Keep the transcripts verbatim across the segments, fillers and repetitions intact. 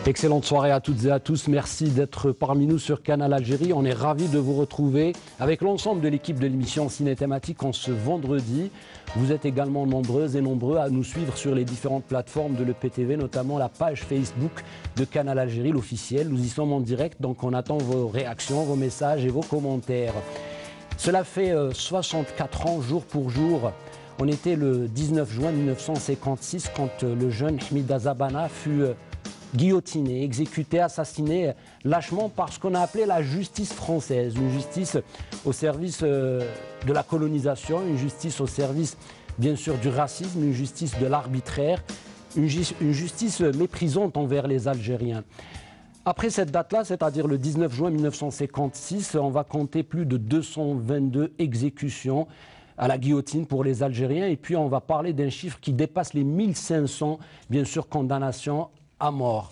Excellente soirée à toutes et à tous. Merci d'être parmi nous sur Canal Algérie. On est ravis de vous retrouver avec l'ensemble de l'équipe de l'émission Ciné Thématique en ce vendredi. Vous êtes également nombreuses et nombreux à nous suivre sur les différentes plateformes de l'E P T V, notamment la page Facebook de Canal Algérie, l'officiel. Nous y sommes en direct, donc on attend vos réactions, vos messages et vos commentaires. Cela fait euh, soixante-quatre ans, jour pour jour. On était le dix-neuf juin mille neuf cent cinquante-six quand euh, le jeune Hamida Zabana fut euh, guillotiné, exécuté, assassiné lâchement par ce qu'on a appelé la justice française. Une justice au service euh, de la colonisation, une justice au service bien sûr du racisme, une justice de l'arbitraire, une, une justice méprisante envers les Algériens. Après cette date-là, c'est-à-dire le dix-neuf juin mille neuf cent cinquante-six, on va compter plus de deux cent vingt-deux exécutions à la guillotine pour les Algériens. Et puis on va parler d'un chiffre qui dépasse les mille cinq cents, bien sûr, condamnations à mort.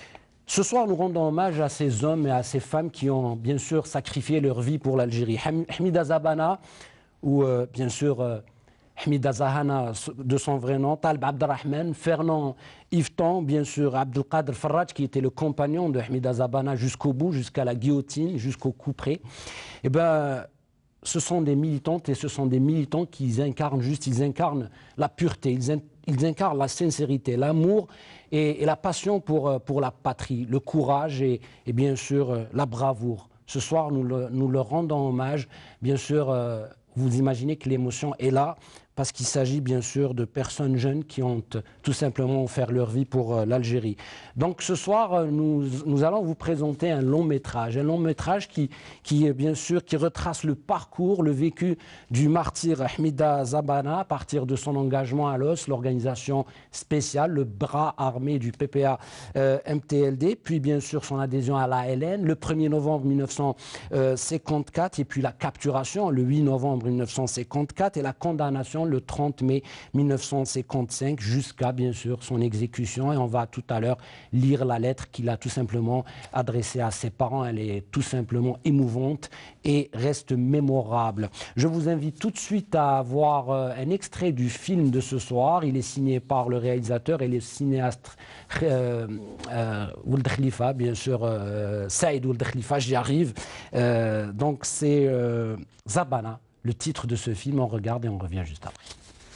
Ce soir, nous rendons hommage à ces hommes et à ces femmes qui ont bien sûr sacrifié leur vie pour l'Algérie. Hamida Zabana, ou euh, bien sûr euh, Hamida Zahana de son vrai nom, Talb Abdelrahman, Fernand Yveton, bien sûr Abdelkader Farraj qui était le compagnon de Hamida Zabana jusqu'au bout, jusqu'à la guillotine, jusqu'au coup près. Et ben, ce sont des militantes et ce sont des militants qui incarnent juste, ils incarnent la pureté, ils, in, ils incarnent la sincérité, l'amour et, et la passion pour, pour la patrie, le courage et, et bien sûr la bravoure. Ce soir, nous, le, nous leur rendons hommage. Bien sûr, euh, vous imaginez que l'émotion est là parce qu'il s'agit bien sûr de personnes jeunes qui ont tout simplement offert leur vie pour euh, l'Algérie. Donc ce soir, nous, nous allons vous présenter un long métrage, un long métrage qui, qui bien sûr qui retrace le parcours, le vécu du martyr Hamida Zabana à partir de son engagement à l'O S, l'organisation spéciale, le bras armé du P P A euh, M T L D, puis bien sûr son adhésion à l'A L N le premier novembre mille neuf cent cinquante-quatre et puis la capturation le huit novembre mille neuf cent cinquante-quatre et la condamnation le trente mai mille neuf cent cinquante-cinq jusqu'à bien sûr son exécution. Et on va tout à l'heure lire la lettre qu'il a tout simplement adressée à ses parents. Elle est tout simplement émouvante et reste mémorable. Je vous invite tout de suite à voir euh, un extrait du film de ce soir. Il est signé par le réalisateur et le cinéaste euh, euh, Ould Khalifa, bien sûr euh, Saïd Ould Khalifa, j'y arrive. Euh, donc c'est euh, Zabana, le titre de ce film. On regarde et on revient juste après.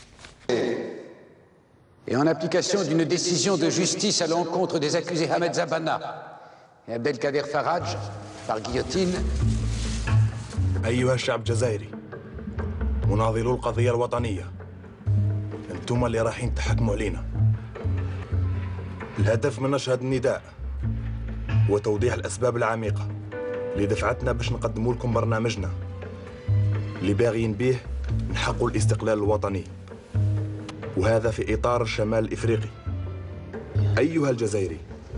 Et en application d'une décision de justice à l'encontre des accusés Ahmed Zabana et Abdelkader Farraj par guillotine. أيها الشعب الجزائري مناضلو القضية الوطنية، أنتم اللي رايحين تحكموا علينا. الهدف من نشر هذا النداء هو توضيح الأسباب العميقة اللي دفعتنا باش نقدموا لكم برنامجنا اللي باغيين به نحققوا الاستقلال الوطني، وهذا في إطار الشمال الإفريقي. أيها الجزائري،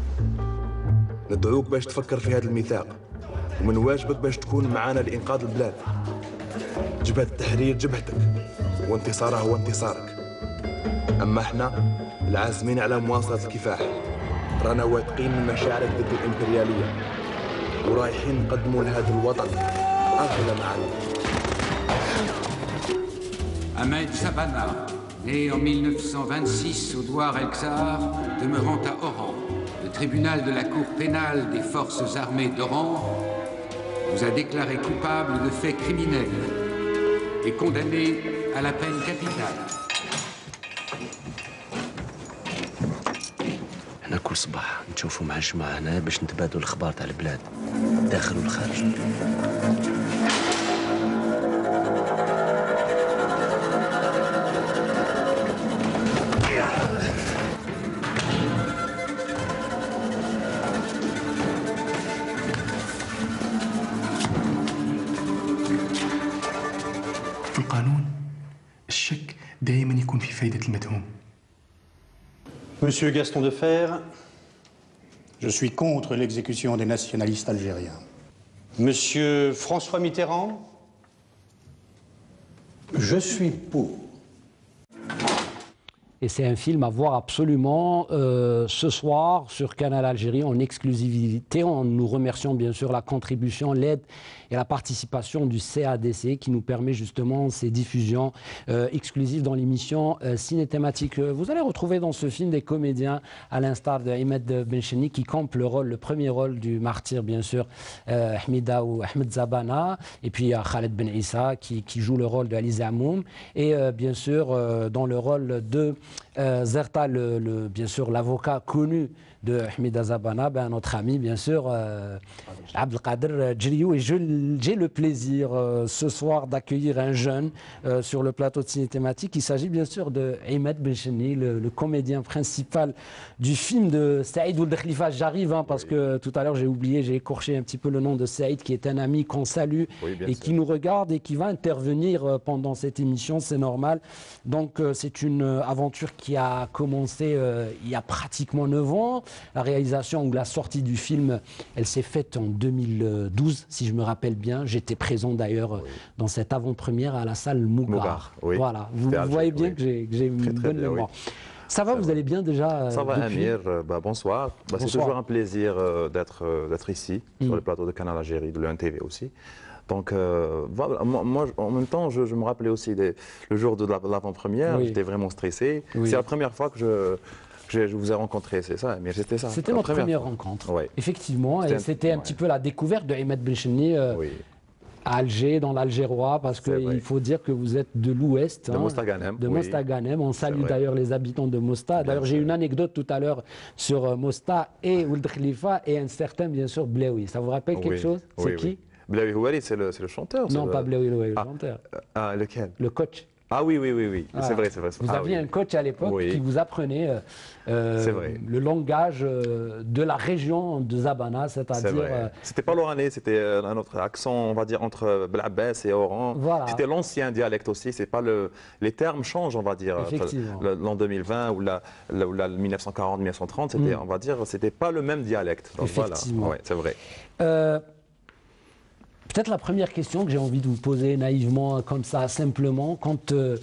ندعوك باش تفكر في هذا الميثاق، ومن واجبك باش تكون معنا لإنقاذ البلاد. جبهة التحرير جبهتك، وانتصارها هو انتصارك. أما احنا العازمين على مواصلة الكفاح، رانا واثقين من مشاعرك ضد الإمبريالية، ورايحين نقدموا لهذا الوطن أغلى معلم. Ahmed Zabana, né en mille neuf cent vingt-six au Douar El-Khzar, demeurant à Oran, le tribunal de la Cour pénale des forces armées d'Oran vous a déclaré coupable de faits criminels et condamné à la peine capitale. أنا كل صباح نشوفوا مع الجماعة هنا باش نتبادلوا الأخبار تاع البلاد داخل والخارج. في القانون الشك دائما يكون في فائدة المتهم. Monsieur Gaston Defer, je suis contre l'exécution des nationalistes algériens. Monsieur François Mitterrand, je suis pour. Et c'est un film à voir absolument euh, ce soir sur Canal Algérie en exclusivité. En nous remercions bien sûr la contribution, l'aide et la participation du C A D C qui nous permet justement ces diffusions euh, exclusives dans l'émission euh, Ciné Thématique. Vous allez retrouver dans ce film des comédiens à l'instar de Ahmed Bencheni qui campe le rôle, le premier rôle du martyr bien sûr, euh, Ahmida ou Ahmed Zabana, et puis il y a Khaled Ben Issa qui, qui joue le rôle de Ali Zamoum, et euh, bien sûr euh, dans le rôle de euh, Zerta, le, le, bien sûr l'avocat connu de Ahmida Zabana, ben, notre ami bien sûr euh, Abdelkader Djeriou, et j'ai le plaisir euh, ce soir d'accueillir un jeune euh, sur le plateau de Ciné Thématique. Il s'agit bien sûr de Ahmed Bencheni, le, le comédien principal du film de Saïd Ould Khalifa. J'arrive hein, parce que tout à l'heure j'ai oublié, j'ai écorché un petit peu le nom de Saïd qui est un ami qu'on salue oui, et sûr. qui nous regarde et qui va intervenir euh, pendant cette émission, c'est normal. Donc euh, c'est une aventure qui a commencé euh, il y a pratiquement neuf ans. La réalisation ou la sortie du film, elle s'est faite en deux mille douze, si je me rappelle bien. J'étais présent d'ailleurs oui. dans cette avant-première à la salle Mougar. Mougar oui. Voilà, vous, vous Alger, voyez bien oui. que j'ai une très, très bonne bien, mémoire. Oui. Ça va, ça vous va. allez bien déjà Ça va, depuis... Amir. Bah, bonsoir. Bah, bonsoir. C'est toujours un plaisir euh, d'être euh, ici, mm. sur le plateau de Canal Algérie, de l'E un T V aussi. Donc, euh, voilà, moi, moi, en même temps, je, je me rappelais aussi des, le jour de l'avant-première, oui. j'étais vraiment stressé. Oui. C'est la première fois que je... Je vous ai rencontré, c'est ça, mais c'était ça. C'était notre première, première rencontre, ouais. effectivement, et c'était un, un ouais. petit peu la découverte de Ahmed Bencheni euh, oui. à Alger, dans l'Algérois, parce qu'il faut dire que vous êtes de l'Ouest, de hein, Mostaganem. De oui. Mostaganem. On salue d'ailleurs les habitants de Mosta. D'ailleurs, j'ai une anecdote tout à l'heure sur euh, Mosta et Ould Khalifa et un certain, bien sûr, Blaoui. Ça vous rappelle quelque oui. chose? C'est oui, qui oui. Blaoui Houari, c'est le, le chanteur. Non, le... pas Blaoui Houari, le ah, chanteur. Ah, lequel? Le coach. Ah oui, oui, oui, oui. Ah, c'est vrai, c'est vrai. Vous ah, aviez oui. un coach à l'époque oui. qui vous apprenait euh, euh, le langage euh, de la région de Zabana, c'est-à-dire... Euh, c'était pas l'oranais, c'était un autre accent, on va dire, entre Blabès et Oran. Voilà. C'était l'ancien dialecte aussi, c'est pas le... Les termes changent, on va dire. L'an deux mille vingt ou la, la, ou la mille neuf cent quarante mille neuf cent trente, c'était, mm. on va dire, c'était pas le même dialecte. Donc, effectivement. Voilà. Ouais, c'est vrai. Euh, Peut-être la première question que j'ai envie de vous poser naïvement, comme ça, simplement, quand, euh,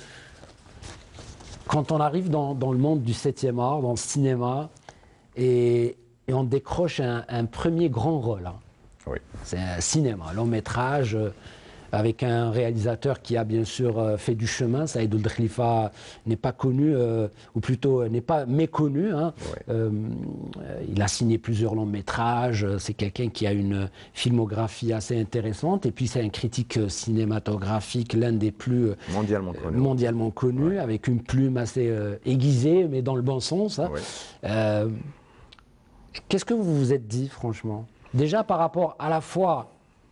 quand on arrive dans, dans le monde du septième art, dans le cinéma, et, et on décroche un, un premier grand rôle. Hein. Oui. C'est un cinéma, long métrage, euh, avec un réalisateur qui a bien sûr euh, fait du chemin. Saïd Ould Khalifa n'est pas connu, euh, ou plutôt euh, n'est pas méconnu. Hein. Oui. Euh, il a signé plusieurs longs métrages. C'est quelqu'un qui a une filmographie assez intéressante. Et puis c'est un critique cinématographique, l'un des plus mondialement connu, mondialement connu oui. avec une plume assez euh, aiguisée, mais dans le bon sens. Hein. Oui. Euh, qu'est-ce que vous vous êtes dit, franchement? Déjà par rapport à la fois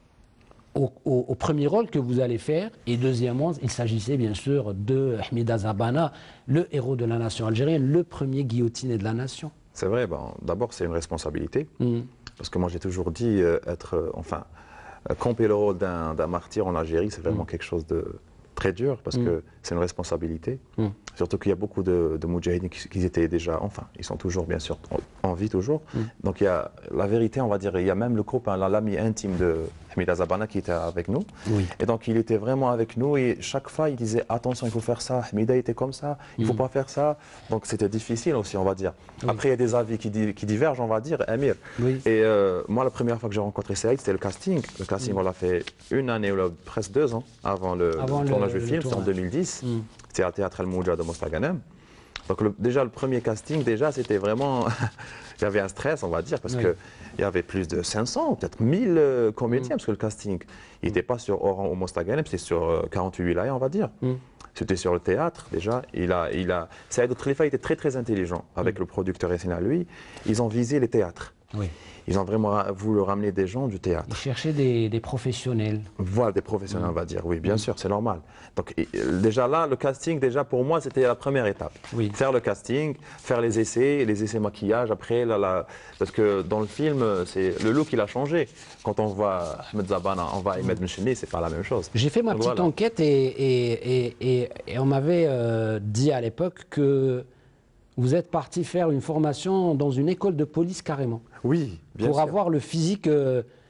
Au, au, au premier rôle que vous allez faire, et deuxièmement, il s'agissait bien sûr de Ahmida Zabana, le héros de la nation algérienne, le premier guillotiné de la nation. C'est vrai, ben, d'abord c'est une responsabilité, mmh. parce que moi j'ai toujours dit euh, être, euh, enfin, euh, camper le rôle d'un martyr en Algérie, c'est vraiment mmh. quelque chose de très dur, parce mmh. que c'est une responsabilité, mmh. surtout qu'il y a beaucoup de, de moudjahidines qui, qui étaient déjà, enfin, ils sont toujours bien sûr en, en vie toujours, mmh. donc il y a la vérité, on va dire, il y a même le copain, l'ami intime de Ahmida Zabana qui était avec nous, oui. et donc il était vraiment avec nous, et chaque fois il disait attention, il faut faire ça, Ahmida était comme ça, il ne faut mmh. pas faire ça, donc c'était difficile aussi, on va dire. Oui. Après il y a des avis qui, qui divergent, on va dire, Amir, oui. et euh, moi la première fois que j'ai rencontré Saïd, c'était le casting, le casting mmh. on l'a fait une année ou presque deux ans avant le, avant le tournage du film, c'était en deux mille dix, mmh. c'était à Théâtre El Moudja de Mostaganem. Donc le, déjà le premier casting, déjà c'était vraiment, il y avait un stress on va dire, parce oui. que il y avait plus de cinq cents, peut-être mille euh, comédiens, mmh. parce que le casting, il n'était pas sur Oran ou Mostaganem, c'était sur euh, quarante-huit wilayas on va dire. Mmh. C'était sur le théâtre déjà. Il a, il a... Saïd Ould Khalifa était très très intelligent avec mmh. le producteur Yassine lui. Ils ont visé les théâtres. Oui. Ils ont vraiment voulu ramener des gens du théâtre. Ils cherchaient des, des professionnels. Voilà, des professionnels, mmh. on va dire. Oui, bien mmh. sûr, c'est normal. Donc et, déjà là, le casting, déjà pour moi, c'était la première étape. Oui. Faire le casting, faire les essais, les essais maquillage. Après, là, là, parce que dans le film, c'est le look il a changé. Quand on voit Ahmed Zabana, on voit Ahmed Bencheni, c'est pas la même chose. J'ai fait ma Donc, petite voilà. enquête et, et, et, et, et on m'avait euh, dit à l'époque que vous êtes parti faire une formation dans une école de police carrément. Oui, bien pour sûr. avoir le physique euh,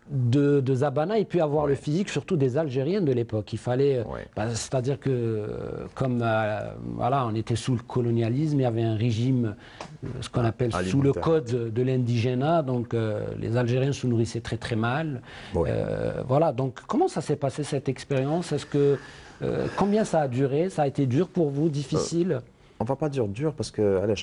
de, de Zabana, il peut avoir ouais. le physique surtout des Algériens de l'époque. Il fallait, ouais. bah, c'est-à-dire que comme euh, voilà, on était sous le colonialisme, il y avait un régime, euh, ce qu'on appelle Alimentaire. Sous le code de l'indigénat, donc euh, les Algériens se nourrissaient très très mal. Ouais. Euh, voilà, donc comment ça s'est passé cette expérience? Est-ce que euh, combien ça a duré? Ça a été dur pour vous, difficile? euh, On ne va pas dire dur parce que, allez,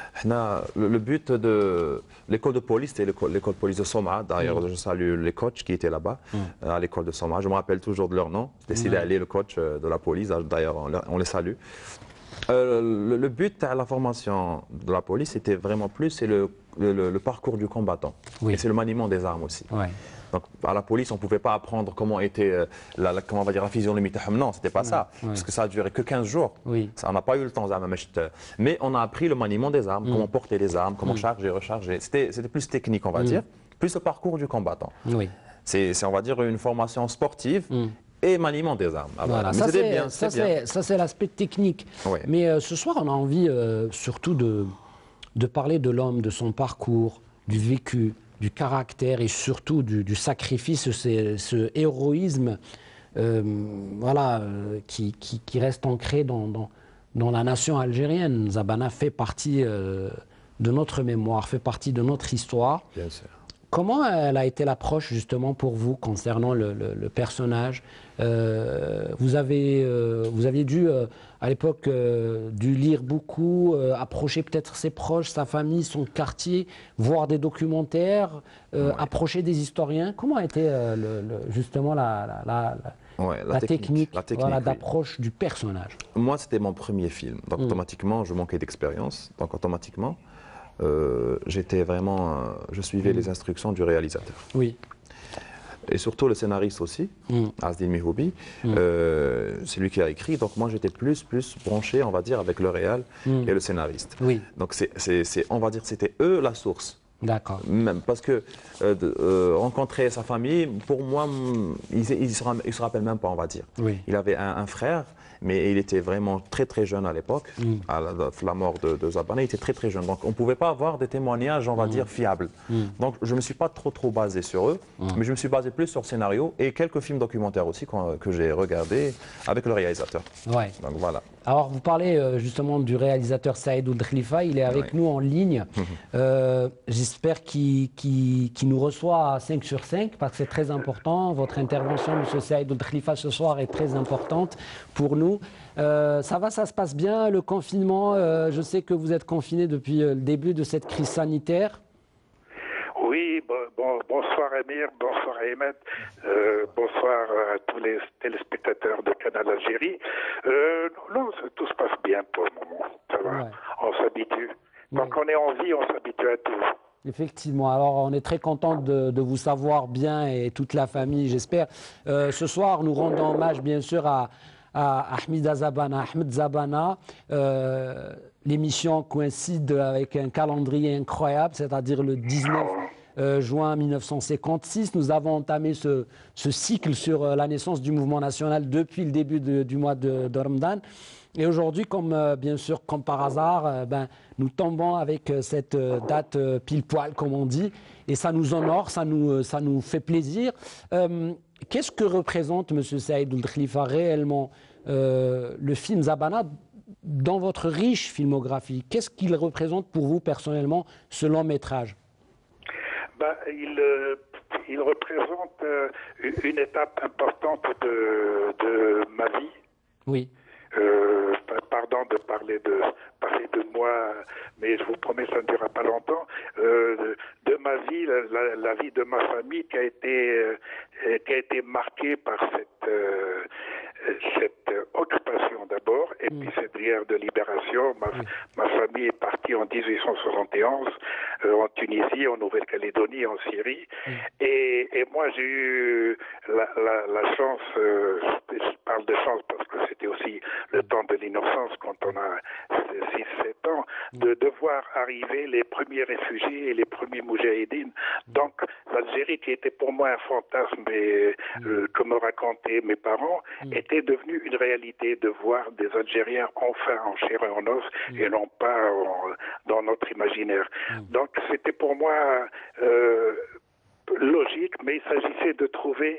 le, le but de l'école de police, c'était l'école de police de Soma. D'ailleurs, mmh. je salue les coachs qui étaient là-bas, mmh. à l'école de Soma. Je me rappelle toujours de leur nom. J'ai décidé d'aller, le coach de la police. D'ailleurs, on, on les salue. Euh, le, le but à la formation de la police, c'était vraiment plus, c'est le, le, le parcours du combattant. Oui. Et c'est le maniement des armes aussi. Ouais. Donc, à la police, on ne pouvait pas apprendre comment était euh, la, la, comment on va dire, la physionomie. Non, ce n'était pas oui, ça. Oui. Parce que ça a duré que quinze jours. Oui. Ça, on n'a pas eu le temps. Mais on a appris le maniement des armes, mm. comment porter les armes, comment mm. charger, recharger. C'était plus technique, on va mm. dire, plus le parcours du combattant. Oui. C'est, on va dire, une formation sportive. Mm. Et maniement des armes. Ah voilà. Ça, c'est l'aspect technique. Oui. Mais euh, ce soir, on a envie euh, surtout de, de parler de l'homme, de son parcours, du vécu, du caractère et surtout du, du sacrifice, ce, ce héroïsme euh, voilà, euh, qui, qui, qui reste ancré dans, dans, dans la nation algérienne. Zabana fait partie euh, de notre mémoire, fait partie de notre histoire. Bien sûr. Comment elle a été l'approche justement pour vous concernant le, le, le personnage? euh, vous, avez, euh, vous aviez dû, euh, à l'époque, euh, dû lire beaucoup, euh, approcher peut-être ses proches, sa famille, son quartier, voir des documentaires, euh, ouais. approcher des historiens. Comment a été euh, le, le, justement la, la, la, ouais, la, la technique, technique voilà, d'approche oui. du personnage? Moi, c'était mon premier film. Donc, mmh. automatiquement, je manquais d'expérience. Donc, automatiquement... Euh, j'étais vraiment, euh, je suivais mmh. les instructions du réalisateur. Oui. Et surtout le scénariste aussi, mmh. Azdin Mihoubi, mmh. euh, c'est lui qui a écrit. Donc moi j'étais plus plus branché, on va dire, avec le réal mmh. et le scénariste. Oui. Donc c'est, c'est, c'est, on va dire, c'était eux la source. D'accord. Même parce que euh, de, euh, rencontrer sa famille, pour moi, il ne se, se rappelle même pas, on va dire. Oui. Il avait un, un frère. Mais il était vraiment très très jeune à l'époque, mm. à la, la mort de, de Zabana, il était très très jeune. Donc on ne pouvait pas avoir des témoignages, on va mm. dire, fiables. Mm. Donc je ne me suis pas trop trop basé sur eux, mm. mais je me suis basé plus sur le scénario et quelques films documentaires aussi que j'ai regardés avec le réalisateur. Ouais. Donc voilà. Alors vous parlez euh, justement du réalisateur Saïd Ould Khalifa, il est avec ouais. nous en ligne. Mm-hmm. euh, J'espère qu'il qu'il, qu'il nous reçoit à cinq sur cinq parce que c'est très important. Votre intervention, M. Saïd Ould Khalifa, ce soir est très importante pour nous. Euh, ça va, ça se passe bien, le confinement, euh, je sais que vous êtes confiné depuis euh, le début de cette crise sanitaire. Oui, bon, bon, bonsoir Amir, bonsoir Ahmed, euh, bonsoir à tous les téléspectateurs de Canal Algérie. Euh, non, tout se passe bien pour le moment, ça va, ouais. on s'habitue. Tant ouais. qu'on est en vie, on s'habitue à tout. Effectivement, alors on est très content de, de vous savoir bien et toute la famille, j'espère. Euh, ce soir, nous rendons hommage bien sûr à à Ahmed Zabana. Ahmed Zabana, euh, l'émission coïncide avec un calendrier incroyable, c'est-à-dire le dix-neuf euh, juin mille neuf cent cinquante-six. Nous avons entamé ce, ce cycle sur euh, la naissance du mouvement national depuis le début de, du mois de, de Ramadan. Et aujourd'hui, comme euh, bien sûr, comme par hasard, euh, ben, nous tombons avec euh, cette euh, date euh, pile poil, comme on dit, et ça nous honore, ça nous, euh, ça nous fait plaisir. Euh, Qu'est-ce que représente, M. Saïd Ould Khalifa, réellement euh, le film Zabana dans votre riche filmographie? Qu'est-ce qu'il représente pour vous personnellement, ce long métrage? Ben, il, euh, il représente euh, une étape importante de, de ma vie. Oui. Euh, pardon de parler de parler de moi, mais je vous promets ça ne durera pas longtemps. Euh, de, de ma vie, la, la, la vie de ma famille qui a été euh, qui a été marquée par cette euh, cette occupation d'abord, et mmh. puis cette guerre de libération. Ma, mmh. ma famille est partie en dix-huit cent soixante et onze euh, en Tunisie, en Nouvelle-Calédonie, en Syrie, mmh. et, et moi j'ai eu la, la, la chance, euh, je parle de chance parce que c'était aussi le temps de l'innocence quand on a six sept ans, de, de voir arriver les premiers réfugiés et les premiers moudjahidines. Donc l'Algérie, qui était pour moi un fantasme, et, euh, que me racontaient mes parents, était devenue une réalité, de voir des Algériens enfin en chair et en os, et non pas en, dans notre imaginaire. Donc c'était pour moi euh, logique, mais il s'agissait de trouver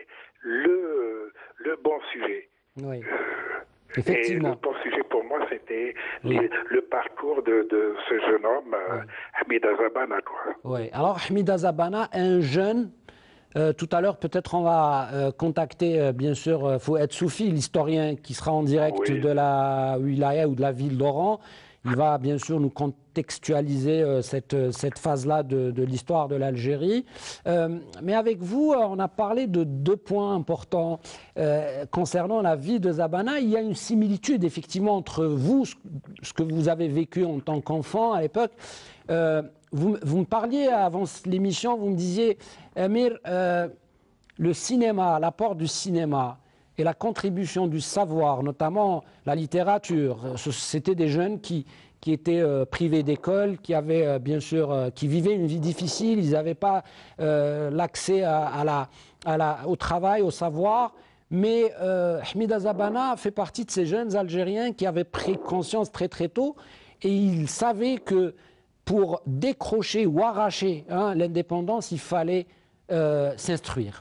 le, le bon sujet. Oui. Euh, Effectivement. Et le bon sujet pour moi, c'était oui. le parcours de, de ce jeune homme, euh, oui. Hamida Zabana. Quoi. Oui. Alors, Hamida Zabana, un jeune. Euh, tout à l'heure, peut-être on va euh, contacter, euh, bien sûr, euh, Fouad Soufi, l'historien qui sera en direct oui. de la wilaya ou de la ville d'Oran. Il va bien sûr nous contextualiser euh, cette, cette phase-là de, de l'histoire de l'Algérie. Euh, mais avec vous, on a parlé de deux points importants euh, concernant la vie de Zabana. Il y a une similitude effectivement entre vous, ce que vous avez vécu en tant qu'enfant à l'époque. Euh, vous, vous me parliez avant l'émission, vous me disiez, Amir, euh, le cinéma, l'apport du cinéma et la contribution du savoir, notamment la littérature. C'était des jeunes qui, qui étaient euh, privés d'école, qui avaient euh, bien sûr, euh, qui vivaient une vie difficile. Ils n'avaient pas euh, l'accès à, à la, à la, au travail, au savoir. Mais euh, Hamida Zabana fait partie de ces jeunes Algériens qui avaient pris conscience très très tôt et ils savaient que pour décrocher ou arracher hein, l'indépendance, il fallait euh, s'instruire.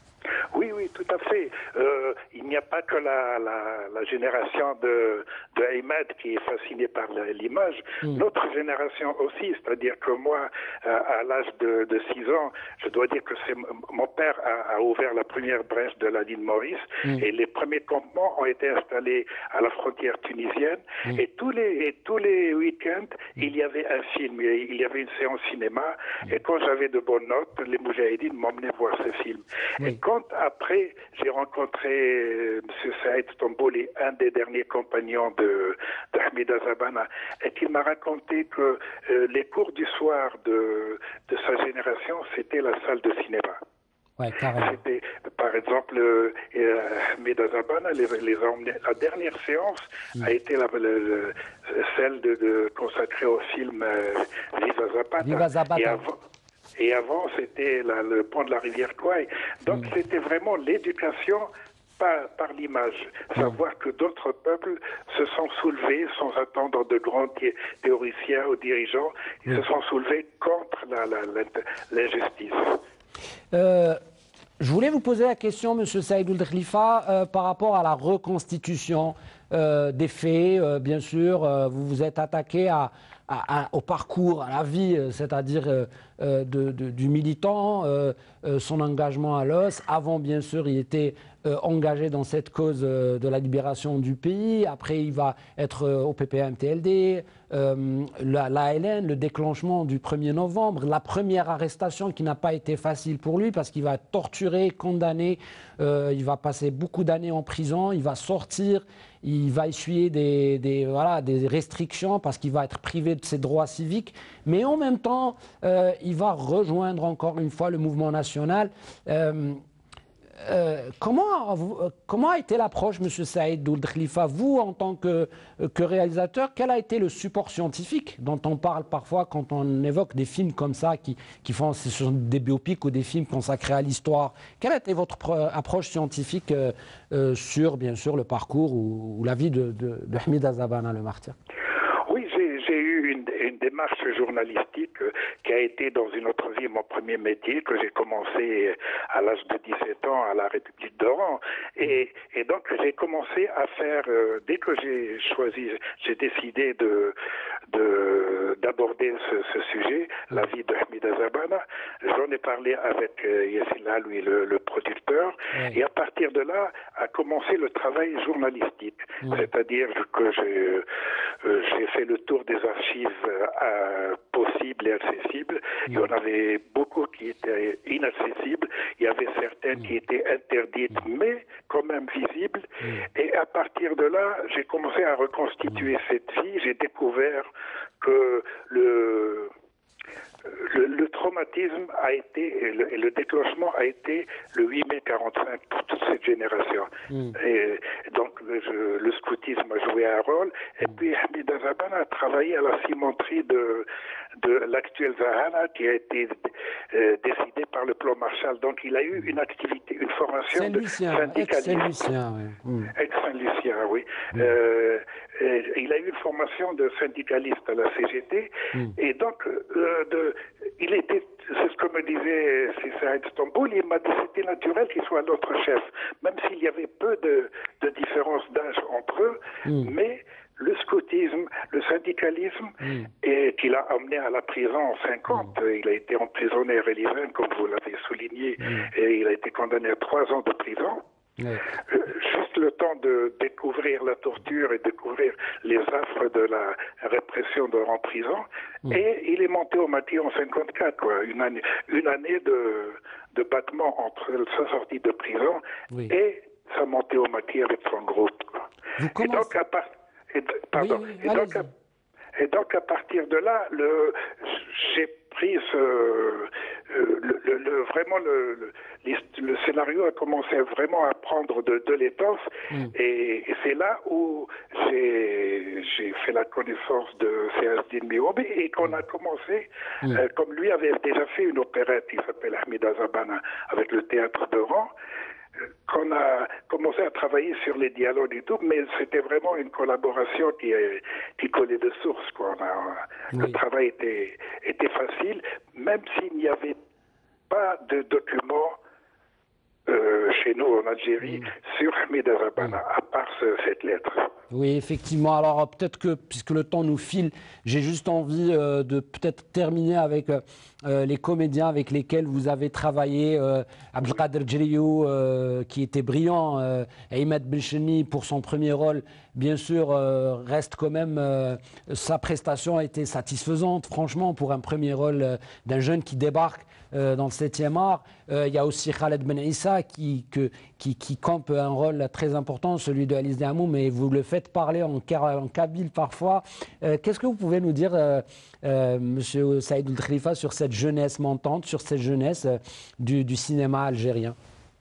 Oui, oui, tout à fait. Euh, il n'y a pas que la, la, la génération de, de Ahmed qui est fascinée par l'image. Mm. Notre génération aussi, c'est-à-dire que moi, à l'âge de, de six ans, je dois dire que c'est mon père a, a ouvert la première brèche de la ligne Maurice mm. et les premiers campements ont été installés à la frontière tunisienne mm. et tous les, et tous les week-ends, mm. il y avait un film, il y avait une séance cinéma mm. et quand j'avais de bonnes notes, les Moudjahidines m'emmenaient voir ce film. Mm. Et quand après, j'ai rencontré euh, M. Saïd Tombouli, un des derniers compagnons de, de Hamida Zabana, et qu'il m'a raconté que euh, les cours du soir de, de sa génération, c'était la salle de cinéma. Ouais, carrément. C'était, par exemple, euh, euh, Hamida Zabana les, les a emmenés. La dernière séance mmh. a été la, le, le, celle de, de, consacrée au film euh, Viva Zapata. Viva Zapata. Et avant, Et avant, c'était la, le pont de la rivière Kouaï. Donc, mmh. c'était vraiment l'éducation par, par l'image. Mmh. Savoir que d'autres peuples se sont soulevés, sans attendre de grands théoriciens ou dirigeants, ils mmh. se sont soulevés contre la, la, l'injustice. Euh, je voulais vous poser la question, M. Saïd Ould Khalifa, euh, par rapport à la reconstitution euh, des faits. Euh, bien sûr, euh, vous vous êtes attaqué à... À, à, au parcours, à la vie, c'est-à-dire euh, de, de, du militant, euh, euh, son engagement à l'os. Avant, bien sûr, il était euh, engagé dans cette cause euh, de la libération du pays. Après, il va être euh, au P P M T L D, euh, l'A L N, le déclenchement du premier novembre, la première arrestation qui n'a pas été facile pour lui parce qu'il va être torturé, condamné, euh, il va passer beaucoup d'années en prison, il va sortir. Il va essuyer des, des, voilà, des restrictions parce qu'il va être privé de ses droits civiques. Mais en même temps, euh, il va rejoindre encore une fois le mouvement national. Euh, euh, comment, comment a été l'approche, M. Saïd Ould Khalifa, vous, en tant que, que réalisateur, quel a été le support scientifique dont on parle parfois quand on évoque des films comme ça, qui, qui font ce sont des biopics ou des films consacrés à l'histoire? Quelle a été votre approche scientifique euh, euh, sur, bien sûr, le parcours ou, ou la vie de, de, de Hamida Zabana, le martyr? Oui, j'ai eu une, une démarche journalistique euh, qui a été dans une autre vie mon premier métier, que j'ai commencé à l'âge de dix-sept ans à la République d'Oran. Et, et donc j'ai commencé à faire, euh, dès que j'ai choisi, j'ai décidé de d'aborder ce, ce sujet, la vie de Hamida Zabana, j'en ai parlé avec euh, Yassine lui, le, le producteur, oui. Et à partir de là a commencé le travail journalistique. Oui. C'est-à-dire que j'ai euh, j'ai fait le tour des archives euh, possibles et accessibles. Il y en avait beaucoup qui étaient inaccessibles. Il y avait certaines qui étaient interdites, mais quand même visibles. Et à partir de là, j'ai commencé à reconstituer cette vie. J'ai découvert que le... Le, le traumatisme a été, et le, et le déclenchement a été le huit mai quarante-cinq pour toute cette génération. Mm. Et donc le, je, le scoutisme a joué un rôle. Et puis Hamida Zabana a travaillé à la cimenterie de, de l'actuelle Zahara qui a été euh, décidée par le plan Marshall. Donc il a eu une activité, une formation de syndicaliste. Ex-Saint-Lucien, oui. Mm. Ex-Saint-Lucien, oui. Mm. Euh, il a eu une formation de syndicaliste à la C G T. Mm. Et donc, euh, de, il était, c'est ce que me disait Cissa Istanbul, il m'a dit c'était naturel qu'il soit notre chef, même s'il y avait peu de, de différence d'âge entre eux, mm. mais le scoutisme, le syndicalisme, mm. et qu'il a amené à la prison en cinquante. Mm. Il a été emprisonné à Relivin, comme vous l'avez souligné, mm. et il a été condamné à trois ans de prison. Mm. Euh, juste le temps de découvrir la torture et découvrir les affres de la répression de en prison. Mm. Et il est monté au Maquis en cinquante-quatre, quoi. Une année, une année de, de battement entre sa sortie de prison oui. et sa montée au Maquis avec son groupe, quoi. Vous commencez... Et donc, à part... Et, pardon. Oui, oui, et, donc, à, et donc, à partir de là, le, j'ai pris ce, euh, le, le, le, vraiment le, le, le scénario a commencé vraiment à prendre de, de l'étoffe, mm. et, et c'est là où j'ai, j'ai fait la connaissance de Seyhazdine Mihobi et qu'on a commencé, mm. euh, comme lui avait déjà fait une opérette qui s'appelle Hamida Zabana avec le théâtre d'Oran, qu'on a commencé à travailler sur les dialogues et tout, mais c'était vraiment une collaboration qui, est, qui collait de source, quoi. On a, oui. Le travail était, était facile, même s'il n'y avait pas de documents euh, chez nous en Algérie mmh. sur Hamida Zabana, mmh. à part ce, cette lettre. Oui, effectivement. Alors peut-être que, puisque le temps nous file, j'ai juste envie euh, de peut-être terminer avec euh, les comédiens avec lesquels vous avez travaillé. Euh, Abdelkader Djeliou, euh, qui était brillant, euh, Ahmed Belcheni pour son premier rôle, bien sûr, euh, reste quand même, euh, sa prestation a été satisfaisante, franchement, pour un premier rôle euh, d'un jeune qui débarque Euh, dans le septième art. Euh, il y a aussi Khaled Ben Issa qui, que, qui, qui campe un rôle très important, celui de Alice Diamou, mais vous le faites parler en, en kabyle parfois. Euh, qu'est-ce que vous pouvez nous dire, euh, euh, Monsieur Saïd Ould Khalifa, sur cette jeunesse montante, sur cette jeunesse euh, du, du cinéma algérien?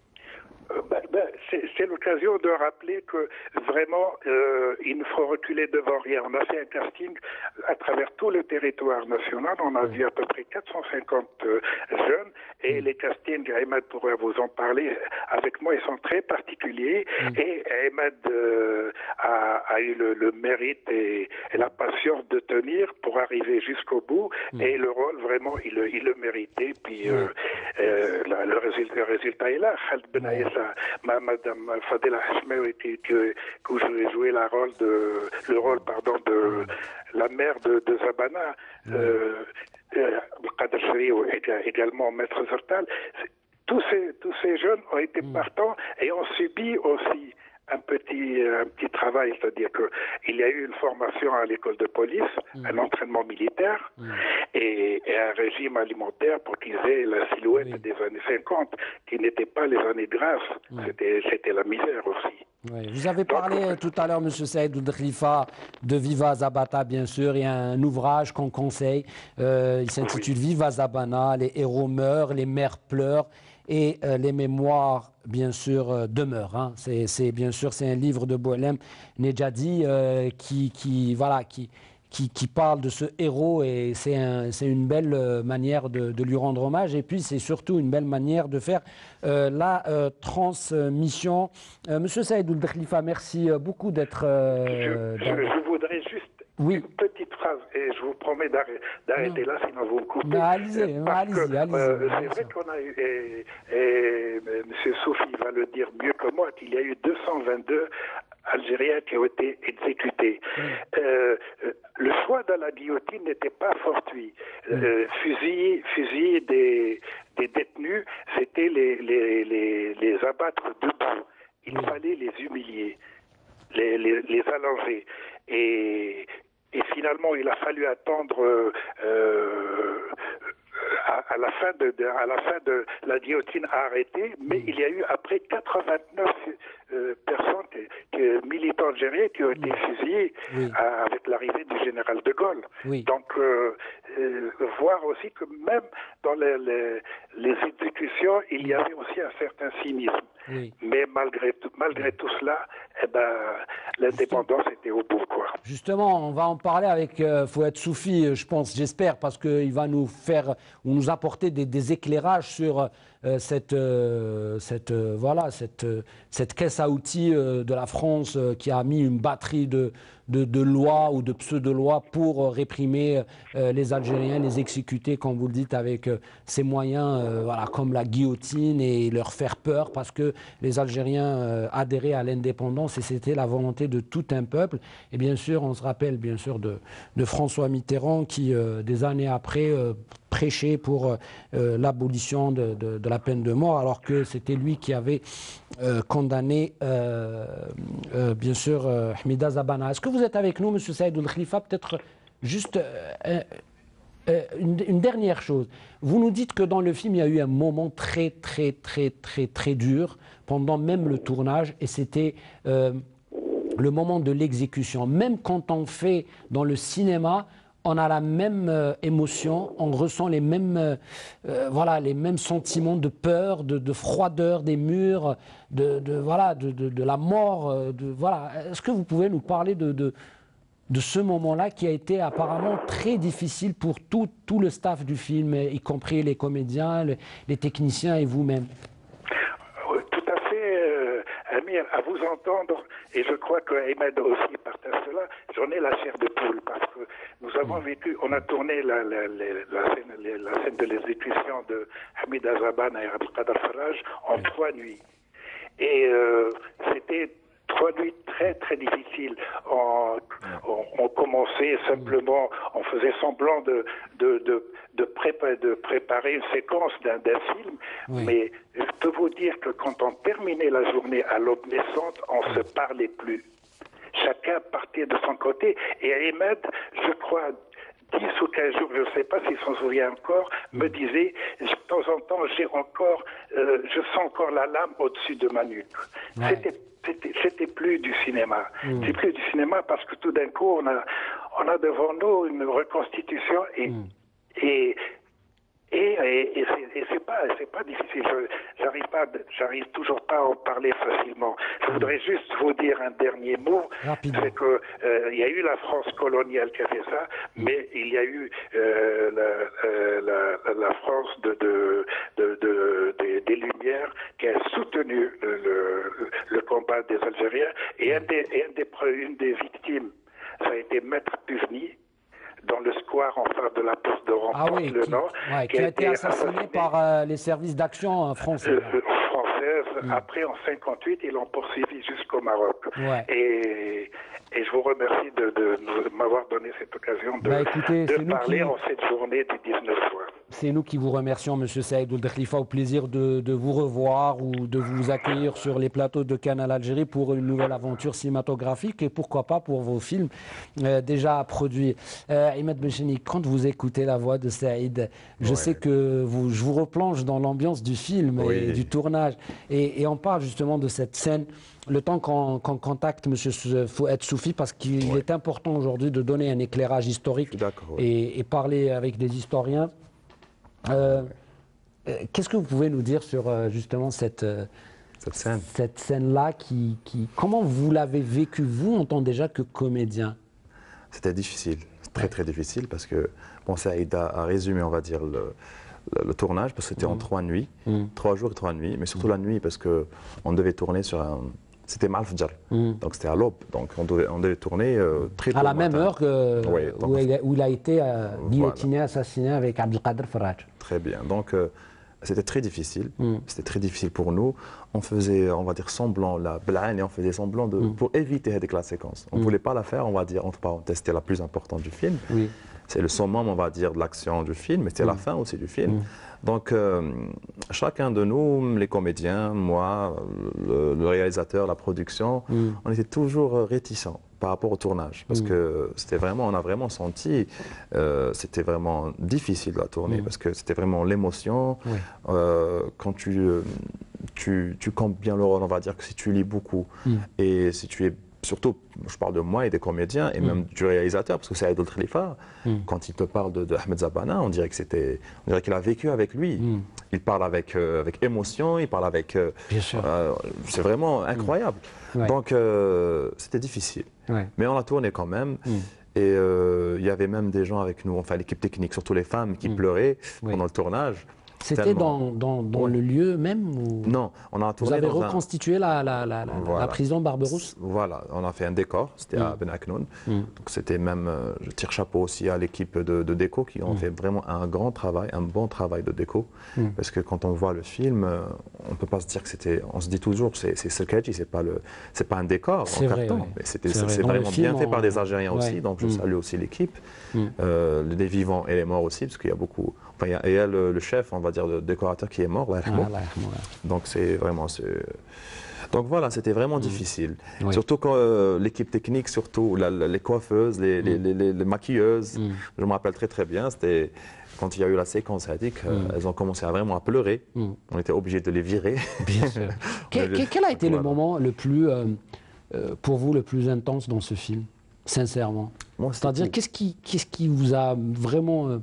C'est l'occasion de rappeler que vraiment, euh, il ne faut reculer devant rien. On a fait un casting à travers tout le territoire national. On a vu à peu près quatre cent cinquante euh, jeunes et les castings, Ahmed pourrait vous en parler, avec moi, ils sont très particuliers. Et Ahmed euh, a, a eu le, le mérite et, et la patience de tenir pour arriver jusqu'au bout. Et le rôle, vraiment, il, il le méritait. Puis euh, euh, la, le, résultat, le résultat est là. Khaled Ben Issa, Madame Fadela Hachmewi qui, qui, qui jouait, joué la rôle de, le rôle pardon, de la mère de, de Zabana, euh, Abdelkader Djeliou également Maître Zertal. Tous ces, tous ces jeunes ont été partants et ont subi aussi un petit, un petit travail, c'est-à-dire qu'il y a eu une formation à l'école de police, mmh. un entraînement militaire mmh. et, et un régime alimentaire pour qu'ils aient la silhouette oui. des années cinquante, qui n'étaient pas les années grasses, mmh. c'était, c'était la misère aussi. Oui. Vous avez parlé Donc, tout à l'heure, M. Saïd Ould Khalifa, de Viva Zabata, bien sûr. Il y a un ouvrage qu'on conseille, euh, il s'intitule oui. Viva Zabana, les héros meurent, les mères pleurent. Et euh, les mémoires, bien sûr, euh, demeurent. Hein. C'est, c'est, bien sûr, c'est un livre de Boualem Nedjadi euh, qui, qui, voilà, qui, qui, qui parle de ce héros et c'est, un, c'est une belle manière de, de lui rendre hommage. Et puis, c'est surtout une belle manière de faire euh, la euh, transmission. Euh, Monsieur Saïd Ould Khalifa, merci beaucoup d'être... Euh, je, je, je voudrais juste... Oui. Une petite phrase, et je vous promets d'arrêter, d'arrêter là, sinon vous me coupez. Mais allez-y, Parce allez-y, que, allez-y, euh, allez-y. C'est vrai qu'on a eu, et, et M. Soufi va le dire mieux que moi, qu'il y a eu deux cent vingt-deux Algériens qui ont été exécutés. Oui. Euh, le choix de la guillotine n'était pas fortuit. Oui. Euh, fusil, fusil des, des détenus, c'était les, les, les, les abattre debout. Il oui. fallait les humilier, les, les, les allonger. Et... Et finalement, il a fallu attendre euh, à, à, la fin de, de, à la fin de la guillotine à arrêter, mais il y a eu après quatre-vingt-neuf euh, personnes, qui, qui, militants algériens, qui ont été fusillés oui. à, avec l'arrivée du général de Gaulle. Oui. Donc, euh, euh, voir aussi que même dans les, les, les exécutions, il y avait aussi un certain cynisme. Oui. Mais malgré tout, malgré tout cela, eh ben, l'indépendance était au bout, quoi. Justement, on va en parler avec euh, Fouad Soufi, je pense, j'espère, parce qu'il va nous faire ou nous apporter des, des éclairages sur euh, cette, euh, cette, euh, voilà, cette, euh, cette caisse à outils euh, de la France euh, qui a mis une batterie de, de, de lois ou de pseudo-lois pour euh, réprimer euh, les Algériens, les exécuter, comme vous le dites, avec euh, ces moyens euh, voilà, comme la guillotine et leur faire peur parce que les Algériens euh, adhéraient à l'indépendance et c'était la volonté de tout un peuple. Et bien sûr, on se rappelle bien sûr de, de François Mitterrand qui, euh, des années après, euh, prêchait pour euh, l'abolition de, de, de la peine de mort, alors que c'était lui qui avait euh, condamné, euh, euh, bien sûr, euh, Hamida Zabana. Est-ce que vous êtes avec nous, M. Saïd Ould Khalifa? Peut-être juste euh, euh, une, une dernière chose. Vous nous dites que dans le film, il y a eu un moment très, très, très, très, très dur, pendant même le tournage, et c'était... Euh, le moment de l'exécution. Même quand on fait dans le cinéma, on a la même euh, émotion, on ressent les mêmes, euh, voilà, les mêmes sentiments de peur, de, de froideur des murs, de, de, voilà, de, de, de la mort. De, voilà. Est-ce que vous pouvez nous parler de, de, de ce moment-là qui a été apparemment très difficile pour tout, tout le staff du film, y compris les comédiens, les, les techniciens et vous-même? Tout à fait, euh, Amir, à vous entendre, et je crois que Ahmed aussi partage cela, j'en ai la chair de poule, parce que nous avons vécu, on a tourné la, la, la, la, scène, la scène de l'exécution de Hamida Zabana et Abdelkader Faraj en mmh. trois nuits. Et euh, c'était trois nuits très très difficiles. On, on, on commençait simplement, on faisait semblant de, de, de, de, prépa de préparer une séquence d'un film, oui. mais je peux vous dire que quand on terminait la journée à l'aube naissante, on ne se parlait plus. Chacun partait de son côté. Et Ahmed, je crois, dix ou quinze jours, je ne sais pas s'il s'en souvient encore, me disait, de temps en temps, j'ai encore, euh, je sens encore la lame au-dessus de ma nuque. Ouais. C'était C'était plus du cinéma. Mmh. C'est plus du cinéma parce que tout d'un coup, on a, on a devant nous une reconstitution et, mmh. et, et, et, et c'est pas, c'est pas difficile. J'arrive pas, j'arrive toujours pas à en parler facilement. Je voudrais juste vous dire un dernier mot. C'est que euh, il y a eu la France coloniale qui a fait ça, mmh. mais il y a eu euh, la, euh, la, la France de, de, de, de, de, des Lumières qui a soutenu le, le, le combat des Algériens. Et un des, un des, une des victimes, ça a été Maître Puvny, dans le square en face de la poste de Rampe, ah oui, le qui, Nord, ouais, qui, qui a été assassiné, assassiné par euh, les services d'action français. Euh, françaises. Mm. Après, en cinquante-huit, ils l'ont poursuivi jusqu'au Maroc. Ouais. Et, et je vous remercie de, de, de m'avoir donné cette occasion de, bah, écoutez, de parler qui... en cette journée du dix-neuf juin. C'est nous qui vous remercions, M. Saïd Ould Khalifa. Au plaisir de, de vous revoir ou de vous accueillir sur les plateaux de Canal Algérie pour une nouvelle aventure cinématographique et pourquoi pas pour vos films euh, déjà produits. Euh, Ahmed Bencheni, quand vous écoutez la voix de Saïd, je ouais. sais que vous, je vous replonge dans l'ambiance du film oui. et du tournage. Et, et on parle justement de cette scène. Le temps qu'on qu'on contacte M. Fouad Soufi, parce qu'il ouais. est important aujourd'hui de donner un éclairage historique ouais. et, et parler avec des historiens. Euh, ouais. Qu'est-ce que vous pouvez nous dire sur euh, justement cette, euh, cette scène cette scène-là qui, qui, comment vous l'avez vécu, vous, en tant déjà que comédien? C'était difficile, très très difficile, parce que bon, Saïd a, a résumé, on va dire, le, le, le tournage, parce que c'était mmh. en trois nuits, mmh. trois jours et trois nuits, mais surtout mmh. la nuit, parce qu'on devait tourner sur un... C'était Mal Fadjar, mmh. donc c'était à l'aube, donc on devait, on devait tourner euh, très tôt. À la même matin. heure que, oui, où, il, où il a été euh, guillotiné, voilà. assassiné avec Abdelkader Faraj. Très bien, donc euh, c'était très difficile, mmh. c'était très difficile pour nous. On faisait, on va dire, semblant, la blague, et on faisait semblant de, mmh. pour éviter la séquence. On ne mmh. voulait pas la faire, on va dire, entre parenthèses, c'était la plus importante du film. Oui. C'est le summum, on va dire, de l'action du film, mais c'était mmh. la fin aussi du film. Mmh. Donc, euh, chacun de nous, les comédiens, moi, le, le réalisateur, la production, mmh. on était toujours réticents par rapport au tournage. Parce mmh. que c'était vraiment, on a vraiment senti, euh, c'était vraiment difficile à tourner, mmh. parce que c'était vraiment l'émotion. Oui. Euh, quand tu, tu, tu comptes bien le rôle, on va dire que si tu lis beaucoup, mmh. et si tu es surtout, je parle de moi et des comédiens, et mmh. même du réalisateur, parce que Saïd Ould Khalifa, mmh. quand il te parle de, de Ahmed Zabana, on dirait que c'était, on dirait qu'il a vécu avec lui. Mmh. il parle avec, euh, avec émotion, il parle avec... Euh, Bien sûr. Euh, c'est vraiment incroyable. Ouais. Donc, euh, c'était difficile. Ouais. Mais on a tourné quand même. Mm. Et euh, il y avait même des gens avec nous, enfin l'équipe technique, surtout les femmes qui Mm. pleuraient Oui. pendant le tournage. C'était Tellement. dans, dans, dans Ouais. le lieu même où Non, on a vous tourné avez dans un- reconstitué la, la, la, la, Voilà. la prison Barberousse? Voilà, on a fait un décor, c'était à Mm. Ben Aknoun. Mm. Donc c'était même, euh, je tire chapeau aussi à l'équipe de, de déco qui ont Mm. fait vraiment un grand travail, un bon travail de déco. Mm. Parce que quand on voit le film, euh, on ne peut pas se dire que c'était, on se dit toujours, c'est c'est Selkaji, c'est pas le, c'est pas un décor C'est en vrai, carton. ouais. Mais c'était, C'est c'est vrai. c'est Dans le vraiment film, bien fait on- par des Algériens Ouais. aussi, donc je Mm. salue aussi l'équipe. Mm. Euh, les vivants et les morts aussi, parce qu'il y a beaucoup. Enfin, il y a, il y a le, le chef, on va dire, le décorateur qui est mort, Allah yarhamou. Ah, Allah yarhamou, ouais. Donc c'est vraiment. c'est- Donc voilà, c'était vraiment difficile. Oui. Surtout quand euh, l'équipe technique, surtout la- la- les coiffeuses, les, les- les- les- les maquilleuses, Mm. je me rappelle très très bien, c'était quand il y a eu la séquence sadique, euh, Mm. elles ont commencé à vraiment à pleurer. Mm. On était obligé de les virer. Bien sûr. Que- que- quel a été le Voilà. moment le plus, euh, euh, pour vous, le plus intense dans ce film, sincèrement? Moi, c'était C'est-à-dire, tout. qu'est-ce qui, qu'est-ce qui vous a vraiment euh,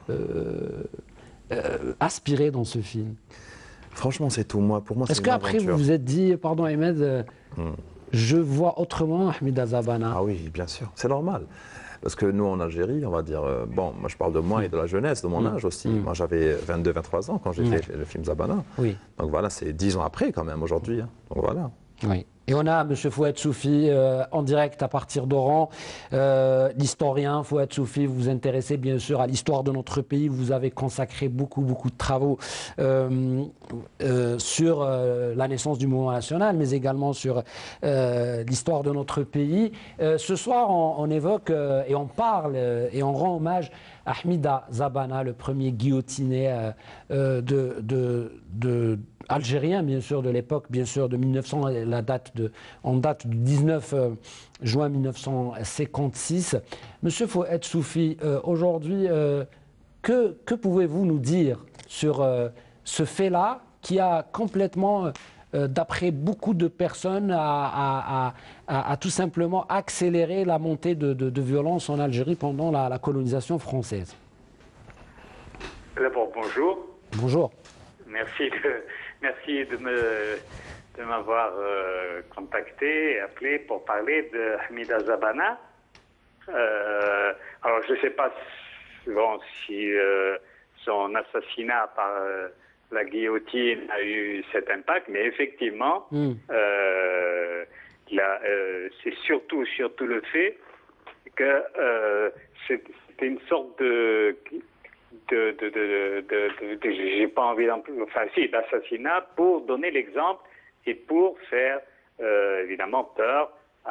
euh, euh, aspiré dans ce film? Franchement, c'est tout. Moi, pour moi, c'est Est-ce une qu'après, vous aventure. vous êtes dit, pardon Ahmed, euh, Mm. je vois autrement Hamida Zabana? Ah oui, bien sûr, c'est normal. Parce que nous, en Algérie, on va dire, euh, bon, moi je parle de moi et de la jeunesse, de mon Mm. âge aussi. Mm. Moi j'avais vingt-deux vingt-trois ans quand j'ai Mm. fait le film Zabana. Oui. Donc voilà, c'est dix ans après quand même aujourd'hui. hein. Donc voilà. Oui. Et on a M. Fouad Soufi euh, en direct à partir d'Oran. Euh, L'historien Fouad Soufi, vous vous intéressez bien sûr à l'histoire de notre pays. Vous avez consacré beaucoup, beaucoup de travaux euh, euh, sur euh, la naissance du mouvement national, mais également sur euh, l'histoire de notre pays. Euh, ce soir, on, on évoque euh, et on parle euh, et on rend hommage à Hamida Zabana, le premier guillotiné euh, euh, de, de, de algérien, bien sûr, de l'époque, bien sûr, de mille neuf cents, la date de, on date du dix-neuf juin mille neuf cent cinquante-six. Monsieur Fouad Soufi, euh, aujourd'hui, euh, que, que pouvez-vous nous dire sur euh, ce fait-là qui a complètement, euh, d'après beaucoup de personnes, a, a, a, a, a tout simplement accéléré la montée de, de, de violence en Algérie pendant la, la colonisation française? D'abord, bonjour. Bonjour. Merci de, merci de me de m'avoir euh, contacté et appelé pour parler de Hamida Zabana. Euh, alors, je ne sais pas si, bon, si euh, son assassinat par euh, la guillotine a eu cet impact, mais effectivement, Mm. euh, il a, euh, c'est surtout, surtout le fait que euh, c'était une sorte de... de, de, de, de, de, de j'ai pas envie d'en plus, enfin si, d'assassinat pour donner l'exemple et pour faire euh, évidemment peur,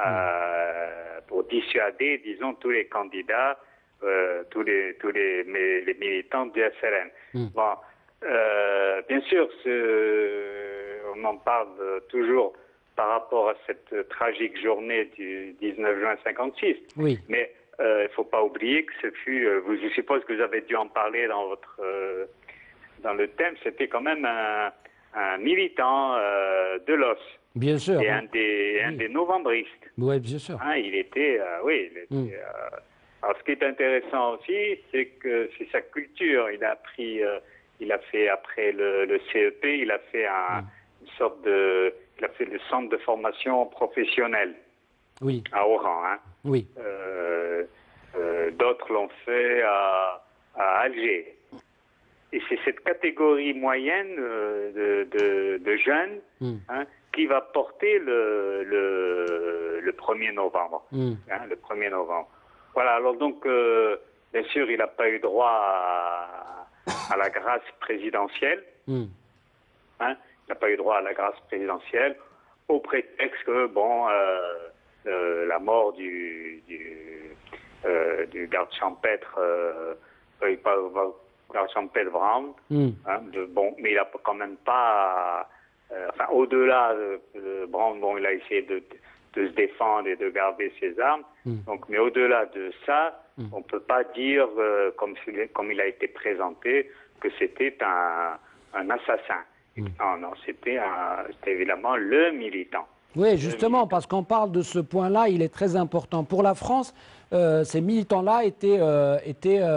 à, pour dissuader, disons, tous les candidats, euh, tous les tous les, les, les militants du F L N. Mm. Bon, euh, bien sûr, ce, on en parle toujours par rapport à cette tragique journée du dix-neuf juin cinquante-six. Oui. Mais il euh, ne faut pas oublier que ce fut, euh, vous, je suppose que vous avez dû en parler dans votre euh, dans le thème, c'était quand même un, un militant euh, de l'O S. Bien sûr. Et hein. un des, un Oui. des novembristes. Oui, bien sûr. Hein, il était, euh, oui, il était, Mm. euh, alors ce qui est intéressant aussi, c'est que c'est sa culture. Il a appris, euh, il a fait après le, le C E P, il a fait un, Mm. une sorte de, il a fait le centre de formation professionnelle Oui, à Oran. Hein. oui. Euh, euh, D'autres l'ont fait à, à Alger. Et c'est cette catégorie moyenne euh, de, de, de jeunes Mm. hein, qui va porter le, le, le premier novembre. Mm. Hein, le premier novembre. Voilà, alors donc, euh, bien sûr, il n'a pas eu droit à, à la grâce présidentielle. Mm. Hein, il n'a pas eu droit à la grâce présidentielle au prétexte que, bon, euh, euh, la mort du, du, euh, du garde champêtre, euh, euh, pas, garde champêtre Brown, Mm. hein, de, bon, mais il n'a quand même pas, euh, enfin, au-delà de, de Brown, bon, il a essayé de, de se défendre et de garder ses armes, Mm. donc, mais au-delà de ça, Mm. on ne peut pas dire, euh, comme, comme il a été présenté, que c'était un, un assassin. Mm. Non, non, c'était évidemment le militant. Oui, justement, parce qu'on parle de ce point-là, il est très important. Pour la France, euh, ces militants-là étaient, euh, étaient euh,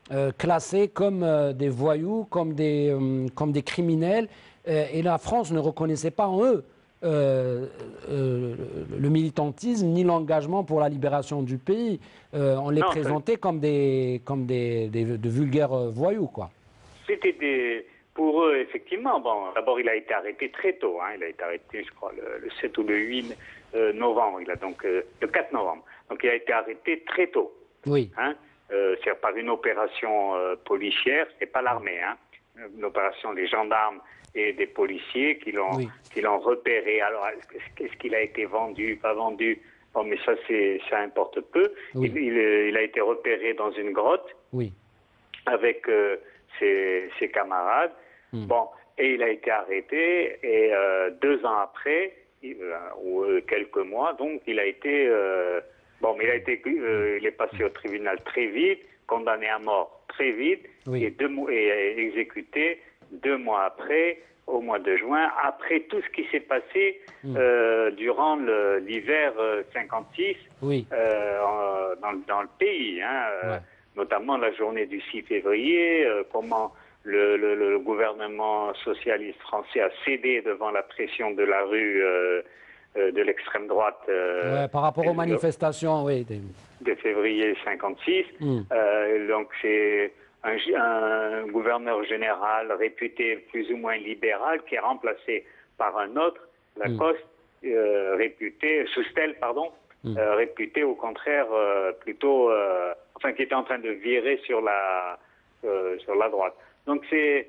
euh, classés comme euh, des voyous, comme des, euh, comme des criminels, euh, et la France ne reconnaissait pas en eux euh, euh, le militantisme ni l'engagement pour la libération du pays. Euh, on les non, présentait comme des, comme des, des de vulgaires voyous, quoi. C'était des... Pour eux, effectivement, bon, d'abord, il a été arrêté très tôt. Hein, il a été arrêté, je crois, le, le sept ou le huit euh, novembre. Il a donc euh, le quatre novembre. Donc, il a été arrêté très tôt. Oui. Hein, euh, c'est par une opération euh, policière. C'est pas l'armée. Hein, une opération des gendarmes et des policiers qui l'ont oui. qui l'ont repéré. Alors, est-ce qu'il a été vendu, pas vendu? Bon, mais ça, c'est ça importe peu. Oui. Il, il, il a été repéré dans une grotte. Oui. Avec euh, ses, ses camarades. Mmh. Bon, et il a été arrêté, et euh, deux ans après, il, euh, ou euh, quelques mois, donc il a été, euh, bon, mais il a été, euh, il est passé au tribunal très vite, condamné à mort très vite, oui. et, deux, et exécuté deux mois après, au mois de juin, après tout ce qui s'est passé mmh. euh, durant l'hiver cinquante-six oui. euh, en, dans, dans le pays, hein, ouais. notamment la journée du six février, euh, comment le, le, le gouvernement socialiste français a cédé devant la pression de la rue euh, euh, de l'extrême droite. Euh, ouais, par rapport aux manifestations, oui. De février cinquante-six. Mm. Euh, donc c'est un, un gouverneur général réputé plus ou moins libéral qui est remplacé par un autre, Lacoste, mm. euh, réputé, Soustelle, pardon, mm. euh, réputé au contraire euh, plutôt... Euh, enfin, qui était en train de virer sur la, euh, sur la droite. Donc c'est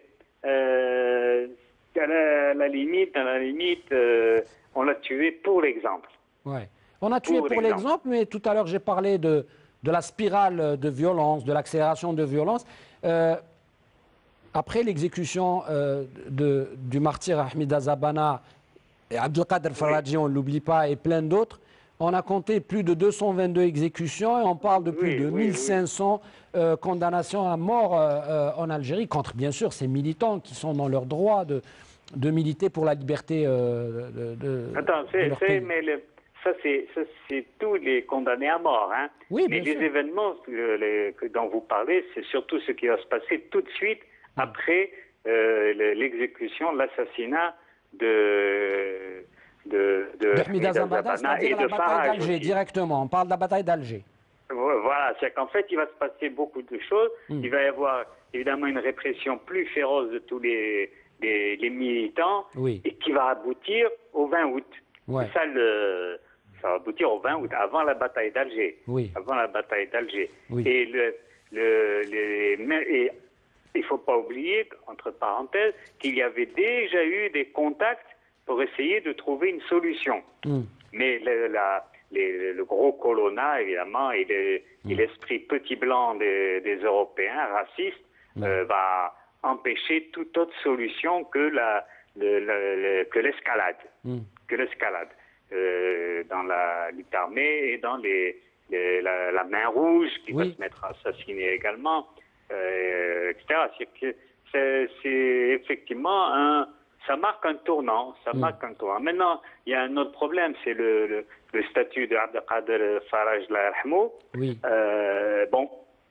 euh, à la, la limite, à la limite, euh, on l'a tué pour l'exemple. Ouais. On a tué pour, pour l'exemple, mais tout à l'heure j'ai parlé de, de la spirale de violence, de l'accélération de violence. Euh, après l'exécution euh, de, du martyr Ahmida Zabana, et Abdelkader Faraji, oui. on ne l'oublie pas, et plein d'autres, on a compté plus de deux cent vingt-deux exécutions et on parle de plus oui, de oui, mille cinq cents oui. euh, condamnations à mort euh, en Algérie contre, bien sûr, ces militants qui sont dans leur droit de, de militer pour la liberté euh, de, de Attends, c'est, mais le, ça, c'est tous les condamnés à mort. Hein. Oui, mais les sûr. événements euh, les, que, dont vous parlez, c'est surtout ce qui va se passer tout de suite mmh. après euh, l'exécution, l'assassinat de... de, de Ahmida Zabana, c'est-à-dire la bataille d'Alger, directement. On parle de la bataille d'Alger. Voilà, c'est qu'en fait, il va se passer beaucoup de choses. Mm. Il va y avoir évidemment une répression plus féroce de tous les, les, les militants, oui. et qui va aboutir au vingt août. Ouais. Ça, le, ça va aboutir au vingt août, avant la bataille d'Alger. Oui. Avant la bataille d'Alger. Oui. Et le, le, les, et il ne faut pas oublier, entre parenthèses, qu'il y avait déjà eu des contacts pour essayer de trouver une solution. Mm. Mais le, la, les, le gros colonna, évidemment, et l'esprit mm. petit blanc des, des Européens, racistes, mm. euh, va empêcher toute autre solution que la, le, le, le, que l'escalade, mm. que l'escalade euh, dans la lutte armée et dans les, les, la, la main rouge qui oui. va se mettre à assassiner également, euh, et cetera. C'est effectivement un Ça marque un tournant, ça mmh. marque un tournant. Maintenant, il y a un autre problème, c'est le, le, le statut de Abdelkader Faraj Lahmou. Oui. Euh, bon,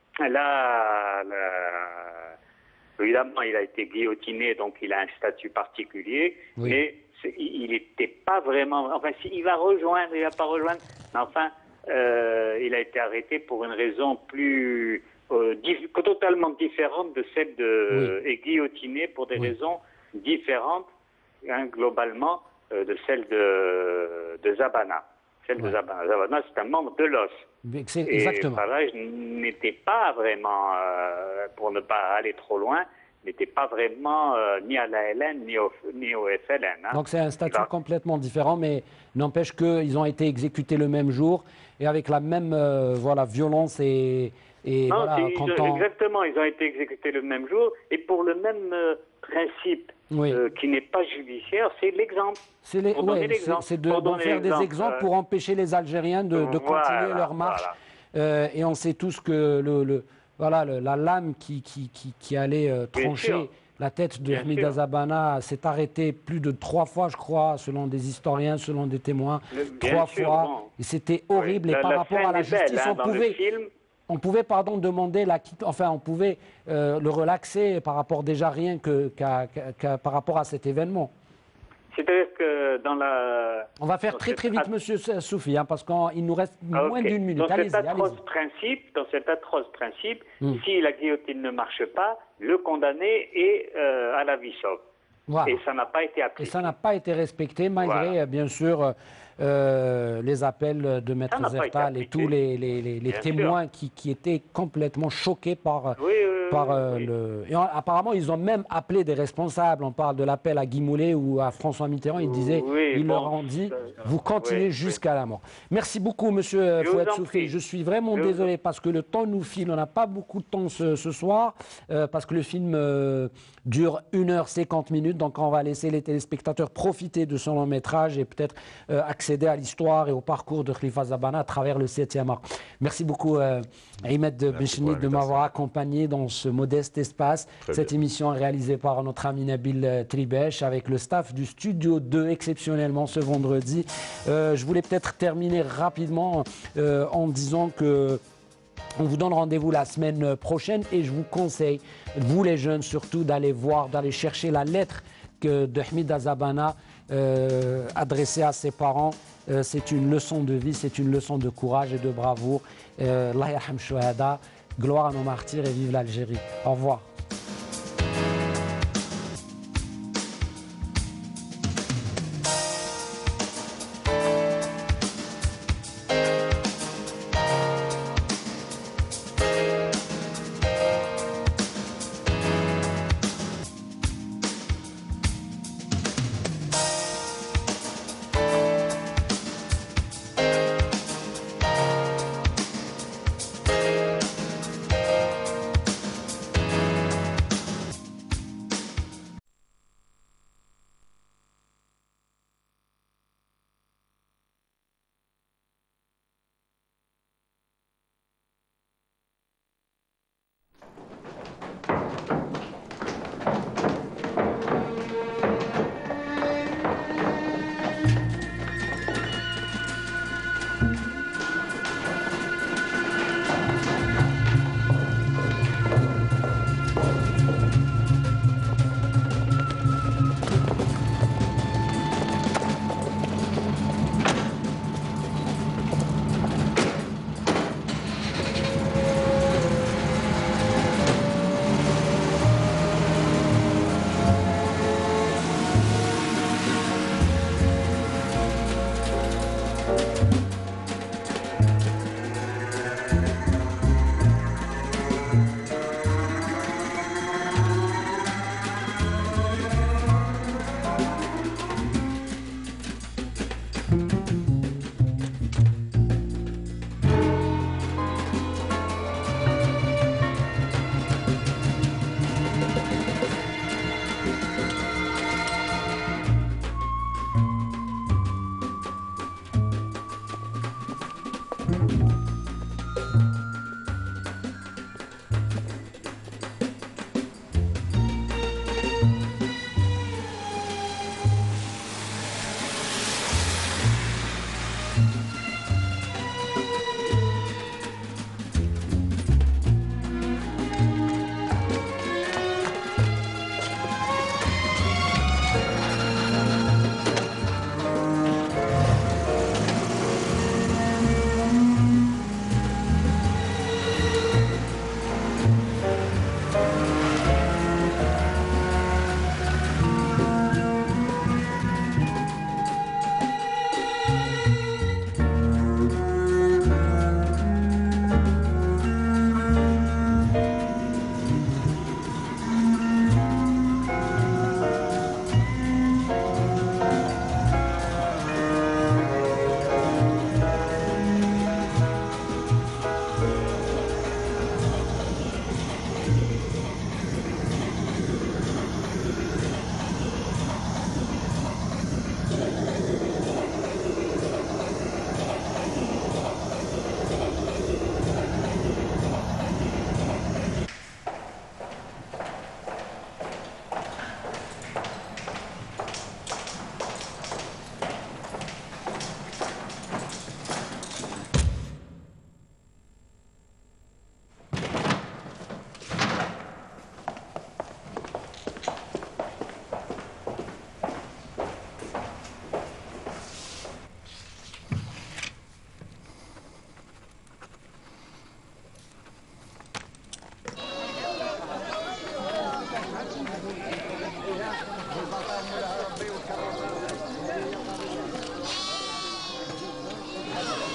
là, là, évidemment, il a été guillotiné, donc il a un statut particulier, oui. mais il n'était pas vraiment... Enfin, il va rejoindre, il ne va pas rejoindre, mais enfin, euh, il a été arrêté pour une raison plus... Euh, dif totalement différente de celle de... Oui. et guillotiné pour des oui. raisons... différente, hein, globalement, euh, de celle de, de Zabana. Celle ouais. de Zabana. Zabana, c'est un membre de l'O S. Exactement. Et Faraj n'était pas vraiment, euh, pour ne pas aller trop loin, n'était pas vraiment euh, ni à l'A L N ni au, ni au F L N. Hein. Donc c'est un statut va... complètement différent, mais n'empêche qu'ils ont été exécutés le même jour et avec la même euh, voilà, violence et... et non, voilà, ils, on... exactement, ils ont été exécutés le même jour et pour le même euh, principe. Oui. Euh, qui n'est pas judiciaire, c'est l'exemple. C'est les, ouais, de, de faire des exemples pour empêcher les Algériens de, de voilà, continuer leur marche. Voilà. Euh, et on sait tous que le, le, voilà, le, la lame qui, qui, qui, qui allait euh, trancher la tête de Ahmida Zabana s'est arrêtée plus de trois fois, je crois, selon des historiens, selon des témoins. Le, trois sûr, fois. Bon. Et c'était horrible. Oui. Et la, par la rapport à la justice, belle, hein, on pouvait... Film, on pouvait pardon, demander la quitte, enfin on pouvait euh, le relaxer par rapport déjà rien que qu'à, qu'à, par rapport à cet événement. C'est-à-dire que dans la... On va faire très très vite, monsieur Soufi, hein, parce qu'il nous reste ah, moins okay. d'une minute. Dans allez-y, cet atroce allez-y. principe, dans cet atroce principe, mm. si la guillotine ne marche pas, le condamné est euh, à la vie sauve. Voilà. Et ça n'a pas été appliqué. Et ça n'a pas été respecté, malgré voilà. bien sûr euh, les appels de Maître Zertal et tous les, les, les, les témoins qui, qui étaient complètement choqués par, oui, oui, par oui, euh, oui. le... Et apparemment, ils ont même appelé des responsables. On parle de l'appel à Guy Mollet ou à François Mitterrand. Ils disaient, oui, ils bon, leur ont dit, ça, vous continuez oui, jusqu'à oui. la mort. Merci beaucoup, monsieur Fouad Soufi. Je suis vraiment je désolé parce que le temps nous file. On n'a pas beaucoup de temps ce, ce soir euh, parce que le film euh, dure une heure cinquante minutes. Donc, on va laisser les téléspectateurs profiter de son long métrage et peut-être euh, accéder à l'histoire et au parcours de Khalifa Zabana à travers le septième art. Merci beaucoup, euh, Ahmed Benchni, de m'avoir accompagné dans ce modeste espace. Très Cette bien. émission est réalisée par notre ami Nabil Tribèche avec le staff du Studio deux exceptionnellement ce vendredi. Euh, je voulais peut-être terminer rapidement euh, en disant que on vous donne rendez-vous la semaine prochaine et je vous conseille, vous les jeunes surtout, d'aller voir, d'aller chercher la lettre que de Hamida Zabana euh, adressée à ses parents. Euh, c'est une leçon de vie, c'est une leçon de courage et de bravoure. Euh, Allah yarham shuhada, gloire à nos martyrs et vive l'Algérie. Au revoir.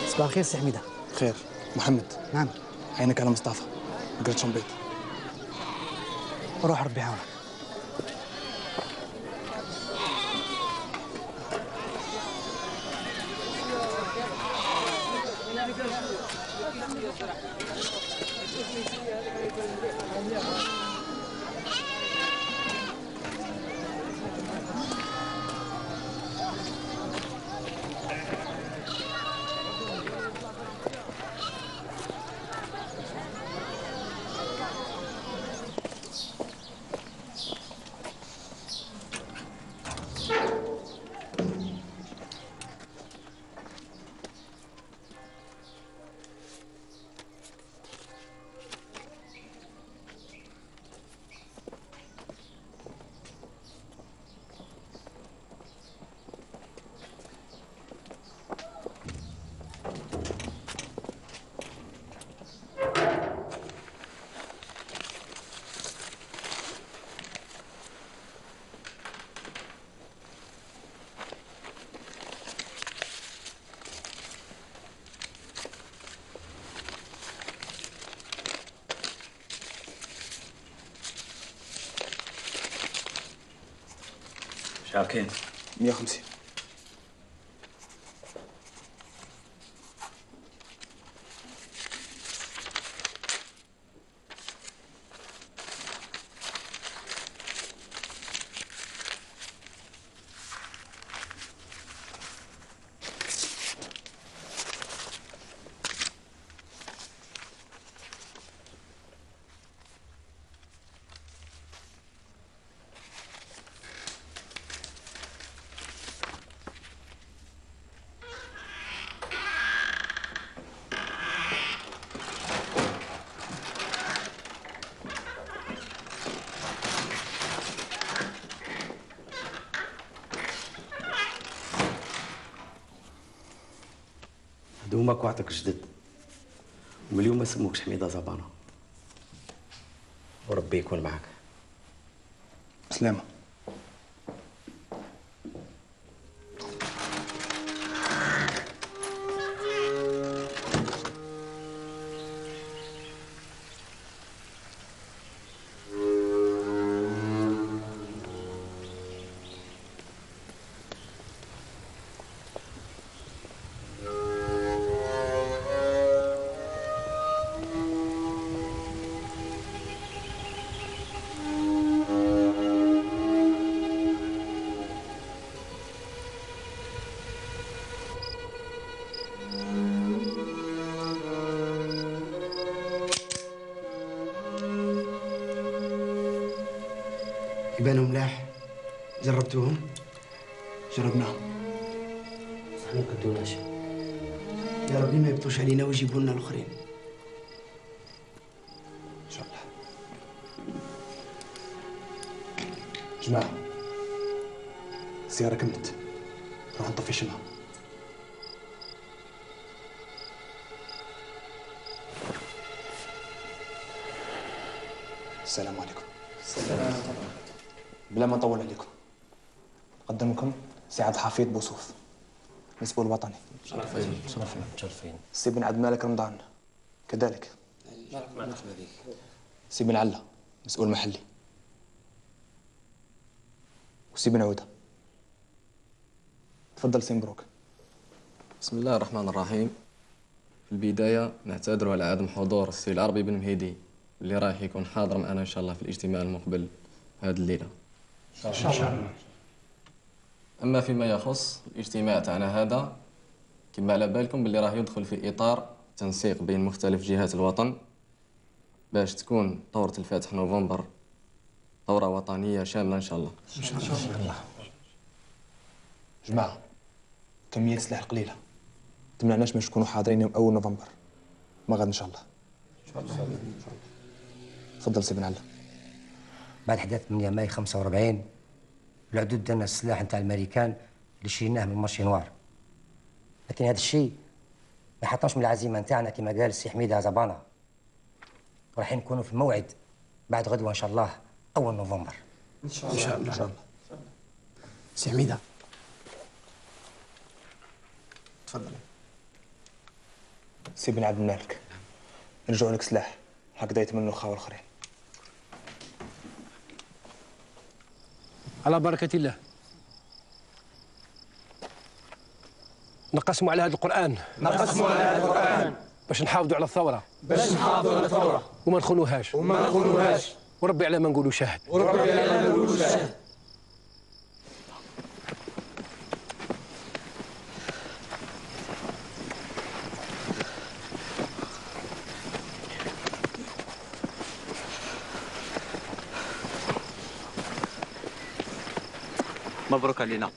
صباح الخير سي حميده. خير. محمد. نعم. عينك على مصطفى، ما قلتش بيض. روح ربي يعاونك. شحال كاين؟ مية وخمسين. دومك وعدك جدد، ومن اليوم ما سموكش حميده زبانه. وربي يكون معك. سلامة. يبانوا ملاح. جربتوهم؟ جربناهم. صح ما قدوناش. يا ربي ما يبطوش علينا ويجيبوا لنا الاخرين. ان شاء الله. جماعة السيارة كملت، نروح نطفي شمعة. السلام عليكم. السلام عليكم. بلا ما نطول عليكم، نقدم لكم سعد حفيظ بوصوف، مسؤول وطني. شرفين شرفين شرفين. سي بن عبد الملك رمضان كذلك. سي بن علا مسؤول محلي. وسي بن عودة. تفضل سي مبروك. بسم الله الرحمن الرحيم. في البداية نعتذر على عدم حضور السي العربي بن مهيدي اللي رايح يكون حاضر معنا إن شاء الله في الاجتماع المقبل هذه الليلة. إن شاء الله. أما فيما يخص الاجتماع تاعنا هذا، كما على بالكم باللي راه يدخل في إطار تنسيق بين مختلف جهات الوطن باش تكون ثورة الفاتح نوفمبر ثورة وطنية شاملة إن شاء الله. إن شاء الله. جماعة كمية سلاح قليلة، تمنعناش باش نكونوا حاضرين يوم أول نوفمبر، ما غاد إن شاء الله. إن شاء الله. تفضل سي بن علا. بعد حدث ثمانية ماي خمسة وأربعين العدود دنا السلاح نتاع الامريكان اللي شريناه من مارشي نوار، لكن هذا الشيء ما يحطمش من العزيمه نتاعنا كما قال السي حميده زبانه. راح نكونوا في الموعد بعد غدوه ان شاء الله اول نوفمبر. ان شاء الله. ان شاء الله. سي حميده تفضل. سي بن عبد الملك، نرجعوا لك سلاح هكذا يتمنوا الخاوة الآخرين. على بركة الله. نقسموا على هذا القرآن نقسموا على هذا القرآن باش نحافظوا على الثورة باش نحافظوا على الثورة وما نخونوهاش وما نخونوهاش وربي على ما نقولوا شاهد وربي على ما نقولوا شاهد. مبروك علينا.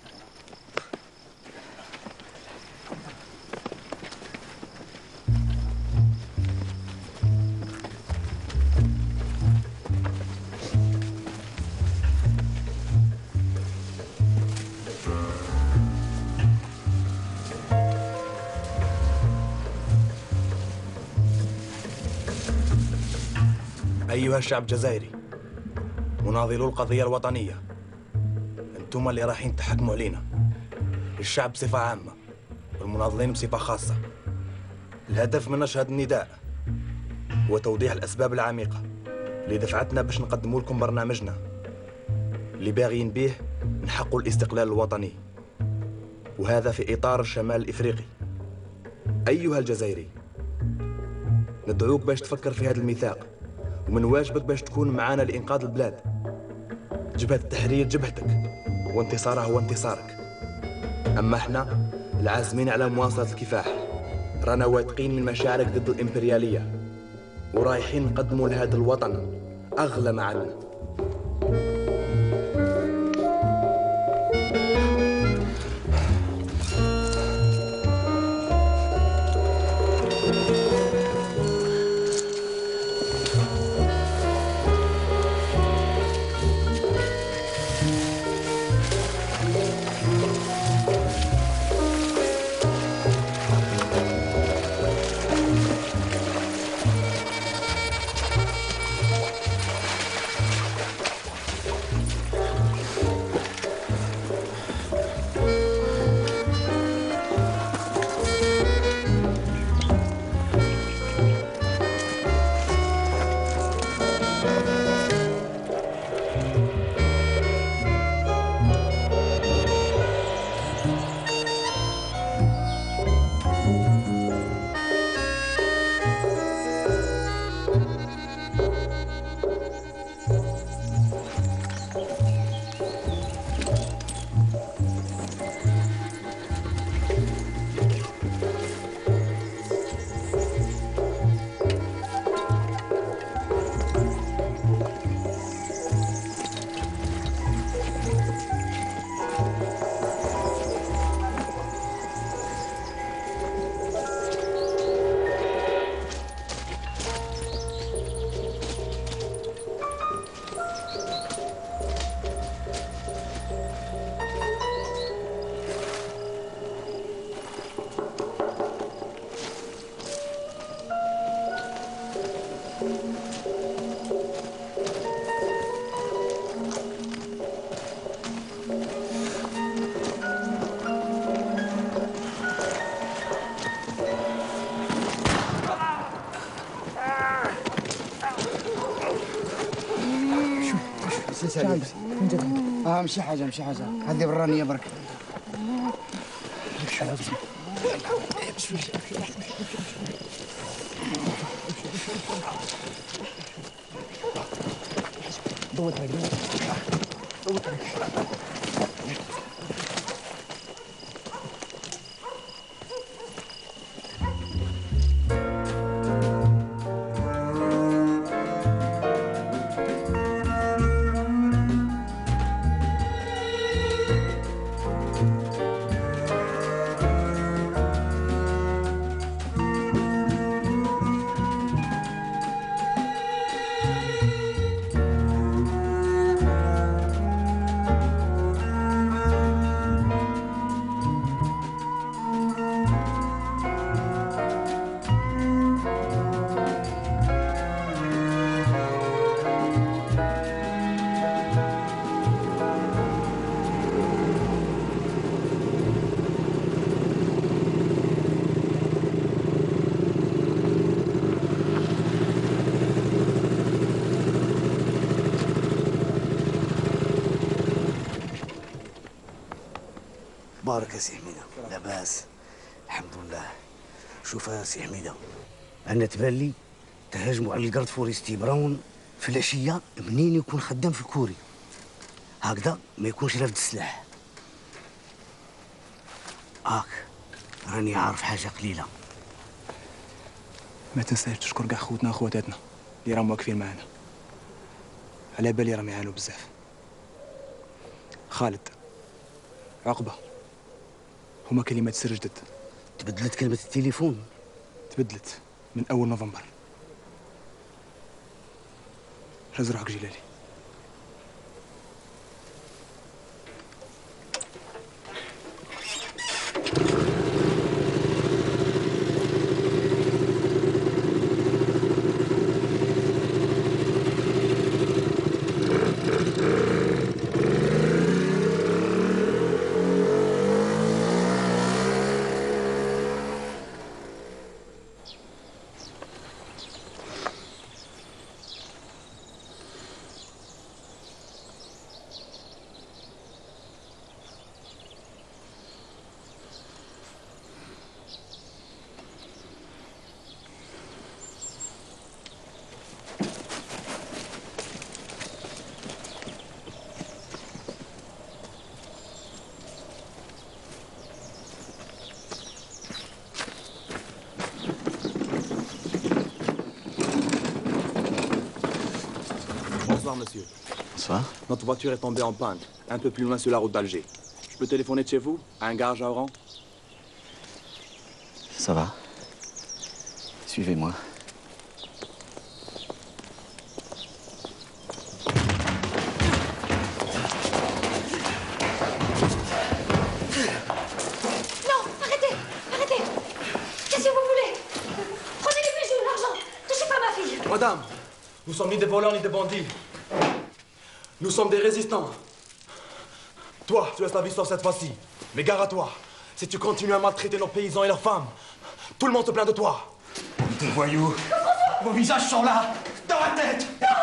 أيها الشعب الجزائري مناضلو القضية الوطنية، انتم اللي رايحين تحكموا علينا، الشعب بصفة عامة والمناضلين بصفة خاصة. الهدف من نشر هذا النداء هو توضيح الأسباب العميقة اللي دفعتنا باش نقدموا لكم برنامجنا اللي باغيين به نحققوا الاستقلال الوطني، وهذا في إطار الشمال الإفريقي. أيها الجزائري، ندعوك باش تفكر في هذا الميثاق، ومن واجبك باش تكون معانا لإنقاذ البلاد. جبهة التحرير جبهتك وانتصارها هو انتصارك. أما احنا العازمين على مواصلة الكفاح، رانا واثقين من مشاعرك ضد الإمبريالية ورايحين نقدموا لهذا الوطن أغلى ما عندنا. اه مشي حاجه مشي حاجه هذه برانيه برك. ضوت عليك ضوت عليك. اخبارك يا سي حميده؟ لاباس الحمد لله. شوف يا سي حميده، انا تبان لي تهاجموا على القرد فوريستي براون في العشيه منين يكون خدام في الكوري، هكذا ما يكونش رافد السلاح. هاك راني عارف حاجه قليله. ما تنساش تشكر كاع خوتنا وخواتاتنا اللي راهم واقفين معانا، على بالي راهم يعانوا بزاف. خالد، عقبه، هما كلمات سر جدد. تبدلت كلمه التليفون؟ تبدلت من اول نوفمبر. هز روحك جلالي. Bonsoir, monsieur. Bonsoir. Notre voiture est tombée en panne, un peu plus loin sur la route d'Alger. Je peux téléphoner de chez vous, à un garage à Oran? Ça va. Suivez-moi. Non, arrêtez, arrêtez. Qu'est-ce que vous voulez? Prenez les bijoux, l'argent. Touchez pas ma fille. Madame, nous sommes ni des voleurs ni des bandits. Nous sommes des résistants. Toi, tu laisses la vie sauve cette fois-ci. Mais gare à toi, si tu continues à maltraiter nos paysans et leurs femmes, tout le monde se plaint de toi. Des voyous. Vos visages sont là, dans la tête.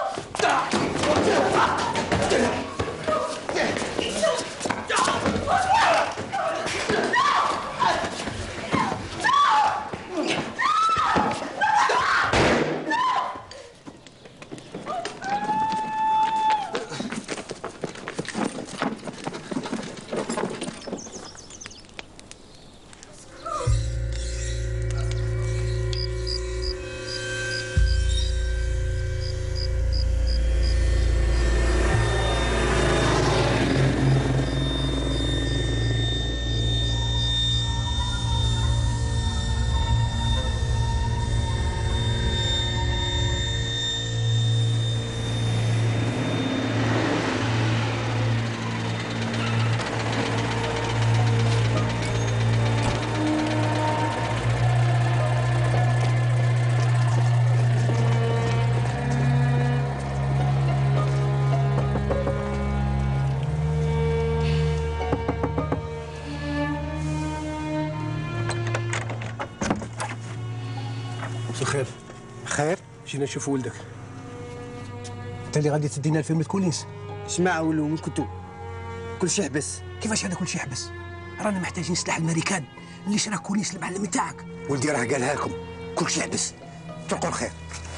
خير خير جينا نشوف ولدك. انت اللي غادي تدينا الفيلم كولينس. اسمع ولو وين كنتو؟ كل شيء حبس. كيفاش هذا كل شيء حبس؟ رانا محتاجين سلاح الامريكان اللي شرا كولينس المعلم نتاعك. ولدي راه قالها لكم كل شيء حبس. تلقوا الخير.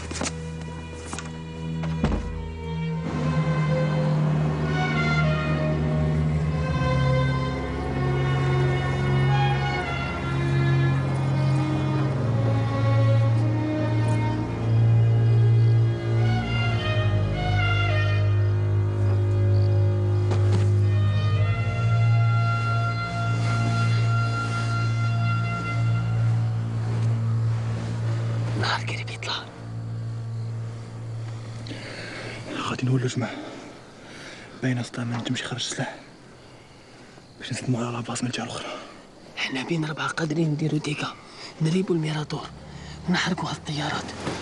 نهار قريب يطلع. غادي نولو جماعة باينة سطا ما نجمش يخرج السلاح باش نسلمو على لاباس من الجهة الأخرى. حنا بين ربعة قادرين نديرو ديكا، نريبو الميراتور ونحرقو هاد الطيارات.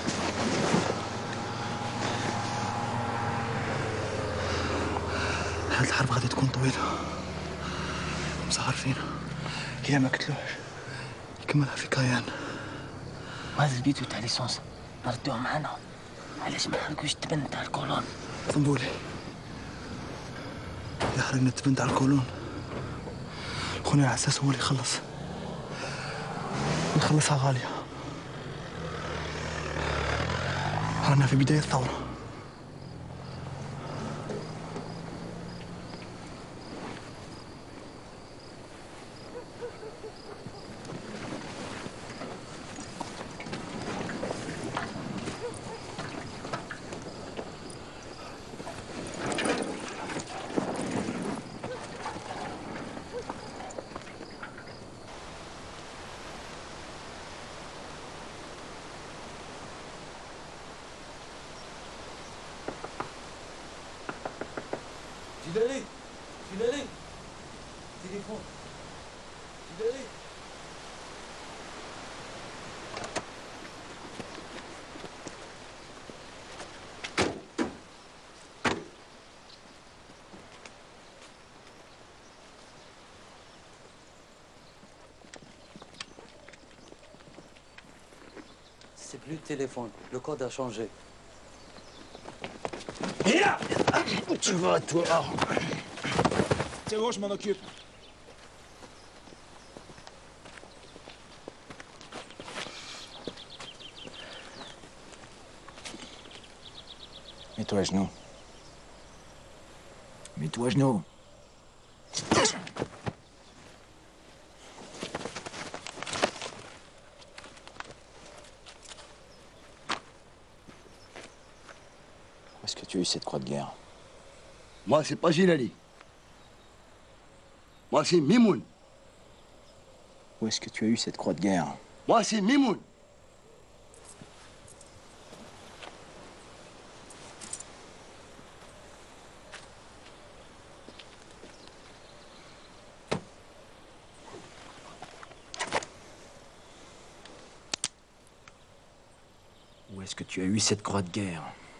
هاد الحرب غادي تكون طويلة، مش عارفين إلا ما قتلوهش يكملها في كايان. وهذا البيتو تاع ليسونس نردوه معانا، علاش ما نحرقوش التبن تاع الكولون؟ طنبولي اللي حرقنا التبن تاع الكولون خونا خونا العساس هو اللي يخلص نخلصها غالية. رانا في بداية الثورة. Gilali, Gilali, téléphone. Gilali. C'est plus le téléphone, le code a changé. Et là, où tu vas, toi? C'est bon, je m'en occupe. Mets-toi à genoux. Mets-toi à genoux. Où est-ce que tu as eu cette croix de guerre? Moi, c'est pas Gilali. Moi, c'est Mimoun. Où est-ce que tu as eu cette croix de guerre? Moi, c'est Mimoun. Où est-ce que tu as eu cette croix de guerre?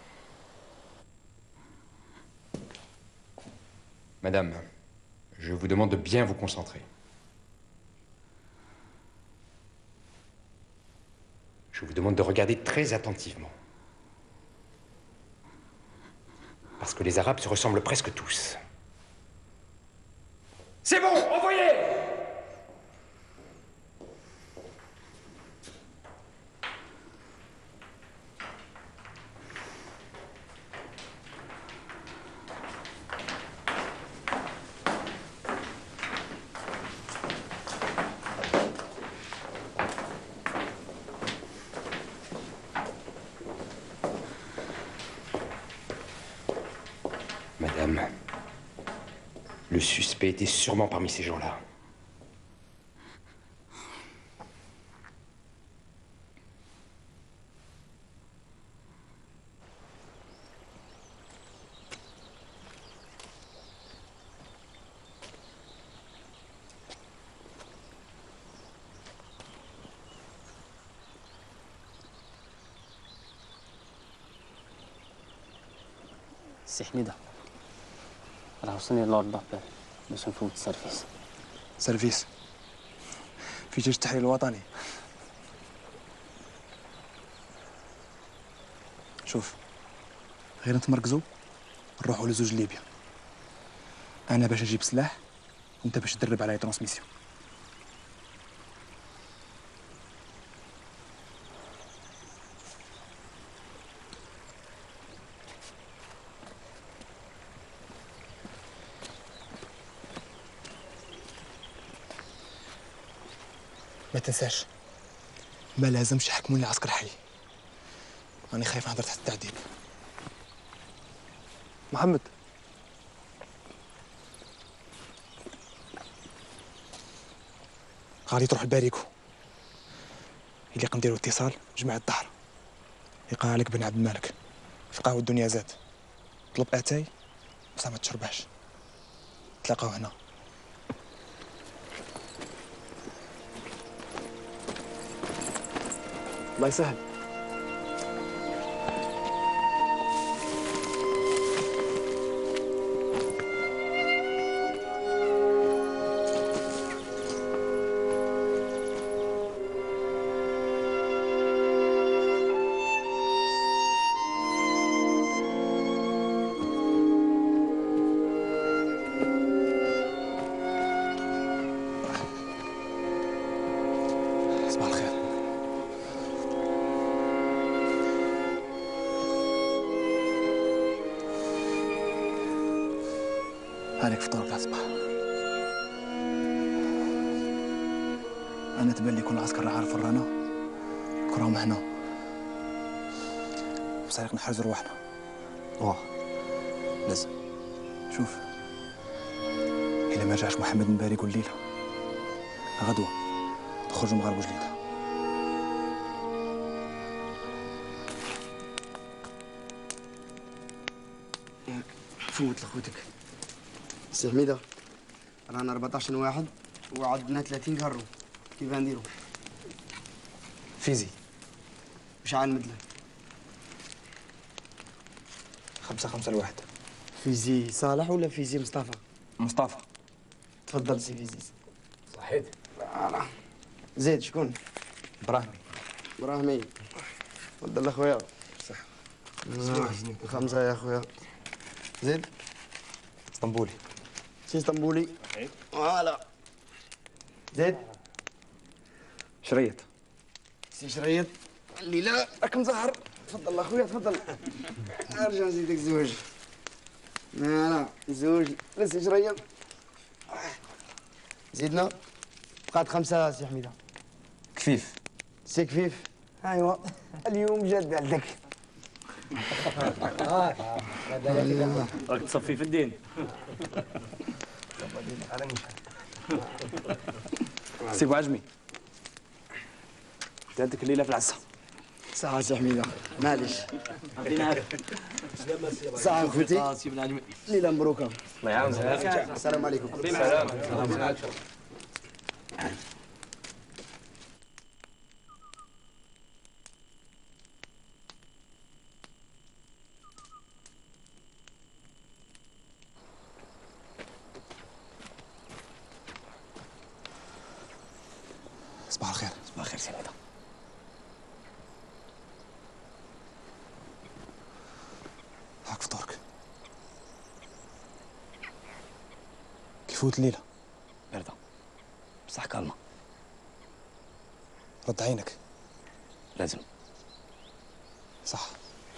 Madame, je vous demande de bien vous concentrer. Je vous demande de regarder très attentivement. Parce que les Arabes se ressemblent presque tous. C'est bon, envoyez! Madame, le suspect était sûrement parmi ces gens-là. سي حميدة راه وصلني لورد بابل باش نفوت السيرفيس. سيرفيس في جيش التحرير الوطني. شوف غير نتمركزوا نروحوا لزوج ليبيا. انا باش نجيب سلاح وانت باش تدرب على ترانسميسيون. ما تنساش ما لازمش يحكموني عسكر حي. راني خايف نهضر تحت التعذيب. محمد غادي تروح لباريكو اللي نديرو اتصال جماعة الدهر يقع عليك بن عبد الملك في قهوة الدنيا زاد. طلب اتاي وسامة تشرباش تلاقاو هنا. الله يسهل. بقالك فطورك الصباح. انا تبان لي كل عسكر راه عارف ورانا كراهم هنا، بصح نحرزوا رواحنا. واه لازم. شوف، إلا ما رجعش محمد من باريق الليلة غدوة تخرجوا مغاربة جديدة. فوت لخوتك سي حميدة، رانا أربعطاش واحد وعندنا ثلاثين كارو، كيف غنديرو؟ فيزي شحال مدلة؟ خمسة خمسة لواحد. فيزي صالح ولا فيزي مصطفى؟ مصطفى. تفضل سي فيزي. صحيت. فوالا. زيد شكون؟ براهمي. براهمي. تفضل اخويا. صح. آه. خمسة يا اخويا. زيد؟ اسطنبولي. سي اسطنبولي. فوالا. زيد؟ شريط. سي شريط. الليلة راك مزهر. تفضل اخويا تفضل. ارجع نزيدك زوج. فوالا زوج لسي شريط. زيدنا بقات خمسة سي حميدة. كفيف. سي كفيف. ايوا اليوم جد عندك. راك تصفي في الدين. سي بوعجمي، انت عندك الليله في العسه. ساعة سي حميدة معليش. ساعة خوتي. ليلة مبروكة. الله يعاونك. السلام عليكم. السلام. صباح الخير. صباح الخير سي حميدة. هاك فطورك. كيفوت الليلة؟ باردة بصح كالمة. رد عينك. لازم. صح.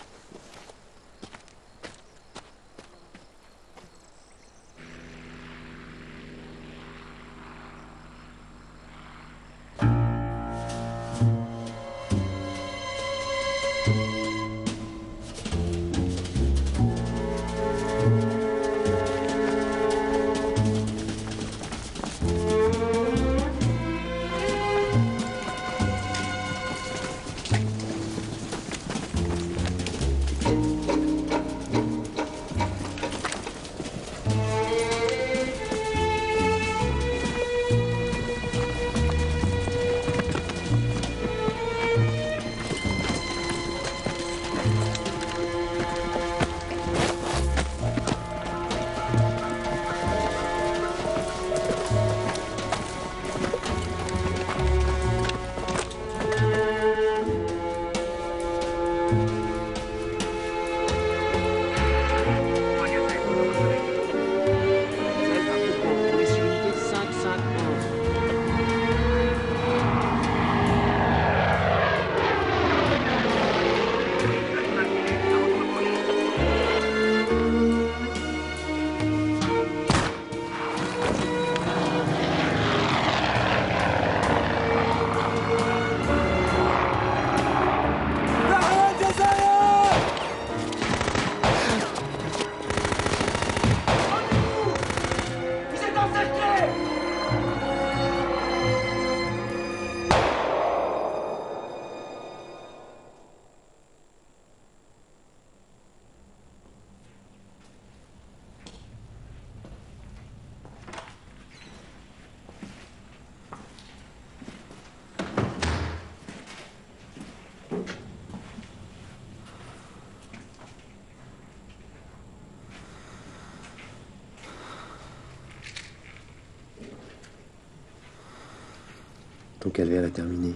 Ton calvaire est terminé.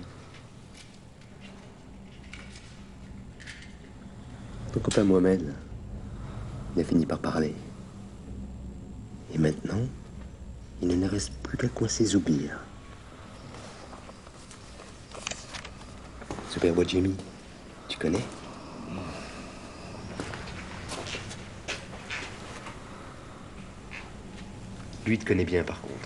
Ton copain Mohamed, il a fini par parler. Et maintenant, il ne nous reste plus qu'à coincer Zoubir. Zoubir Bouadjemi, tu connais? Lui te connaît bien, par contre.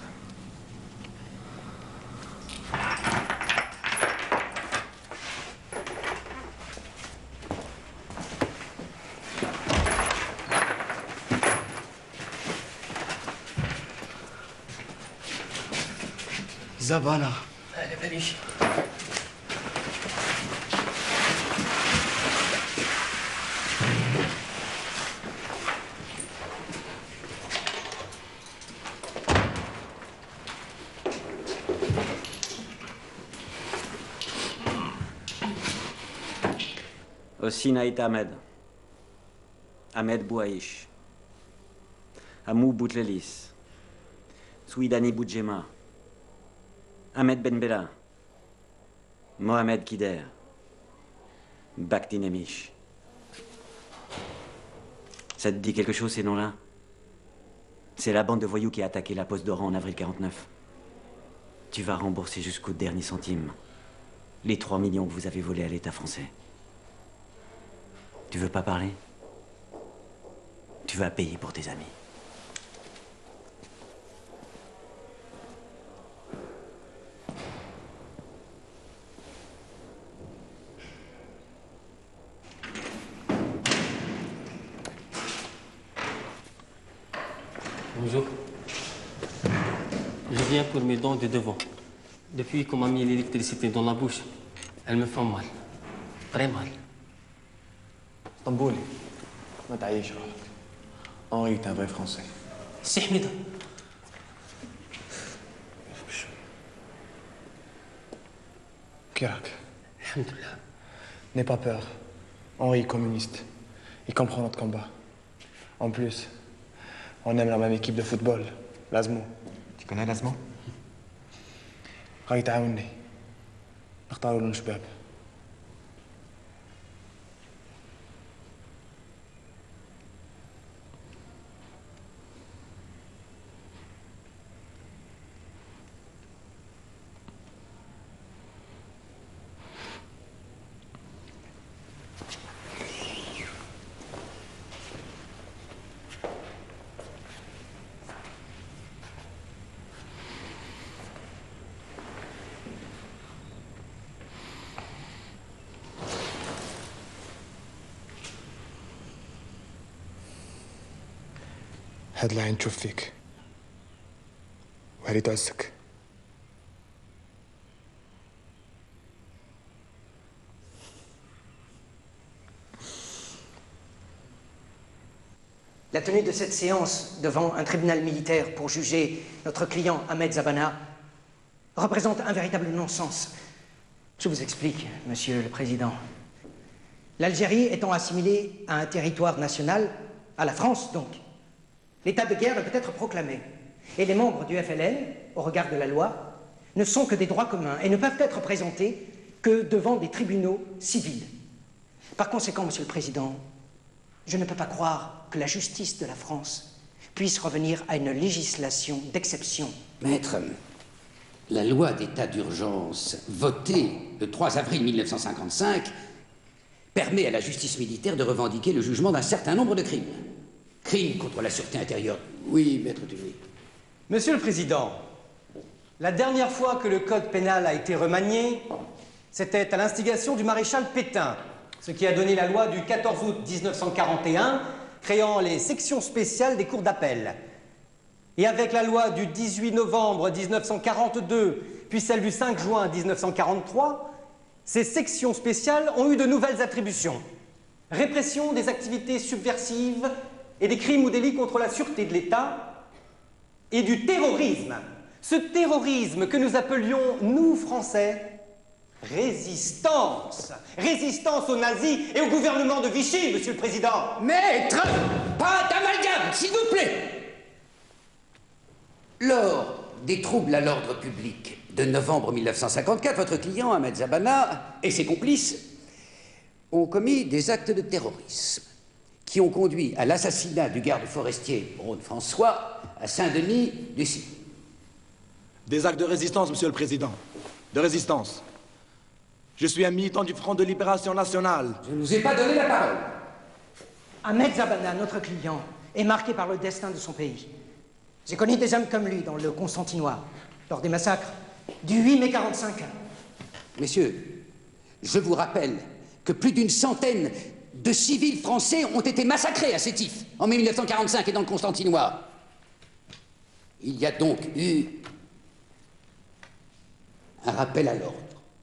زبانة. أهلا بليش. Aussi Naït Ahmed, Ahmed Bouaïch, Amou Boutlelis, Souidani Boudjema, Ahmed Ben Bella, Mohamed Kider, Bakhti Nemish. Ça te dit quelque chose, ces noms-là? C'est la bande de voyous qui a attaqué la poste d'Oran en avril quarante-neuf. Tu vas rembourser jusqu'au dernier centime les trois millions que vous avez volés à l'État français. Tu veux pas parler? Tu vas payer pour tes amis. Bonjour. Je viens pour mes dents de devant. Depuis qu'on m'a mis l'électricité dans la bouche, elles me font mal. Très mal. طنبولي ما تعيش روحك. Henri est un vrai Français. سي حميدة. كي راك؟ الحمد لله. N'aie pas peur. Henri est communiste. Il comprend notre combat. En plus, on aime la même équipe de football, l'Azmo. Tu connais l'Azmo? غادي تعاوني. نختاروا لهم شباب. هاد العين تشوف فيك وهذه تعزك. La tenue de cette séance devant un tribunal militaire pour juger notre client Ahmed Zabana représente un véritable non-sens. Je vous explique, Monsieur le Président. L'Algérie étant assimilée à un territoire national, à la France donc, l'état de guerre ne peut être proclamé. Et les membres du F L N, au regard de la loi, ne sont que des droits communs et ne peuvent être présentés que devant des tribunaux civils. Par conséquent, Monsieur le Président, je ne peux pas croire que la justice de la France puisse revenir à une législation d'exception. Maître, la loi d'état d'urgence votée le trois avril mille neuf cent cinquante-cinq permet à la justice militaire de revendiquer le jugement d'un certain nombre de crimes. Crimes contre la sûreté intérieure. Oui, maître Dumy. Monsieur le Président, la dernière fois que le code pénal a été remanié, c'était à l'instigation du maréchal Pétain, ce qui a donné la loi du quatorze août mille neuf cent quarante et un créant les sections spéciales des cours d'appel. Et avec la loi du dix-huit novembre mille neuf cent quarante-deux, puis celle du cinq juin mille neuf cent quarante-trois, ces sections spéciales ont eu de nouvelles attributions. Répression des activités subversives et des crimes ou délits contre la sûreté de l'État et du terrorisme. Ce terrorisme que nous appelions, nous, Français, résistance. Résistance aux nazis et au gouvernement de Vichy, Monsieur le Président. Maître, pas d'amalgame, s'il vous plaît. Lors des troubles à l'ordre public de novembre mille neuf cent cinquante-quatre, votre client, Ahmed Zabana, et ses complices ont commis des actes de terrorisme qui ont conduit à l'assassinat du garde forestier Braun François à Saint-Denis du Sine. Des actes de résistance, Monsieur le Président. De résistance. Je suis un militant du Front de Libération Nationale. Je ne vous ai pas donné la parole. Ahmed Zabana, notre client, est marqué par le destin de son pays. J'ai connu des hommes comme lui dans le Constantinois, lors des massacres du huit mai quarante-cinq. Messieurs, je vous rappelle que plus d'une centaine de civils français ont été massacrés à Sétif en mai mille neuf cent quarante-cinq et dans le Constantinois. Il y a donc eu un rappel à l'ordre.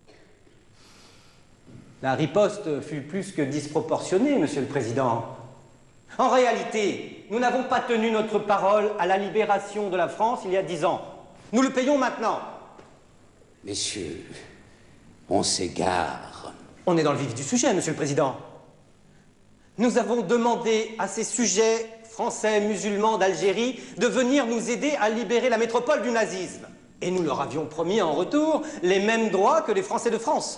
La riposte fut plus que disproportionnée, Monsieur le Président. En réalité, nous n'avons pas tenu notre parole à la libération de la France il y a dix ans. Nous le payons maintenant. Messieurs, on s'égare. On est dans le vif du sujet, Monsieur le Président. Nous avons demandé à ces sujets français musulmans d'Algérie de venir nous aider à libérer la métropole du nazisme. Et nous leur avions promis en retour les mêmes droits que les Français de France.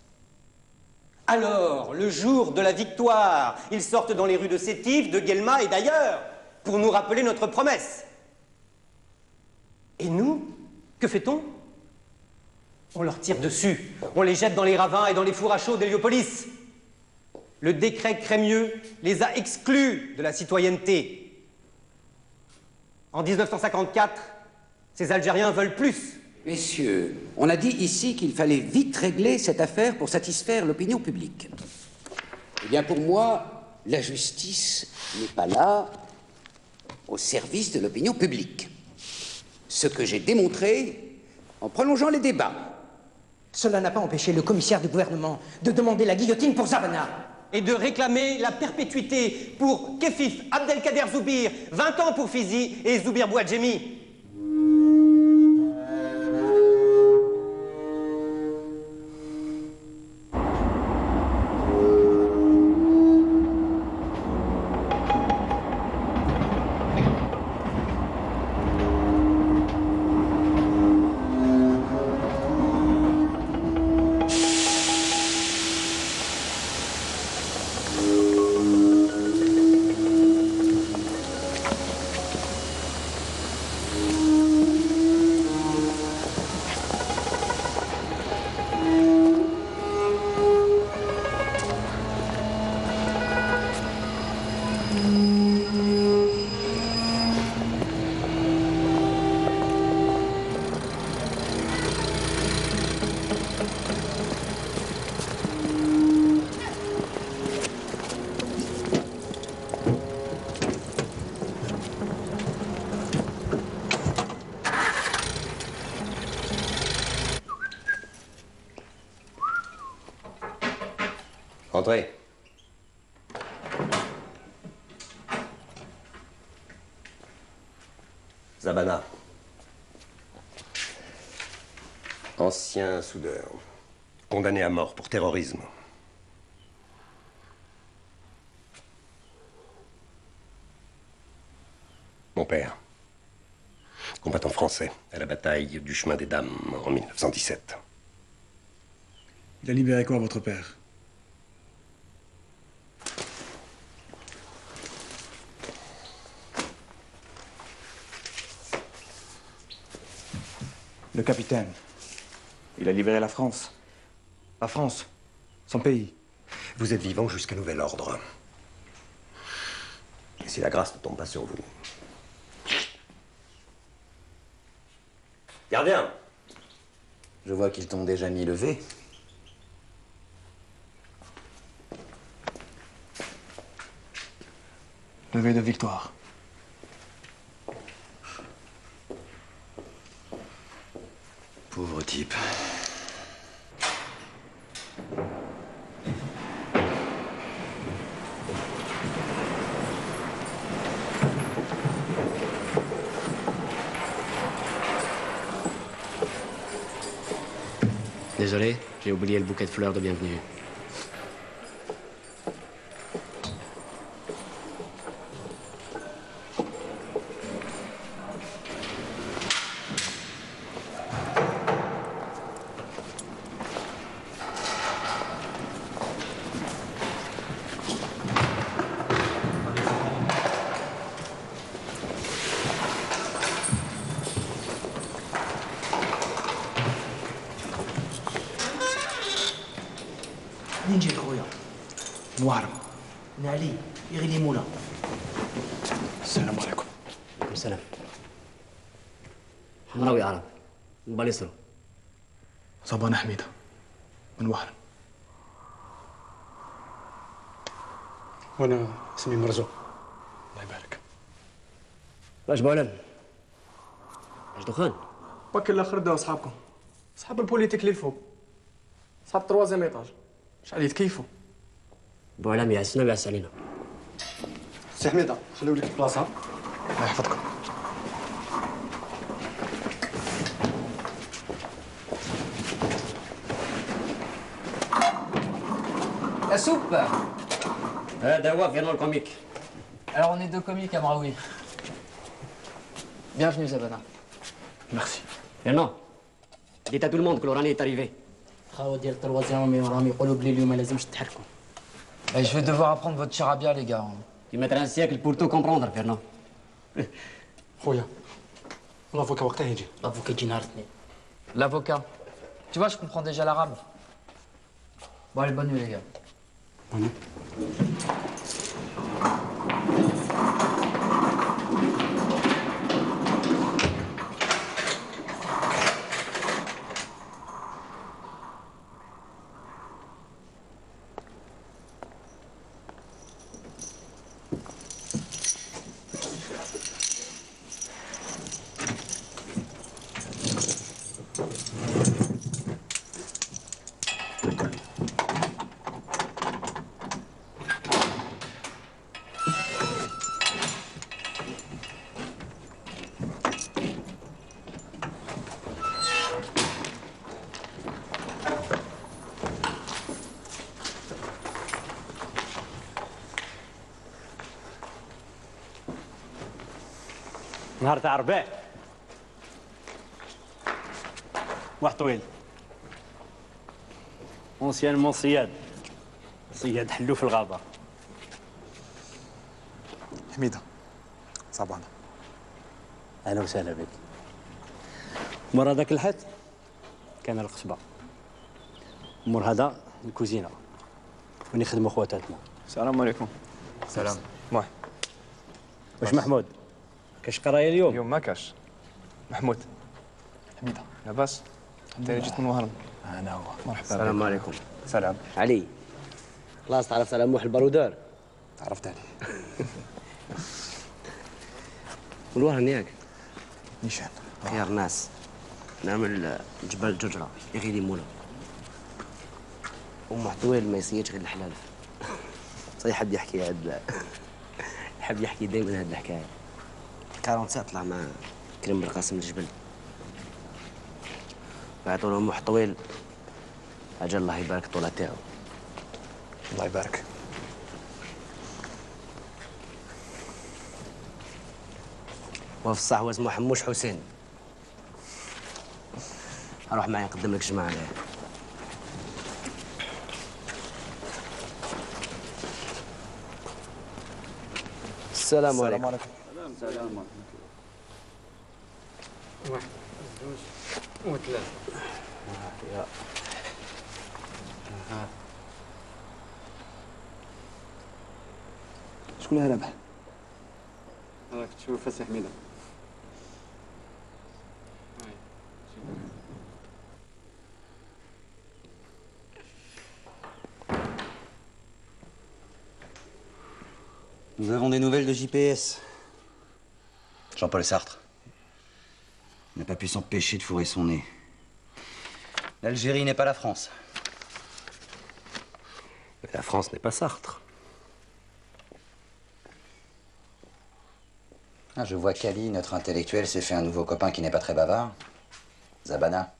Alors, le jour de la victoire, ils sortent dans les rues de Sétif, de Guelma et d'ailleurs pour nous rappeler notre promesse. Et nous, que fait-on? On leur tire dessus, on les jette dans les ravins et dans les fours à chaux d'Héliopolis. Le décret Crémieux les a exclus de la citoyenneté. En mille neuf cent cinquante-quatre, ces Algériens veulent plus. Messieurs, on a dit ici qu'il fallait vite régler cette affaire pour satisfaire l'opinion publique. Eh bien, pour moi, la justice n'est pas là au service de l'opinion publique. Ce que j'ai démontré en prolongeant les débats. Cela n'a pas empêché le commissaire du gouvernement de demander la guillotine pour Zabana. Et de réclamer la perpétuité pour Kefif Abdelkader Zoubir, vingt ans pour Fizi et Zoubir Bouadjemi. Entrez. Zabana. Ancien soudeur. Condamné à mort pour terrorisme. Mon père. Combattant français à la bataille du chemin des Dames en mille neuf cent dix-sept. Il a libéré quoi, votre père? Le capitaine, il a libéré la France. La France, son pays. Vous êtes vivant jusqu'à nouvel ordre. Et si la grâce ne tombe pas sur vous. Gardien! Je vois qu'ils t'ont déjà mis levé. Levé de victoire. Pauvre type. Désolé, j'ai oublié le bouquet de fleurs de bienvenue. منين جاي خويا؟ نوارم. أنا علي، يغلي مولا. السلام عليكم. السلام. حمراوي عرب من باليسرو. صبانة حميدة من وهران. وانا اسمي مرزوق. الله يبارك. واش بولان؟ واش دخان؟ وكل الاخر داو صحابكم، صحاب البوليتيك اللي الفوق، صحاب التروازيام ايطاج، شحال يتكيفوا. بولان يعسنا ويعس علينا. سي حميدة خليو لك البلاصة. الله يحفظكم. La soupe. هذا هو فيرنون الكوميك. Alors on est deux comiques à Mraoui. Bienvenue Zabana. Merci. Fernand, dites à tout le monde que l'Oranie est arrivé. خاوة ديال التروازيام راهم يقولوا بلي اليوم ما لازمش تحركوا. Et je vais devoir apprendre votre charabia les gars. Tu mettras un siècle pour tout comprendre, Fernand. خويا l'avocat وقتها يجي. L'avocat يجي نهار الاثنين. L'avocat. Tu vois, je comprends déjà l'arabe. Bon allez, bonne nuit les gars. Bonne nuit. نهار تاع ربيع واحد طويل اونسيانمون صياد صياد حلو في الغابه. حميدة صبانة. اهلا وسهلا بك. مور هذاك الحات كان القصبه، مور هذا الكوزينه وين يخدموا خواتاتنا. السلام عليكم. سلام. مرحبا. واش محمود كاش قرايه اليوم؟ اليوم ما كاش. محمود. حميدة لاباس؟ انت جيت من وهران. انا هو. مرحبا. السلام عليكم. سلام. علي خلاص تعرفت على موح البارودار؟ تعرفت عليه. والوهران ياك؟ نيشان. خيار ناس. نعمل جبل الججرة يغيدي مولا. ومح طويل ما يصيرش غير الحلال. صحيح حد يحكي هاد يحب يحكي دايما هاد الحكاية. أربعين ساعة طلع مع كريم بالقاسم الجبل. بعثوا له موح طويل أجل الله يبارك طولة تاعو. الله يبارك. وفي الصحوة اسمه حموش حسين. أروح معي أقدم لك جماعة عليه. السلام عليكم. السلام عليكم. السلام عليكم. واحد جوج وثلاثة. يا شكون اللي رابح؟ راك تشوف سي حميدة. Nous avons des nouvelles de J P S. Jean-Paul Sartre n'a pas pu s'empêcher de fourrer son nez. L'Algérie n'est pas la France. Mais la France n'est pas Sartre. Ah, je vois qu'Ali, notre intellectuel, s'est fait un nouveau copain qui n'est pas très bavard. Zabana.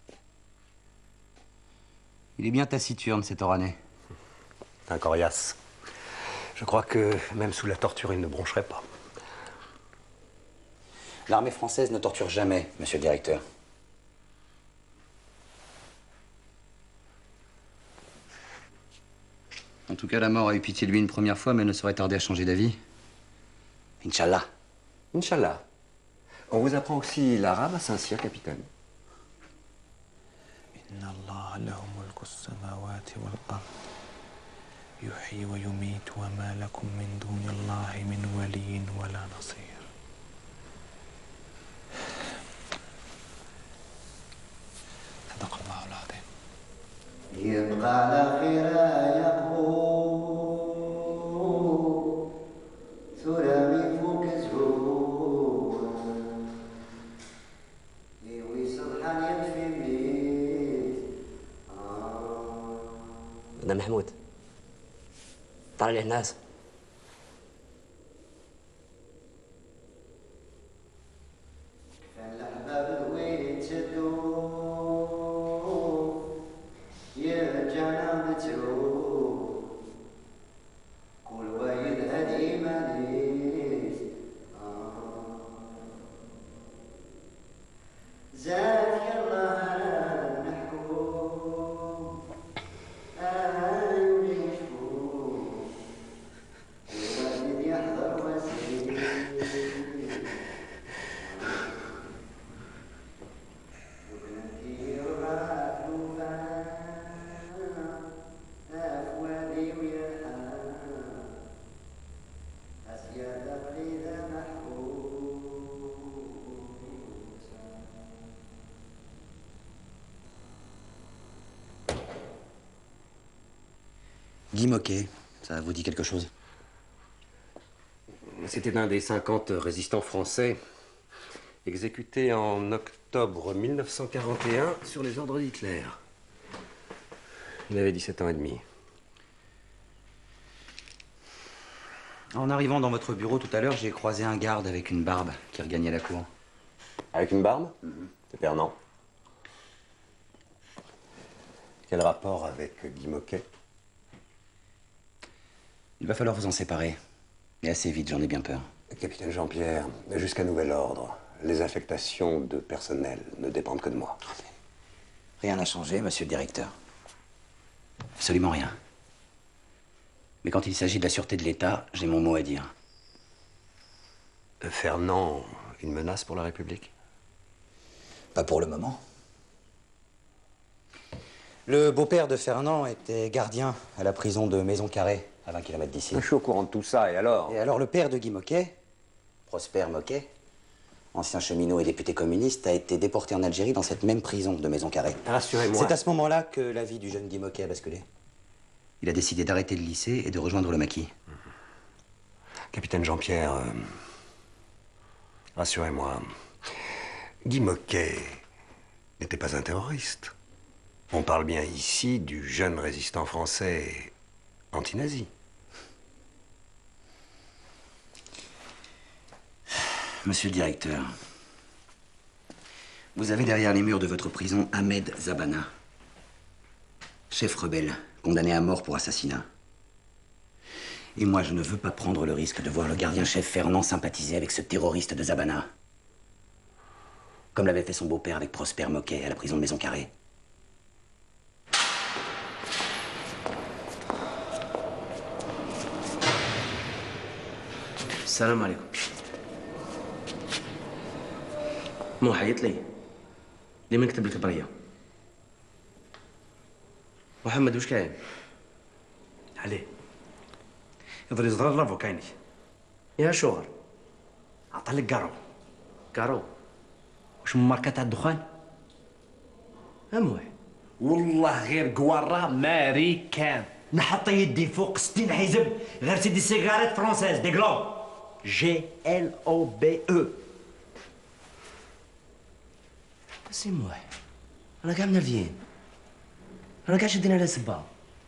Il est bien taciturne, cet Oranais. Un coriace. Je crois que même sous la torture, il ne broncherait pas. L'armée française ne torture jamais, monsieur le directeur. En tout cas, la mort a eu pitié de lui une première fois, mais elle ne saurait tarder à changer d'avis. Inch'Allah. Inch'Allah. On vous apprend aussi l'arabe à Saint-Cyr, capitaine. Inna Allah lahu mulku as-samawati wal-ard. يحيي ويميت وما لكم من دون الله من ولي ولا نصير. يبقى على خير يقول سلامي فوق زهور يوي صبحان يدفي ميت ده محمود طلع لي الناس الأحباب الوين تشدوا يرجعنا متعوب كل واحد هدي ماليس زاد يلا نحكم أيوني مشكور الوالد يحضر وزير Guy Moquet, ça vous dit quelque chose? C'était l'un des cinquante résistants français exécutés en octobre mille neuf cent quarante et un sur les ordres d'Hitler. Il avait dix-sept ans et demi. En arrivant dans votre bureau tout à l'heure, j'ai croisé un garde avec une barbe qui regagnait la cour. Avec une barbe? C'est Fernand. Quel rapport avec Guy Moquet? Il va falloir vous en séparer. Et assez vite, j'en ai bien peur. Capitaine Jean-Pierre, jusqu'à nouvel ordre, les affectations de personnel ne dépendent que de moi. Rien n'a changé, monsieur le directeur. Absolument rien. Mais quand il s'agit de la sûreté de l'État, j'ai mon mot à dire. Fernand, une menace pour la République? Pas pour le moment. Le beau-père de Fernand était gardien à la prison de Maison Carrée, à vingt kilomètres d'ici. Je suis au courant de tout ça, et alors? Et alors le père de Guy Moquet, Prosper Moquet, ancien cheminot et député communiste, a été déporté en Algérie dans cette même prison de Maison Carrée. Rassurez-moi. C'est à ce moment-là que la vie du jeune Guy Moquet a basculé. Il a décidé d'arrêter le lycée et de rejoindre le maquis. Capitaine Jean-Pierre, euh, rassurez-moi, Guy Moquet n'était pas un terroriste. On parle bien ici du jeune résistant français anti-nazi. Monsieur le directeur, vous avez derrière les murs de votre prison Ahmed Zabana, chef rebelle, condamné à mort pour assassinat. Et moi, je ne veux pas prendre le risque de voir le gardien-chef Fernand sympathiser avec ce terroriste de Zabana. Comme l'avait fait son beau-père avec Prosper Moquet à la prison de Maison Carrée. السلام عليكم. مو حيط لي ليه ما نكتب لك بريه؟ محمد وش كاين؟ عليه يضل يزرر لافو كايني يا شغل عطالك كارو كارو واش من ماركة تاع الدخان؟ اموح والله غير قوارا ماريكان نحط يدي فوق ستين حزب غير سيدي سيجارات فرونسيز دي غلوب جي ال او بي او. سي موح انا كاع من الفيين انا كاع شدينا على سبا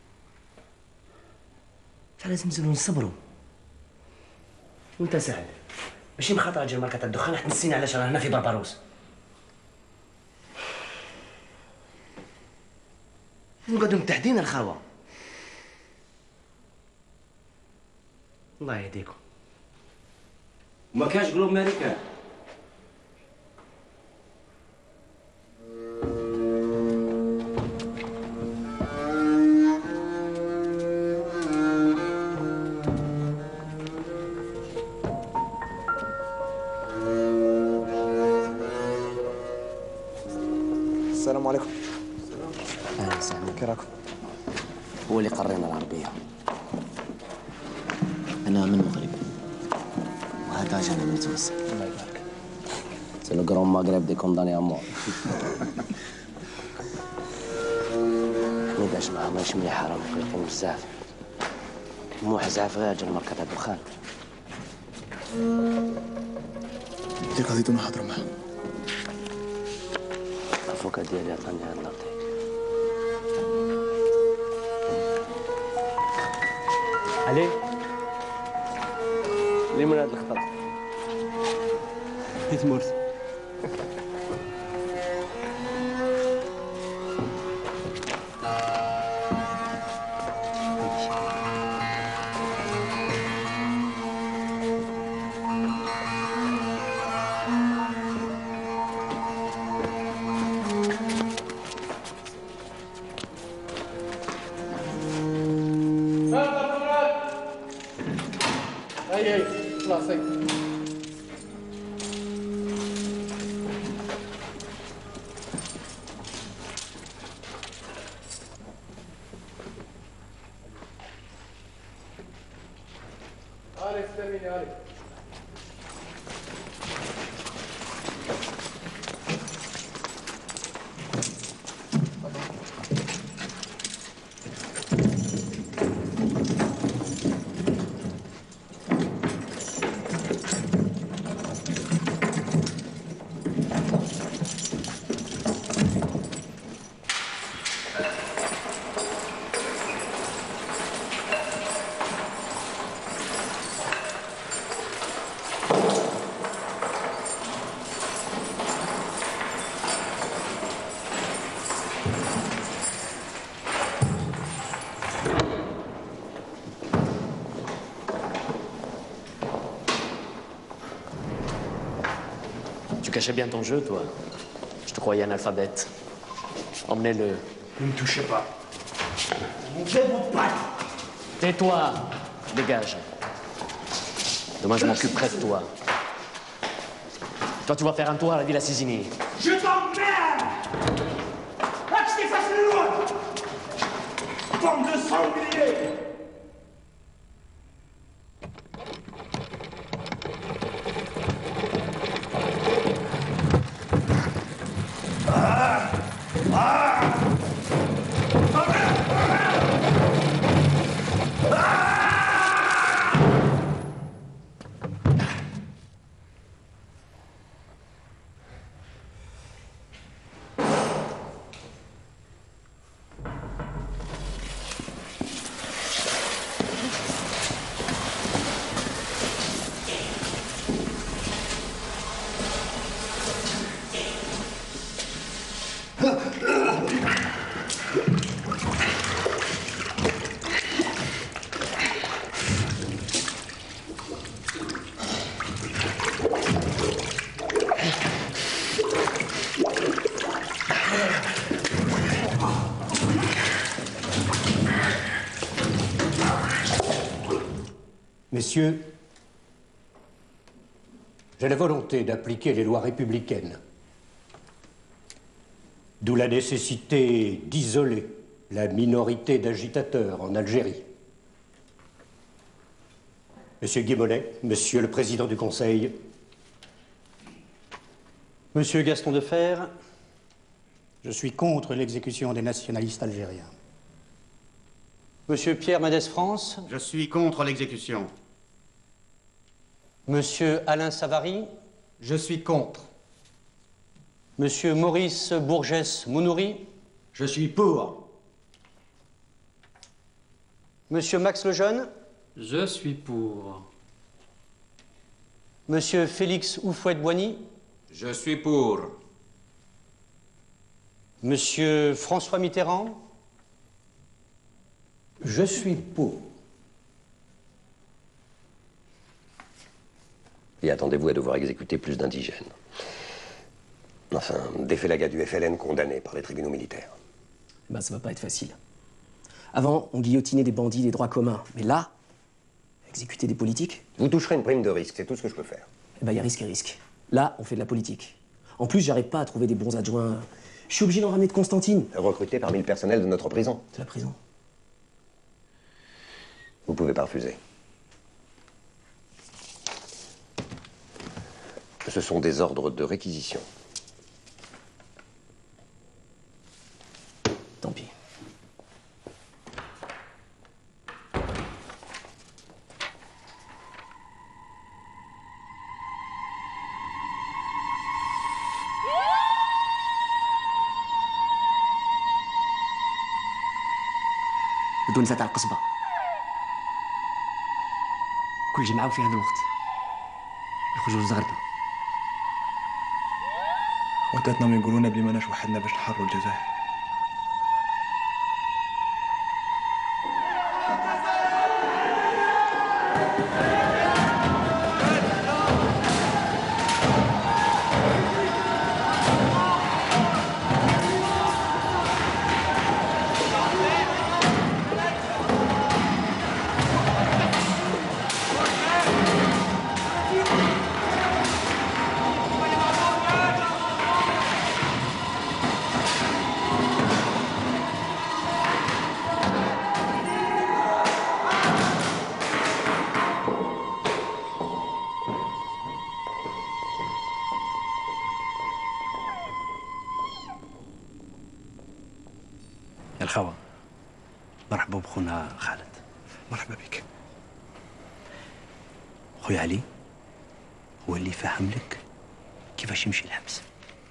فلازم نزيدو نصبرو. وانت سعد ماشي مخاطر اجي ماركة الدخان حتى نسينا علاش رانا هنا في بربروس. نقعدو متحدين الخاوة. الله يهديكم. وما كانش قلوب ماريكان. السلام عليكم. اهلا وسهلا. كي راكم؟ هو اللي قرينا العربية. أنا من المغرب وهذا جانا من تونس. الله يبارك. C'est le grand Maghreb des condamnés à mort. ميداش معاه ماشي مليح راهم مقلقين بزاف. مو حزاف غير جا المركب الدخان. ديك غادي نهضروا معاه. الافوكا ديالي عطاني هاد الارتيك. علي لي من هاد الخطط حيت مرت هاي هاي خلاص هاي علي استميني علي Tu cachais bien ton jeu, toi. Je te croyais analphabète. Emmenez-le. Ne me touchez pas. Vous êtes mon pote. Tais-toi. Dégage. Demain, je m'occuperai de toi. Toi, tu vas faire un tour à la Villa Sisini. Je t'emmerde. Là, que je t'efface le loin. Bande de sangliers. Messieurs, j'ai la volonté d'appliquer les lois républicaines. D'où la nécessité d'isoler la minorité d'agitateurs en Algérie. Monsieur Guimonet, Monsieur le Président du Conseil. Monsieur Gaston Defer, je suis contre l'exécution des nationalistes algériens. Monsieur Pierre Mendès France. Je suis contre l'exécution. Monsieur Alain Savary. Je suis contre. Monsieur Maurice Bourgès Mounouri. Je suis pour. Monsieur Max Lejeune. Je suis pour. Monsieur Félix Oufouette-Boigny. Je suis pour. Monsieur François Mitterrand. Je suis pour. Et attendez-vous à devoir exécuter plus d'indigènes. Enfin, des félagas du F L N condamnés par les tribunaux militaires. Ben, ça va pas être facile. Avant, on guillotinait des bandits des droits communs. Mais là, exécuter des politiques. Vous toucherez une prime de risque, c'est tout ce que je peux faire. Eh ben, il y a risque et risque. Là, on fait de la politique. En plus, j'arrive pas à trouver des bons adjoints. Je suis obligé d'en ramener de Constantine. Recruté parmi le personnel de notre prison. De la prison. Vous pouvez pas refuser. Ce sont des ordres de réquisition. Tant pis. الدونزة تاع القصبة كل جمعة وفي هذا الوقت يخرجوا للزغربة. خواتاتنا يقولونا بلي ماناش وحدنا باش نحرروا الجزائر. يا الخوة، مرحبا بخونا خالد. مرحبا بك. خويا علي هو اللي فاهم لك كيفاش يمشي الحبس.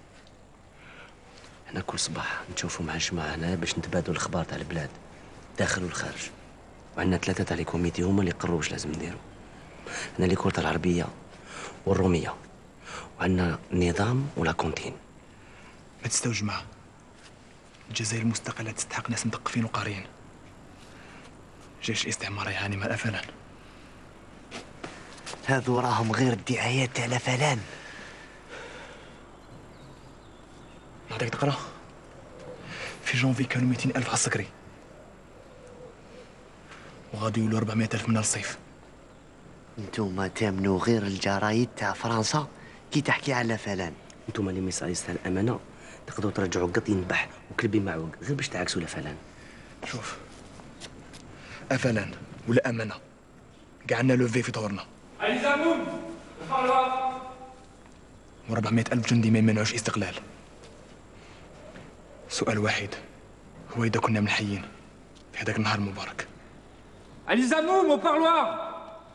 انا كل صباح نشوفوا مع الجماعة هنا باش نتبادلوا الاخبار تاع البلاد داخل والخارج، وعندنا ثلاثة تاع لي كوميتي هما اللي يقرروا واش لازم نديروا. عندنا لي كورة العربية والرومية، وعندنا النظام ولا كونتين. ما تستوج معاه. الجزائر المستقلة تستحق ناس مثقفين وقاريين. جيش الاستعمار يعاني من الافلان. هذو راهم غير الدعايات تاع الافلان. نعطيك تقرا. في جونفي كانوا مئتين ألف عسكري، وغادي يولوا أربعمائة ألف من الصيف. انتوما تامنوا غير الجرايد تاع فرنسا كي تحكي على فلان. انتوما لي ميسايس تاع الامانه تقدروا ترجعوا قط ينبح وكلبي معوق غير باش تعكسوا الافلان. شوف، افلان ولا امانه كاع عندنا لوفي في دورنا. علي زمون البارلوار. و400 ألف جندي ما يمنعوش استقلال. سؤال واحد هو اذا كنا منحيين في هذاك النهار المبارك. علي زمون au parloir.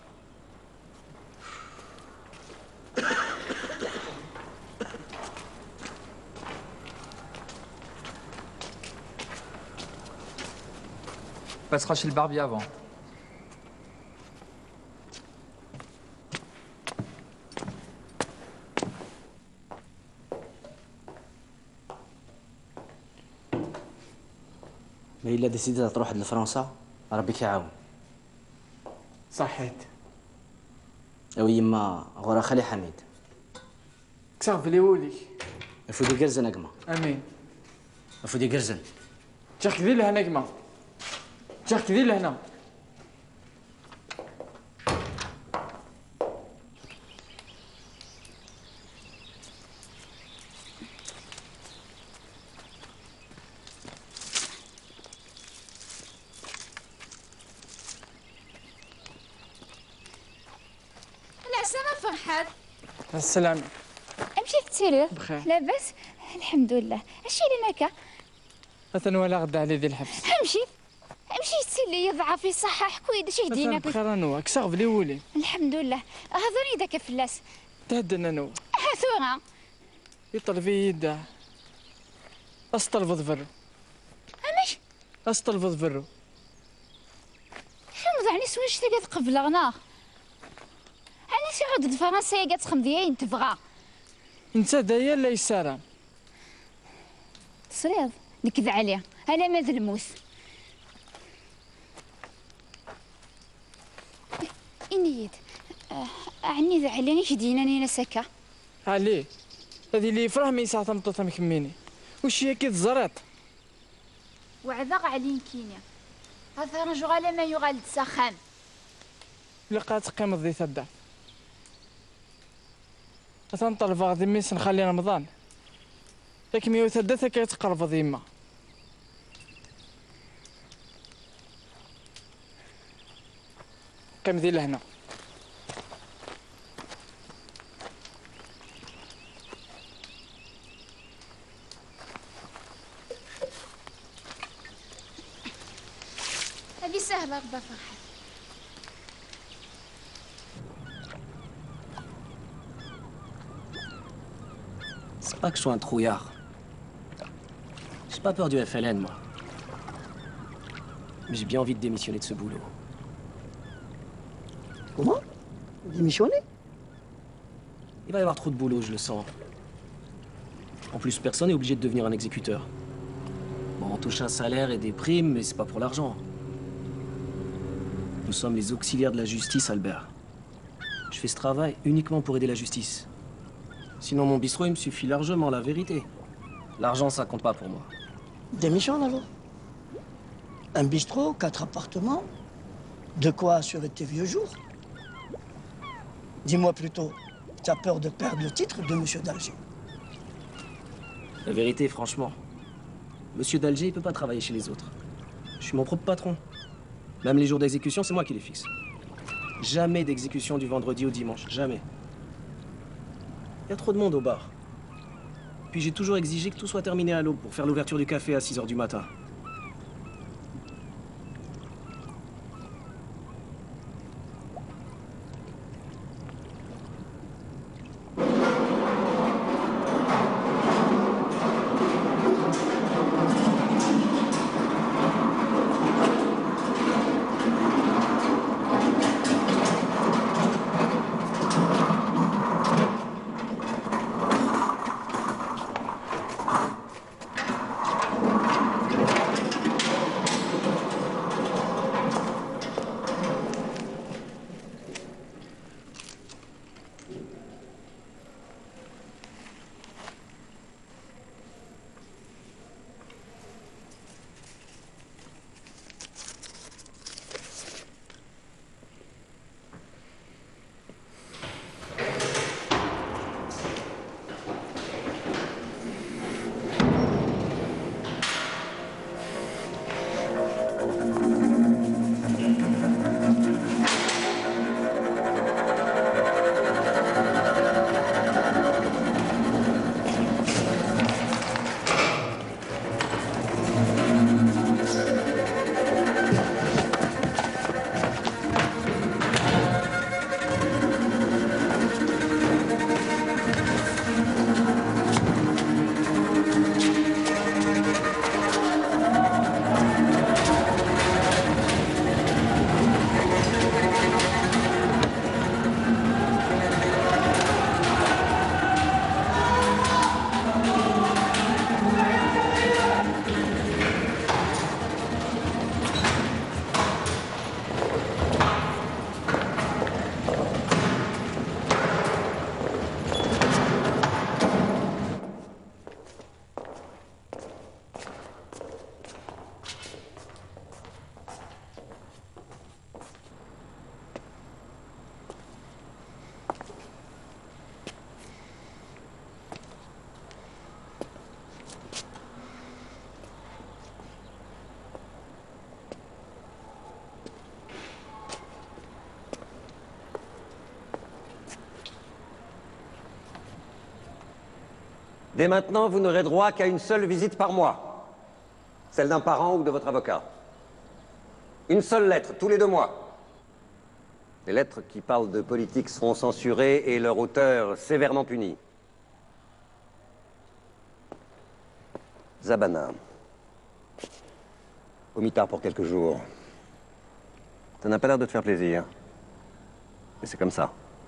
Passera chez le barbier avant. ما إلا ديسيدي تروح لفرنسا ربي يعاون. صحيت. او يما غورا خالي حميد. كساف لي ولي. افودي قرزن اقما. امين. افودي قرزن. جاك ذي لهنا اقما. جاك ذي لهنا. العسلامة فرحات. السلامة. امشي تسيري. بخير. لاباس؟ الحمد لله. اش اللي ناكا؟ مثلا ولا غدا على ذي الحبس. امشي امشي تسلي ضعفي صحح كويد اش يهدينا بخير انا كساغ لي ولي. الحمد لله. هضري داك فلاس. تهدنا نو. ثورة. يطلبي يدا. استلفظ فرو. امش؟ استلفظ فرو. شو مضعني سويش تقعد قبل غناخ. أنا سعود فرنسا قاعد تخمديين تبغى. انت دايا لا يسارة. تصريض نكذ عليه أنا ماذا الموس. إنيد أعني ذا عليني شديناني نسكا. علي هذه اللي يفرح من ساعة مطوطة مكميني. وش هي كي تزرط؟ وعذاق علين كينيا. هذا رجل على ما يغال تسخن. لقات قيمة ذي ثدا. تنطلب غادي ميس نخلي رمضان. لكن ميو ثدا كيتقرب ذيما. قيم ذي لهنا. هذه سهلة غدا فرحة. C'est pas que je sois un trouillard. J'ai pas peur du F L N, moi. Mais j'ai bien envie de démissionner de ce boulot. Comment? Démissionner? Il va y avoir trop de boulot, je le sens. En plus, personne n'est obligé de devenir un exécuteur. Bon, on touche un salaire et des primes, mais c'est pas pour l'argent. Nous sommes les auxiliaires de la justice, Albert. Je fais ce travail uniquement pour aider la justice. Sinon, mon bistrot, il me suffit largement, la vérité. L'argent, ça compte pas pour moi. Démissionne alors. Un bistrot, quatre appartements. De quoi assurer tes vieux jours? Dis-moi plutôt, tu as peur de perdre le titre de Monsieur d'Alger? La vérité, franchement, Monsieur d'Alger, il peut pas travailler chez les autres. Je suis mon propre patron. Même les jours d'exécution, c'est moi qui les fixe. Jamais d'exécution du vendredi au dimanche, jamais. Il y a trop de monde au bar. Puis j'ai toujours exigé que tout soit terminé à l'aube pour faire l'ouverture du café à six heures du matin. Dès maintenant, vous n'aurez droit qu'à une seule visite par mois. Celle d'un parent ou de votre avocat. Une seule lettre, tous les deux mois. Les lettres qui parlent de politique seront censurées et leur auteur sévèrement puni. Zabana. Au mitard pour quelques jours. Ça n'a pas l'air de te faire plaisir. Mais c'est comme ça.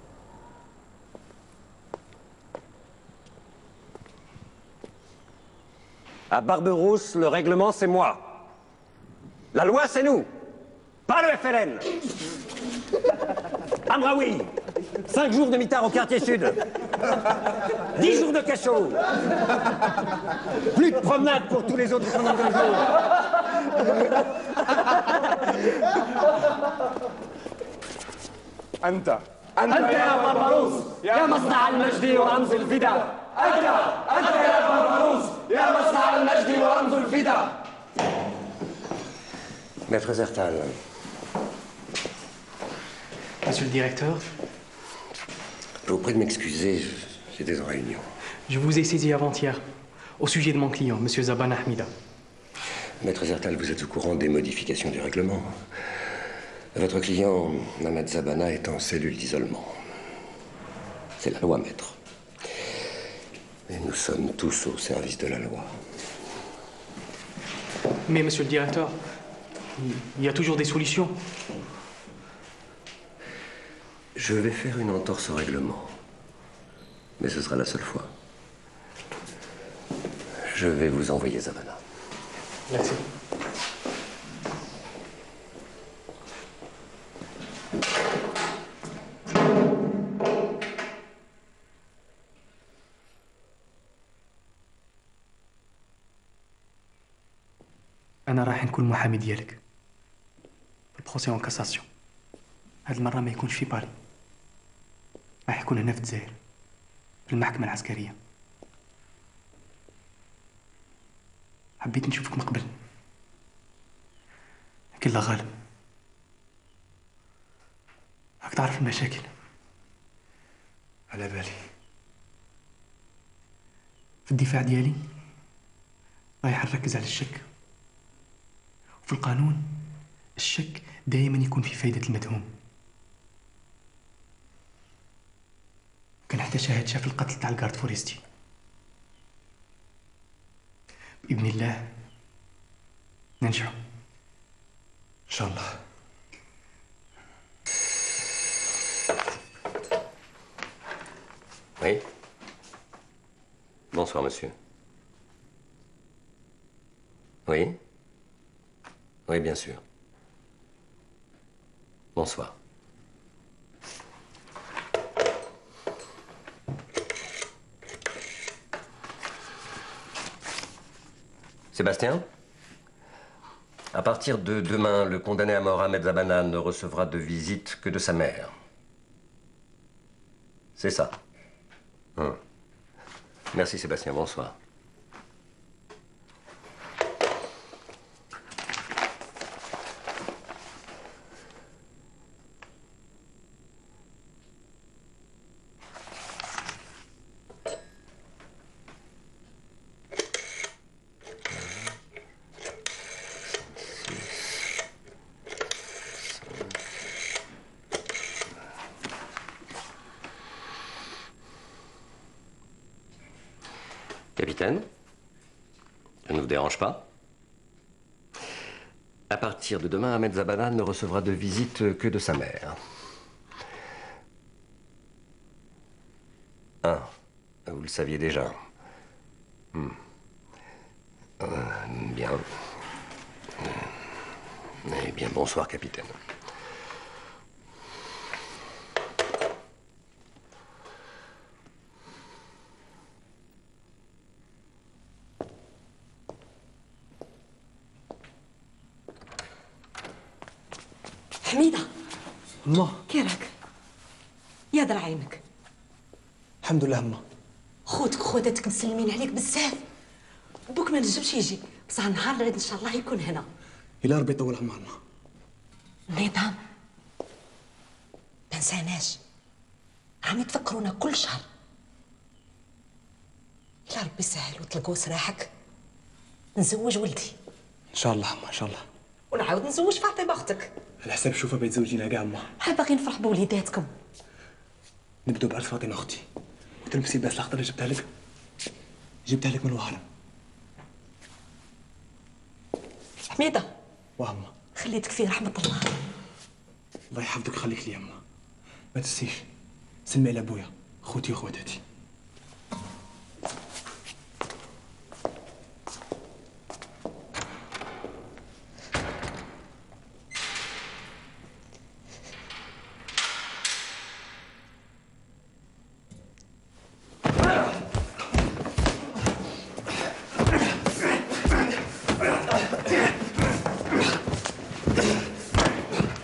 À Barberousse, le règlement, c'est moi. La loi, c'est nous. Pas le F L N. Amraoui, cinq jours de mitard au quartier sud. Dix jours de cachot. Plus de promenade pour tous les autres pendant deux jours. أنت أنت يا بربروس يا مصنع المجد ورمز الفدا. أنت أنت يا بربروس يا مصنع المجد ورمز الفدا. Maître Zertal. Monsieur le directeur, Je vous prie de m'excuser, j'étais en réunion. je vous ai saisi avant-hier au sujet de mon client, Monsieur Zabana Hamida. Maître Zertal, vous êtes au courant des modifications du règlement. Votre client, Ahmed Zabana, est en cellule d'isolement. C'est la loi, maître. Et nous sommes tous au service de la loi. Mais Monsieur le directeur, Il y a toujours des solutions. Je vais faire une entorse au règlement. Mais ce sera la seule fois. Je vais vous envoyer Zabana. Merci. أنا راح نكون محامي ديالك في البروسي اون كاساسيون. هاد المرة ما يكونش في باري، راح يكون هنا في الجزائر في المحكمة العسكرية. حبيت نشوفك من قبل لكن لا غالب، راك تعرف المشاكل. على بالي. في الدفاع ديالي رايح نركز على الشك، وفي القانون الشك دائما يكون في فايدة المدهوم. كان حتى شاهد شاف القتل تاع الجارد فوريستي. بإذن الله ننجحوا إن شاء الله. Oui. Bonsoir, monsieur. Oui. Oui, bien sûr. Bonsoir. Sébastien, à partir de demain, le condamné à mort Ahmed Zabana ne recevra de visite que de sa mère. C'est ça. Hum. Merci Sébastien, bonsoir. Capitaine, je ne vous dérange pas. À partir de demain, Ahmed Zabana ne recevra de visite que de sa mère. Ah, vous le saviez déjà. Hmm. Euh, bien. Eh bien, bonsoir, capitaine. حميدة أما كي راك؟ يا در عينك. الحمد لله أما. خوتك خواتاتك مسلمين عليك بزاف. بوك ما نجمش يجي، بصح النهار الغد ان شاء الله يكون هنا. إلا ربي يطول عمرنا. النظام تنساناش، راهم يتفكرونا كل شهر. إلا ربي يسهل وتلقوا سراحك نزوج ولدي. إن شاء الله أما إن شاء الله. ونعاود نزوج فاطمة أختك. على حساب شوفها بغيت تزوجينا كاع أما. حنا باغي نفرح بوليداتكم. نبدو بعرس فاطمة أختي وتلبسي باس الأخضر اللي جبتها لك، جبتها لك من الوهران. حميدة واه أما. خليتك فيه رحمة الله. الله يحفظك ويخليك لي أما. ما تنسيش سلمي على بويا خوتي وخواتاتي.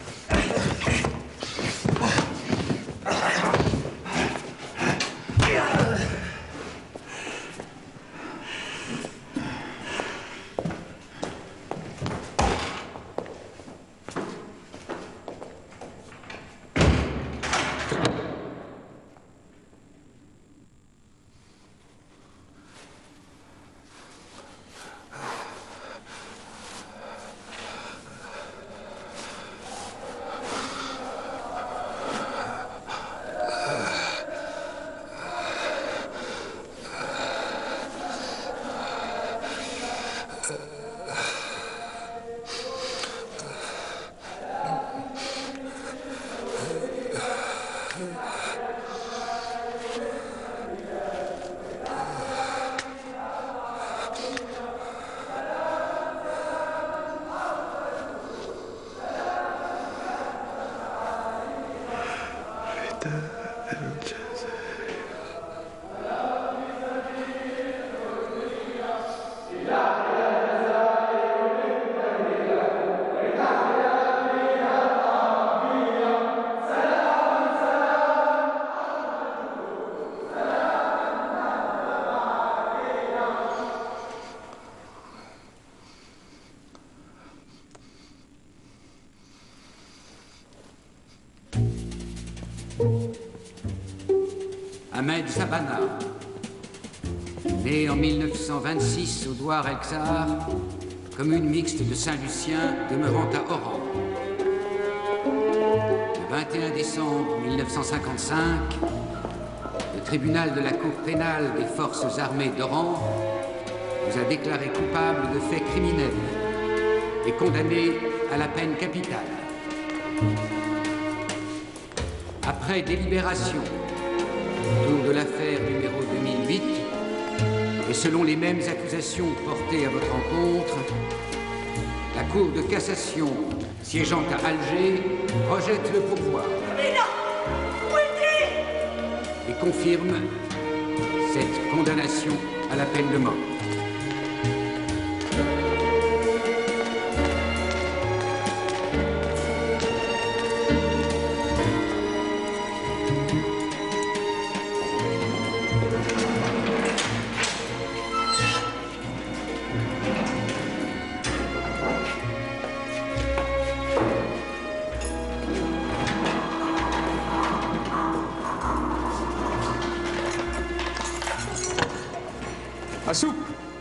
Yeah. Ahmed Zabana, né en mille neuf cent vingt-six au Douar El Khzar, commune mixte de Saint-Lucien demeurant à Oran. Le vingt et un décembre mille neuf cent cinquante-cinq, le tribunal de la Cour pénale des forces armées d'Oran vous a déclaré coupable de faits criminels et condamné à la peine capitale. Après délibération autour de l'affaire numéro deux mille huit, et selon les mêmes accusations portées à votre encontre, la Cour de cassation siégeant à Alger rejette le pourvoi et confirme cette condamnation à la peine de mort. السوق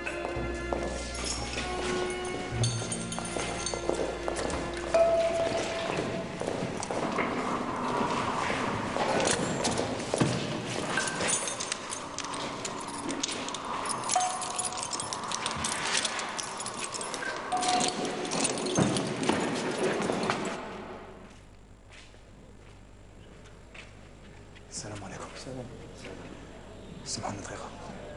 السلام عليكم. السلام. سمحوا لنا دقيقة.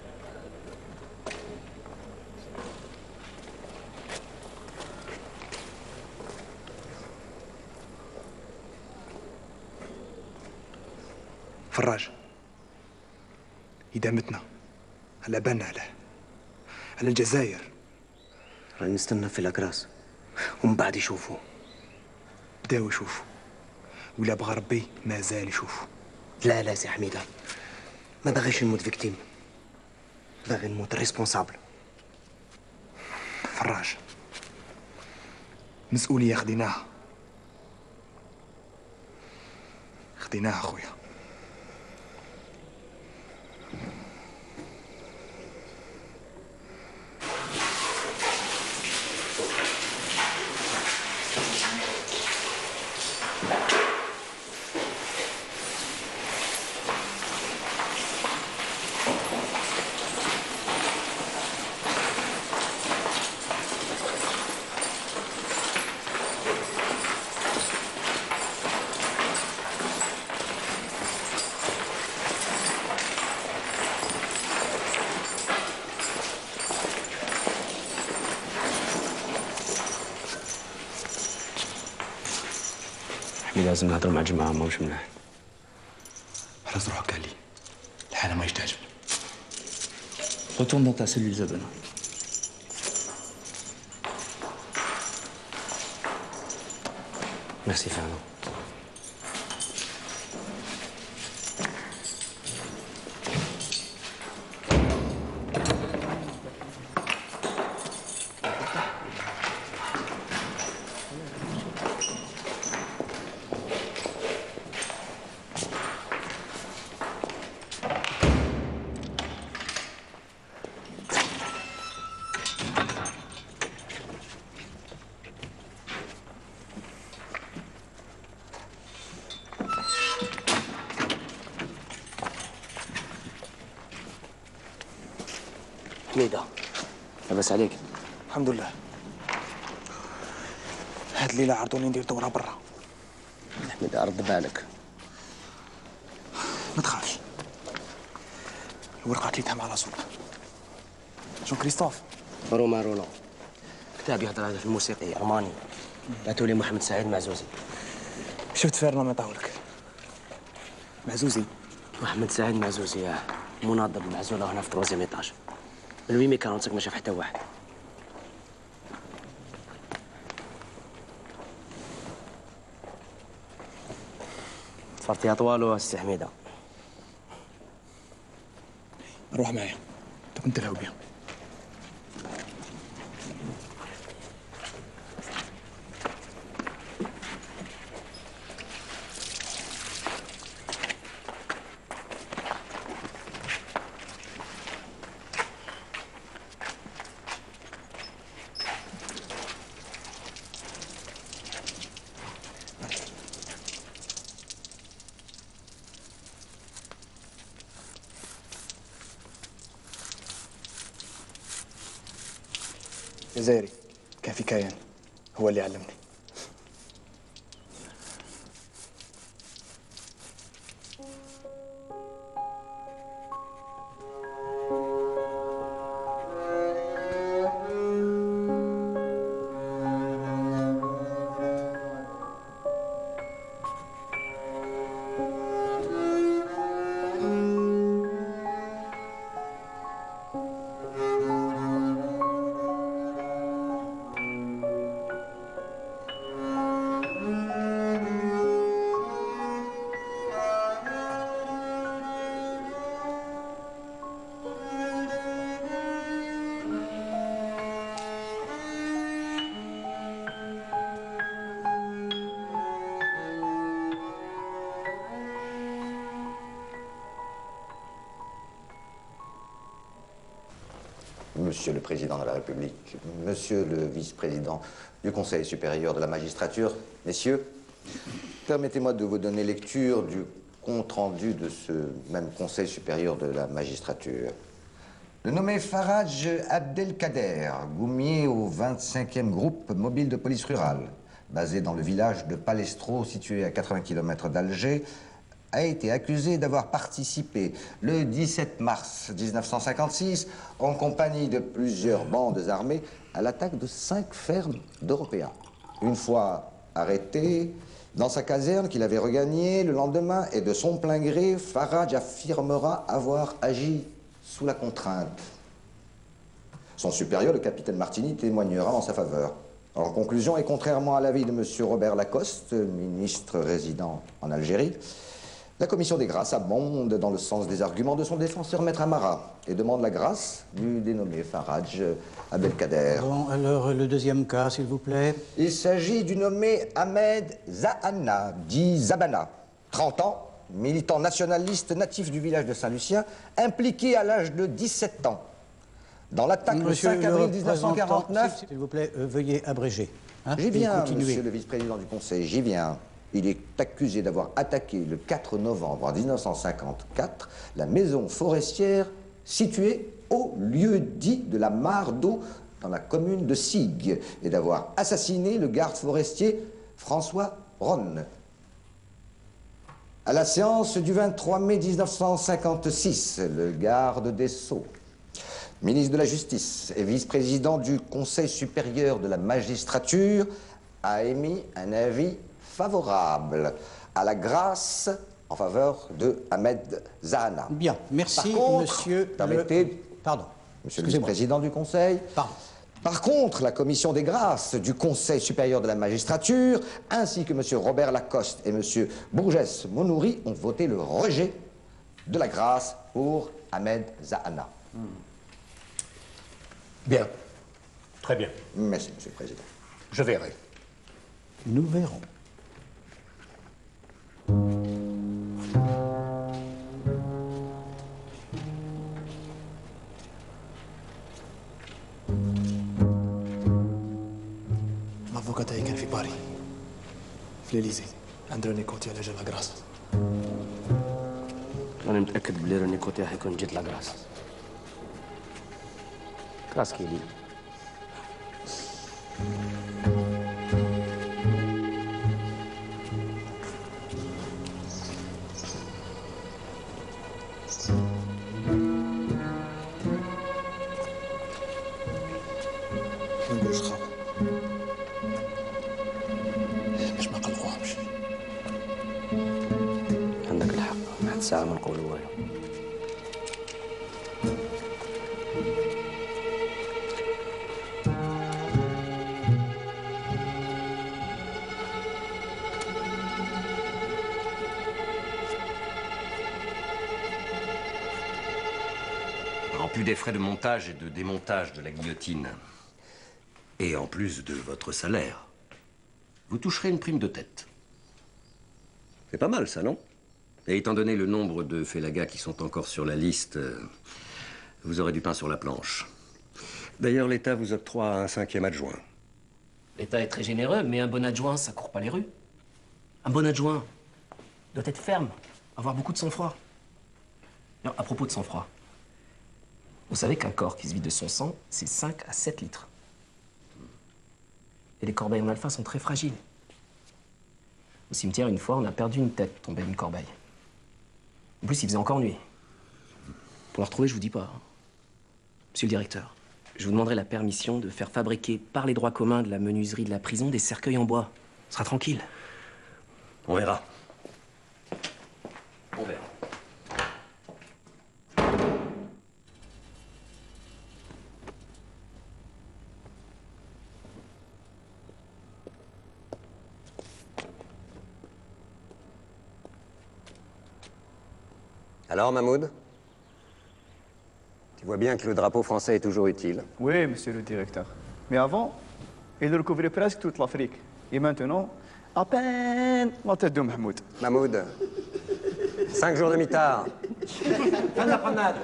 فراج، إذا متنا هلا بالنا عليه، على الجزائر. راني نستنى في لاكراس ومن بعد يشوفوا. بداو يشوفوا، ولا بغى ربي مازال يشوفوا. لا لا سي حميدة، ما باغيش نموت فيكتيم، باغي نموت ريسبونسابل. فراج، مسؤولية خديناها خديناها خويا. لازم نهضر مع الجماعة ماهوش ملاح. حرص روحك قال لي الحالة ماهيش تعجب. Retourne dans ta cellule, Zabana. Merci Fernand. حميدة، لاباس عليك؟ الحمد لله. هاد الليلة عرضوني ندير دورة برا. حميدة رد بالك. ما تخافش، الورقة كليتها مع راسو. جون كريستوف. روما رونو. كتاب يهضر هذا في الموسيقي ألماني. بعثوا لي محمد سعيد معزوزي. شفت فيرنا ما يعطاولك. معزوزي. محمد سعيد معزوزي، اه مناضل معزولة هنا في تروزيام ايطاج. من وين كارونتك ما شاف حتى واحد. صرتي اطوال السي حميدة. روح معايا، انت كنت تلهو بيها. جزائري كان في كيان هو اللي علمني. Monsieur le Président de la République, Monsieur le Vice-président du Conseil supérieur de la magistrature, messieurs, permettez-moi de vous donner lecture du compte-rendu de ce même Conseil supérieur de la magistrature. Le nommé Faraj Abdelkader, goumier au vingt-cinquième groupe mobile de police rurale, basé dans le village de Palestro, situé à quatre-vingts kilomètres d'Alger, a été accusé d'avoir participé le dix-sept mars mille neuf cent cinquante-six en compagnie de plusieurs bandes armées à l'attaque de cinq fermes d'Européens. Une fois arrêté dans sa caserne qu'il avait regagnée le lendemain et de son plein gré, Faraj affirmera avoir agi sous la contrainte. Son supérieur, le capitaine Martini, témoignera en sa faveur. En conclusion, et contrairement à l'avis de M. Robert Lacoste, ministre résident en Algérie, la commission des grâces abonde dans le sens des arguments de son défenseur, Maître Amara, et demande la grâce du dénommé Faraj Abdelkader. Bon, alors le deuxième cas, s'il vous plaît. Il s'agit du nommé Ahmed Zahana, dit Zabana, trente ans, militant nationaliste natif du village de Saint-Lucien, impliqué à l'âge de dix-sept ans dans l'attaque le cinq avril mille neuf cent quarante-neuf. S'il vous plaît, euh, veuillez abréger. Hein, j'y viens, continuer. monsieur le vice-président du Conseil, j'y viens. Il est accusé d'avoir attaqué le quatre novembre mille neuf cent cinquante-quatre la maison forestière située au lieu dit de la Mare d'eau dans la commune de Signes et d'avoir assassiné le garde forestier François Ronne. À la séance du vingt-trois mai mille neuf cent cinquante-six, le garde des Sceaux, ministre de la Justice et vice-président du Conseil supérieur de la magistrature, a émis un avis favorable à la grâce en faveur de Ahmed Zahana. Bien, merci, Par contre, monsieur. Permettez, le... Pardon. Monsieur le vice-président du Conseil. Pardon. Par contre, la commission des grâces du Conseil supérieur de la magistrature, ainsi que monsieur Robert Lacoste et monsieur Bourgès Monouri, ont voté le rejet de la grâce pour Ahmed Zahana. Hmm. Bien. Très bien. Merci, monsieur le président. Je verrai. Nous verrons. الافوكا تاعي كان في باري في ليليزي عند روني كوتي على جال لاكراس. راني متأكد بلي روني كوتي حيكون جيت لاكراس. كراس كيلي. ما نقولش خاوة باش ما نقلقوهمش. عندك الحق، واحد الساعة ما نقولوا والو. En plus des frais de montage et de démontage de la guillotine, et en plus de votre salaire, vous toucherez une prime de tête. C'est pas mal, ça, non? Et étant donné le nombre de félagas qui sont encore sur la liste, euh, vous aurez du pain sur la planche. D'ailleurs, l'État vous octroie un cinquième adjoint. L'État est très généreux, mais un bon adjoint, ça court pas les rues. Un bon adjoint doit être ferme, avoir beaucoup de sang-froid. Non, à propos de sang-froid, vous savez qu'un corps qui se vide de son sang, c'est cinq à sept litres. Et les corbeilles en alpha sont très fragiles. Au cimetière, une fois, on a perdu une tête tombée d'une corbeille. En plus, il faisait encore nuit. Pour la retrouver, je vous dis pas. Monsieur le directeur, je vous demanderai la permission de faire fabriquer par les droits communs de la menuiserie de la prison des cercueils en bois. Ce sera tranquille. On verra. On verra. Alors, Mahmoud? Tu vois bien que le drapeau français est toujours utile. Oui, monsieur le directeur. Mais avant, il recouvrait presque toute l'Afrique. Et maintenant, à peine la tête de Mahmoud. Mahmoud, cinq jours de mitard. Fin de la promenade.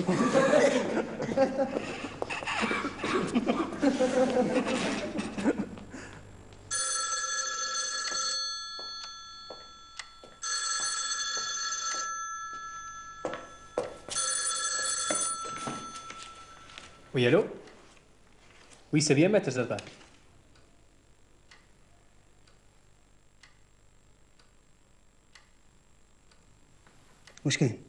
Oui, allô? Oui, c'est bien, maître Zaban. واش كاين؟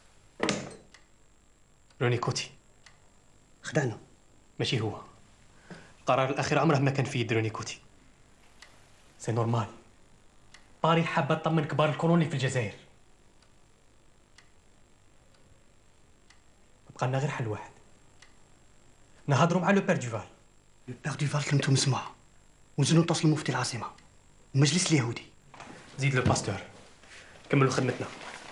روني كوتي خدعنا. ماشي هو. القرار الأخير عمره ما كان في يد روني كوتي. سي نورمال. باري حابة تطمن كبار الكولوني في الجزائر. بقى لنا غير حل واحد. نهضروا مع لو بير دوفال. لو بير دوفال كلمته مسموعة. ونزلوا نتصلوا مفتي العاصمة. المجلس اليهودي. زيد لو باستور. كملوا خدمتنا.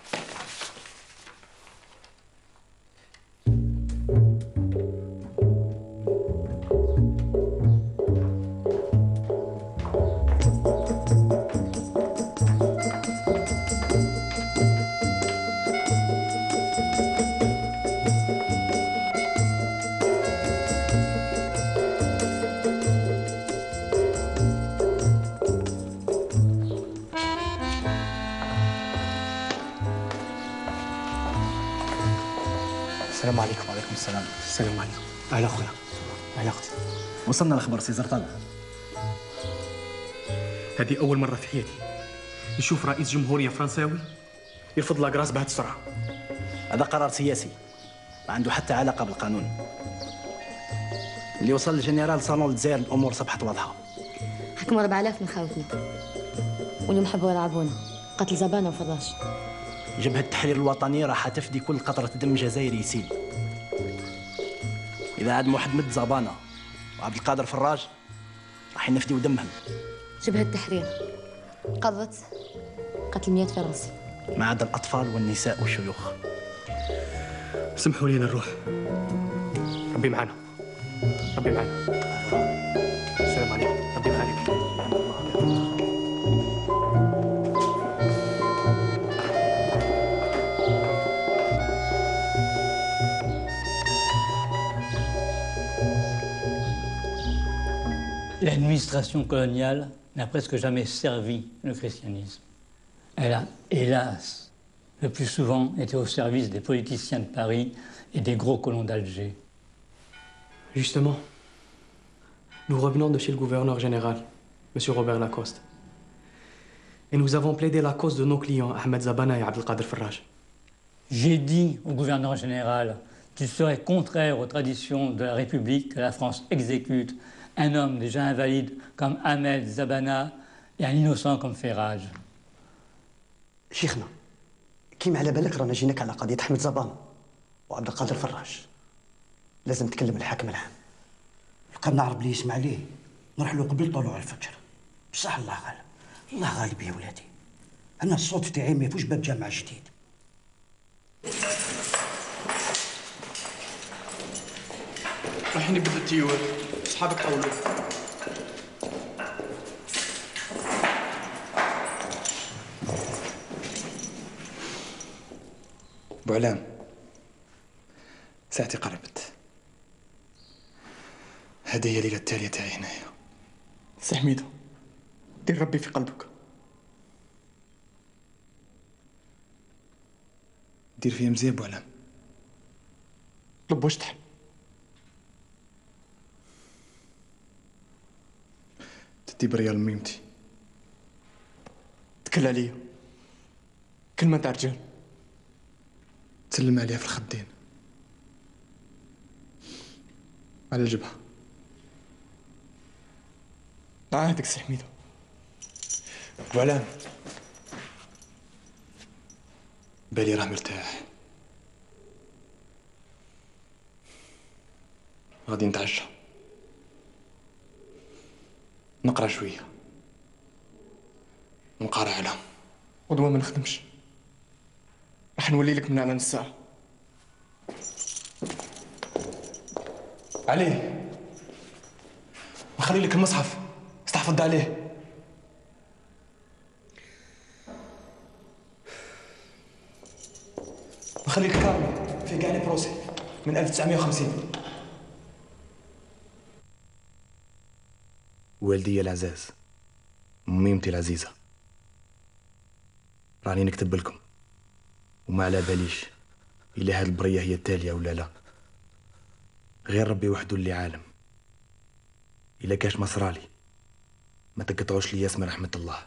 السلام عليكم. وعليكم السلام. السلام عليكم. أهلا أخويا. أهلا أختي. وصلنا الخبر سي زرطان. هذه أول مرة في حياتي نشوف رئيس جمهورية فرنساوي يرفض لاكراس بهذه السرعة. هذا قرار سياسي ما عنده حتى علاقة بالقانون. اللي وصل الجنرال صالون الجزائر الأمور صبحت واضحة. حكموا أربعة آلاف من خوتنا واليوم حبوا يلعبونا قتل زبانة وفراش. جبهة التحرير الوطني راح تفدي كل قطرة دم جزائري يسيل. إذا عاد محمد زبانة وعبد القادر فراج راح ينفديو دمهم. جبهة التحرير قضت قتل مئة فرنسي ما عدا الأطفال والنساء والشيوخ. سمحوا لي نروح. ربي معنا. ربي معنا. السلام عليكم. ربي يخليك. L'administration coloniale n'a presque jamais servi le christianisme. Elle a, hélas, le plus souvent été au service des politiciens de Paris et des gros colons d'Alger. Justement, nous revenons de chez le gouverneur général, M. Robert Lacoste. Et nous avons plaidé la cause de nos clients, Ahmed Zabana et Abdelkader Farraj. J'ai dit au gouverneur général qu'il serait contraire aux traditions de la République que la France exécute un homme déjà invalide comme Ahmed Zabana et un innocent comme Farraj. شيخنا كيما على بالك رانا جيناك على قضية أحمد زبان وعبد القادر فراج. لازم تكلم الحاكم العام. بقى نعرف بلي يسمع ليه نروح له قبل طلوع الفجر. بصح الله غالب. الله غالب يا ولادي. أنا الصوت تاعي ما يفوش باب جامع جديد. رايحين يبدلوا التيول. صحابك حولوا. بوعلام ساعتي قربت. هذه هي الليله التاليه تاعي هنايا. سي حميدة دير ربي في قلبك. دير فيا مزيان بوعلام. طلب واش تحب. خدي بريال ميمتي. تكل عليا كلمة تاع رجال، تسلم عليها في الخدين على الجبهة. عاهدك سي حميدة. بوعلام بالي راه مرتاح، غادي نتعشى نقرا شويه نقرا على ودوا ما نخدمش. راح نولي لك من على نص ساعه. عليه نخلي لك المصحف استحفظ عليه. نخلي لك كارني فيه كاع لي بروسي من ألف وتسعمية وخمسين. والدي العزاز، ميمتي العزيزة، راني نكتب لكم وما على باليش إلا هاد البرية هي التالية ولا لا. غير ربي وحده اللي عالم. إلا كاش مصرالي ما تقطعوش لي اسم رحمة الله،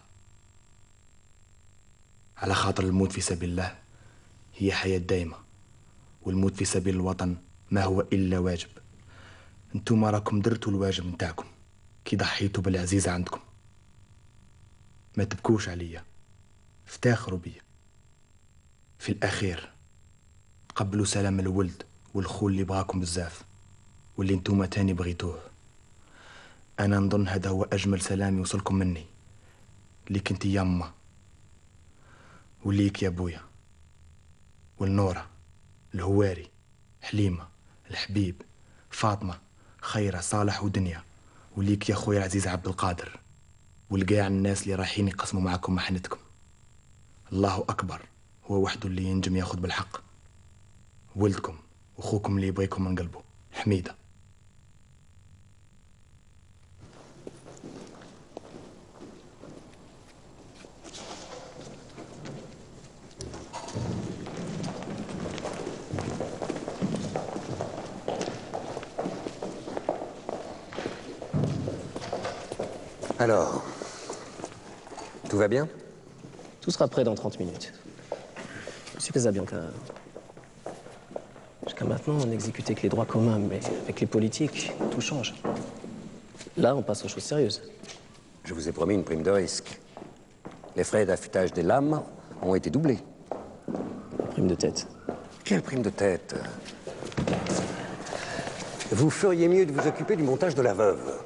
على خاطر الموت في سبيل الله هي حياة دايمة، والموت في سبيل الوطن ما هو إلا واجب. انتوما راكم درتوا الواجب نتاعكم كي ضحيتوا بالعزيزة عندكم. ما تبكوش عليا، افتخروا بيا. في الأخير تقبلوا سلام الولد والخول اللي بغاكم بزاف واللي انتوما تاني بغيتوه. أنا نظن هذا هو أجمل سلام يوصلكم مني، ليك انت يا أمه، وليك يا بويا، والنورة، الهواري، حليمة، الحبيب، فاطمة، خيرة، صالح ودنيا، وليك يا خويا العزيز عبد القادر، والقاع الناس اللي رايحين يقسموا معكم محنتكم. الله أكبر، هو وحده اللي ينجم ياخذ بالحق. ولدكم وأخوكم اللي يبغيكم من قلبه، حميدة. Alors, tout va bien? Tout sera prêt dans trente minutes. Monsieur Casabianca, jusqu'à maintenant, on n'exécutait que les droits communs, mais avec les politiques, tout change. Là, on passe aux choses sérieuses. Je vous ai promis une prime de risque. Les frais d'affûtage des lames ont été doublés. Prime de tête. Quelle prime de tête? Vous feriez mieux de vous occuper du montage de la veuve.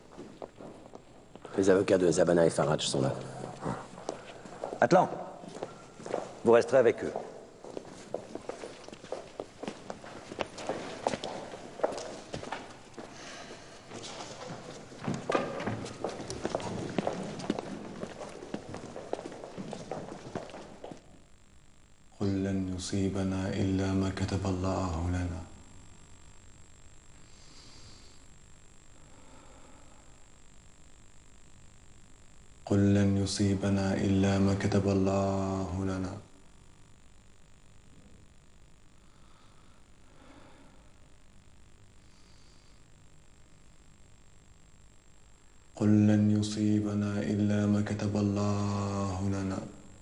Les avocats de Zabana et Faraj sont là. Atlan, vous resterez avec eux. قل لن يصيبنا إلا ما كتب الله لنا. قل لن يصيبنا إلا ما كتب الله لنا. قل لن يصيبنا إلا ما كتب الله لنا.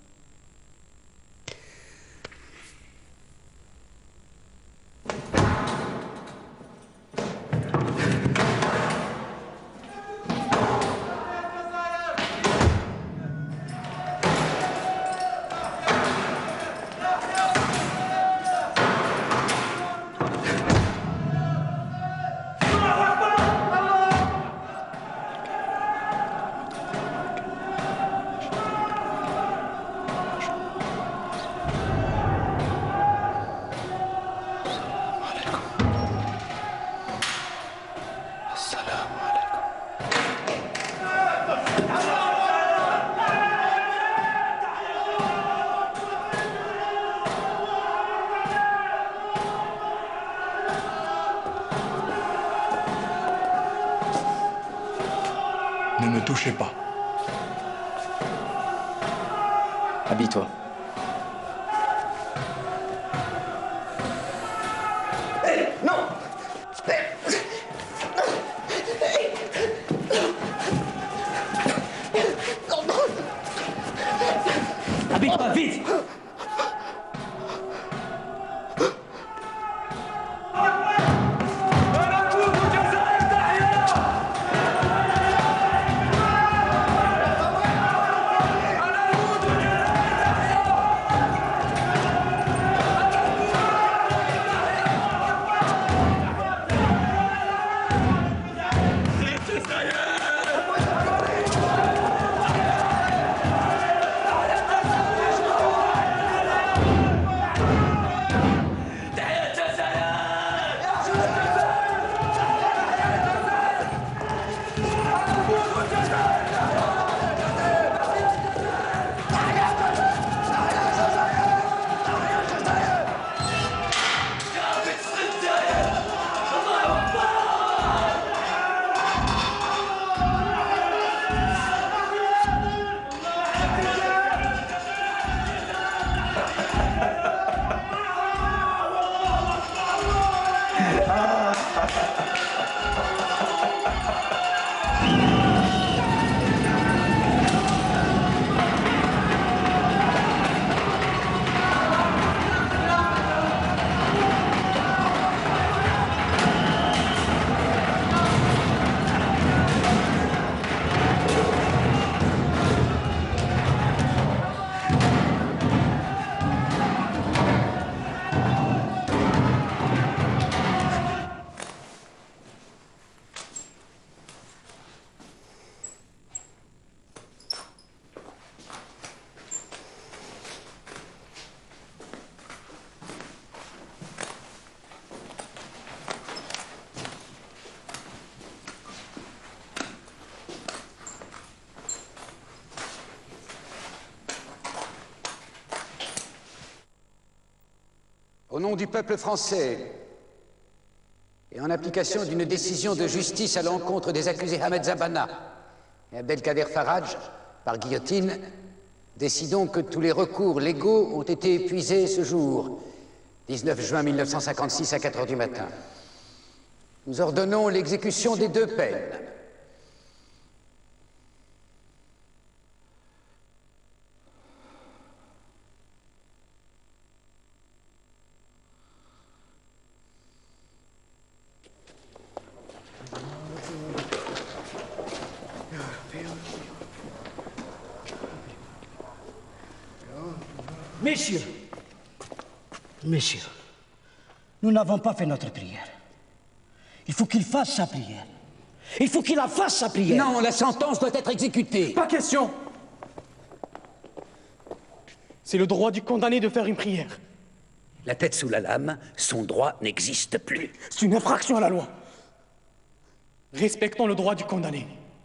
Ne me touchez pas. Habille-toi. Hey, non! Hey. nom du peuple français, et en application d'une décision de justice à l'encontre des accusés Ahmed Zabana et Abdelkader Faraj, par guillotine, décidons que tous les recours légaux ont été épuisés ce jour, dix-neuf juin mille neuf cent cinquante-six à quatre heures du matin. Nous ordonnons l'exécution des deux peines. Messieurs, messieurs, nous n'avons pas fait notre prière. Il faut qu'il fasse sa prière. Il faut qu'il la fasse, sa prière. Non, la sentence doit être exécutée. Pas question. C'est le droit du condamné de faire une prière. La tête sous la lame, son droit n'existe plus. C'est une infraction à la loi. Respectons le droit du condamné.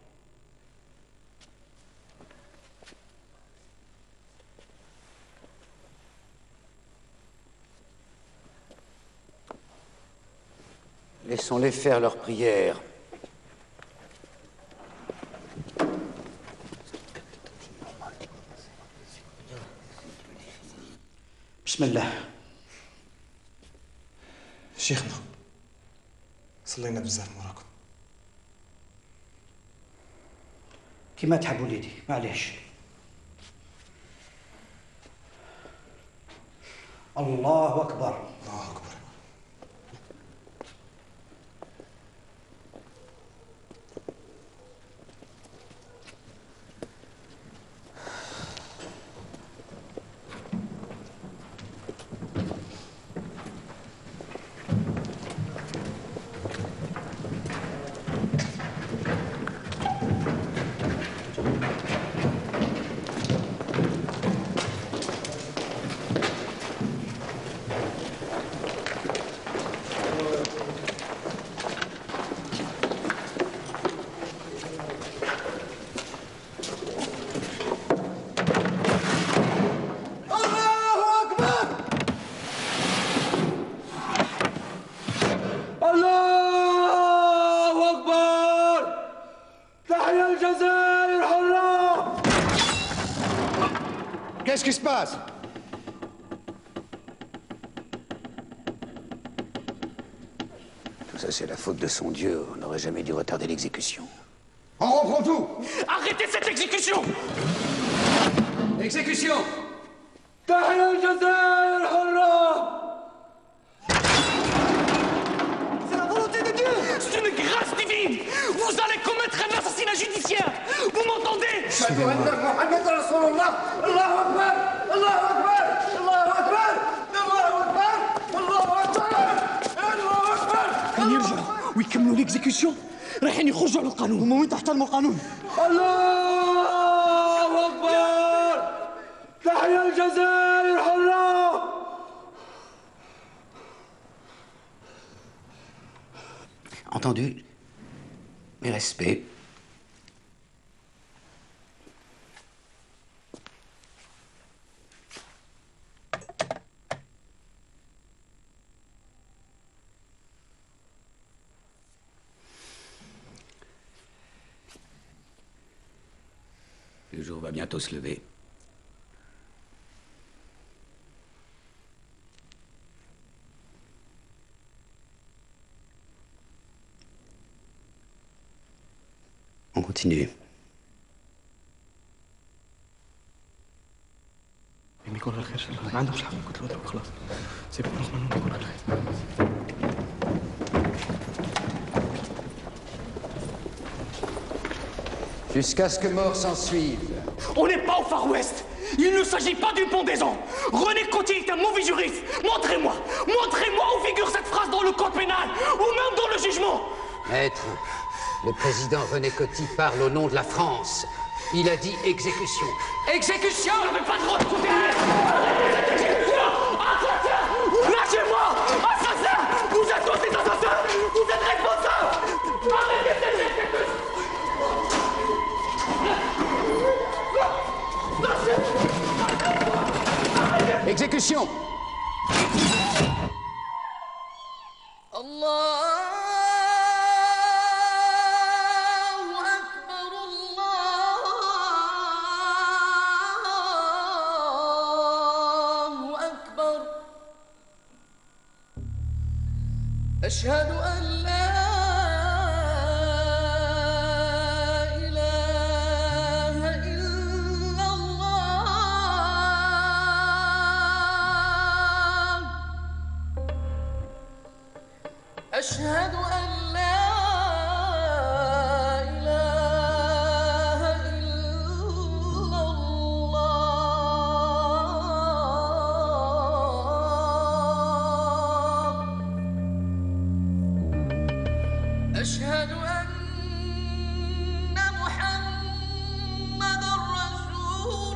Laissons-les faire leur prière. Bismillah. شيخنا صلينا بزاف وراكم. كما تحب وليدي، معليش. الله أكبر. الله أكبر. Qu'est-ce qui se passe? Tout ça, c'est la faute de son Dieu. On n'aurait jamais dû retarder l'exécution. On reprend tout! Arrêtez cette exécution! Exécution! تحيا الجزائر الحرة! C'est la volonté de Dieu! C'est une grâce divine! Vous allez commettre un assassinat judiciaire! Vous m'entendez? أشهد أن محمد رسول الله. الله أكبر! الله أكبر! الله أكبر! الله أكبر! الله أكبر! الله أكبر! كان يرجعوا ويكملوا الاكزيكيوشن رايحين يخرجوا على القانون. هم وين تحترموا القانون؟ الله أكبر! تحيا الجزائر الحرة! Entendu? Mes respects. Le jour va bientôt se lever. On continue. يكون على خير ما عندهمش الحق يقتلوا دابا خلاص سيبوا نضمن يكون على خير. Jusqu'à ce que mort s'en suive. On n'est pas au Far West. Il ne s'agit pas d'une pendaison. René Coty est un mauvais juriste. Montrez-moi, montrez-moi où figure cette phrase dans le code pénal ou même dans le jugement. Maître, le président René Coty parle au nom de la France. Il a dit exécution. Exécution! Vous n'avez pas le droit de couper. Arrêtez cette exécution! Assassin! Lâchez-moi! Assassin! Vous êtes tous des assassins! Vous êtes responsables! Arrêtez cette exécution! Exécution! أشهد أن لا إله إلا الله. أشهد أن لا إله إلا الله. أشهد أن محمدًا رسول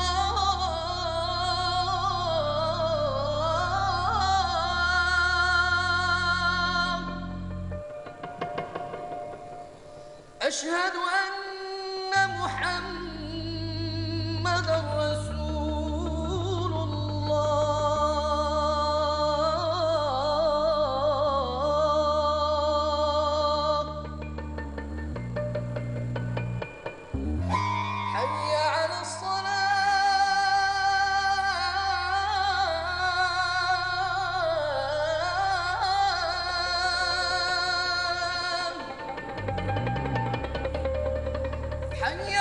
الله. أشهد أن محمدًا رسول الله. حي على الصلاة. حي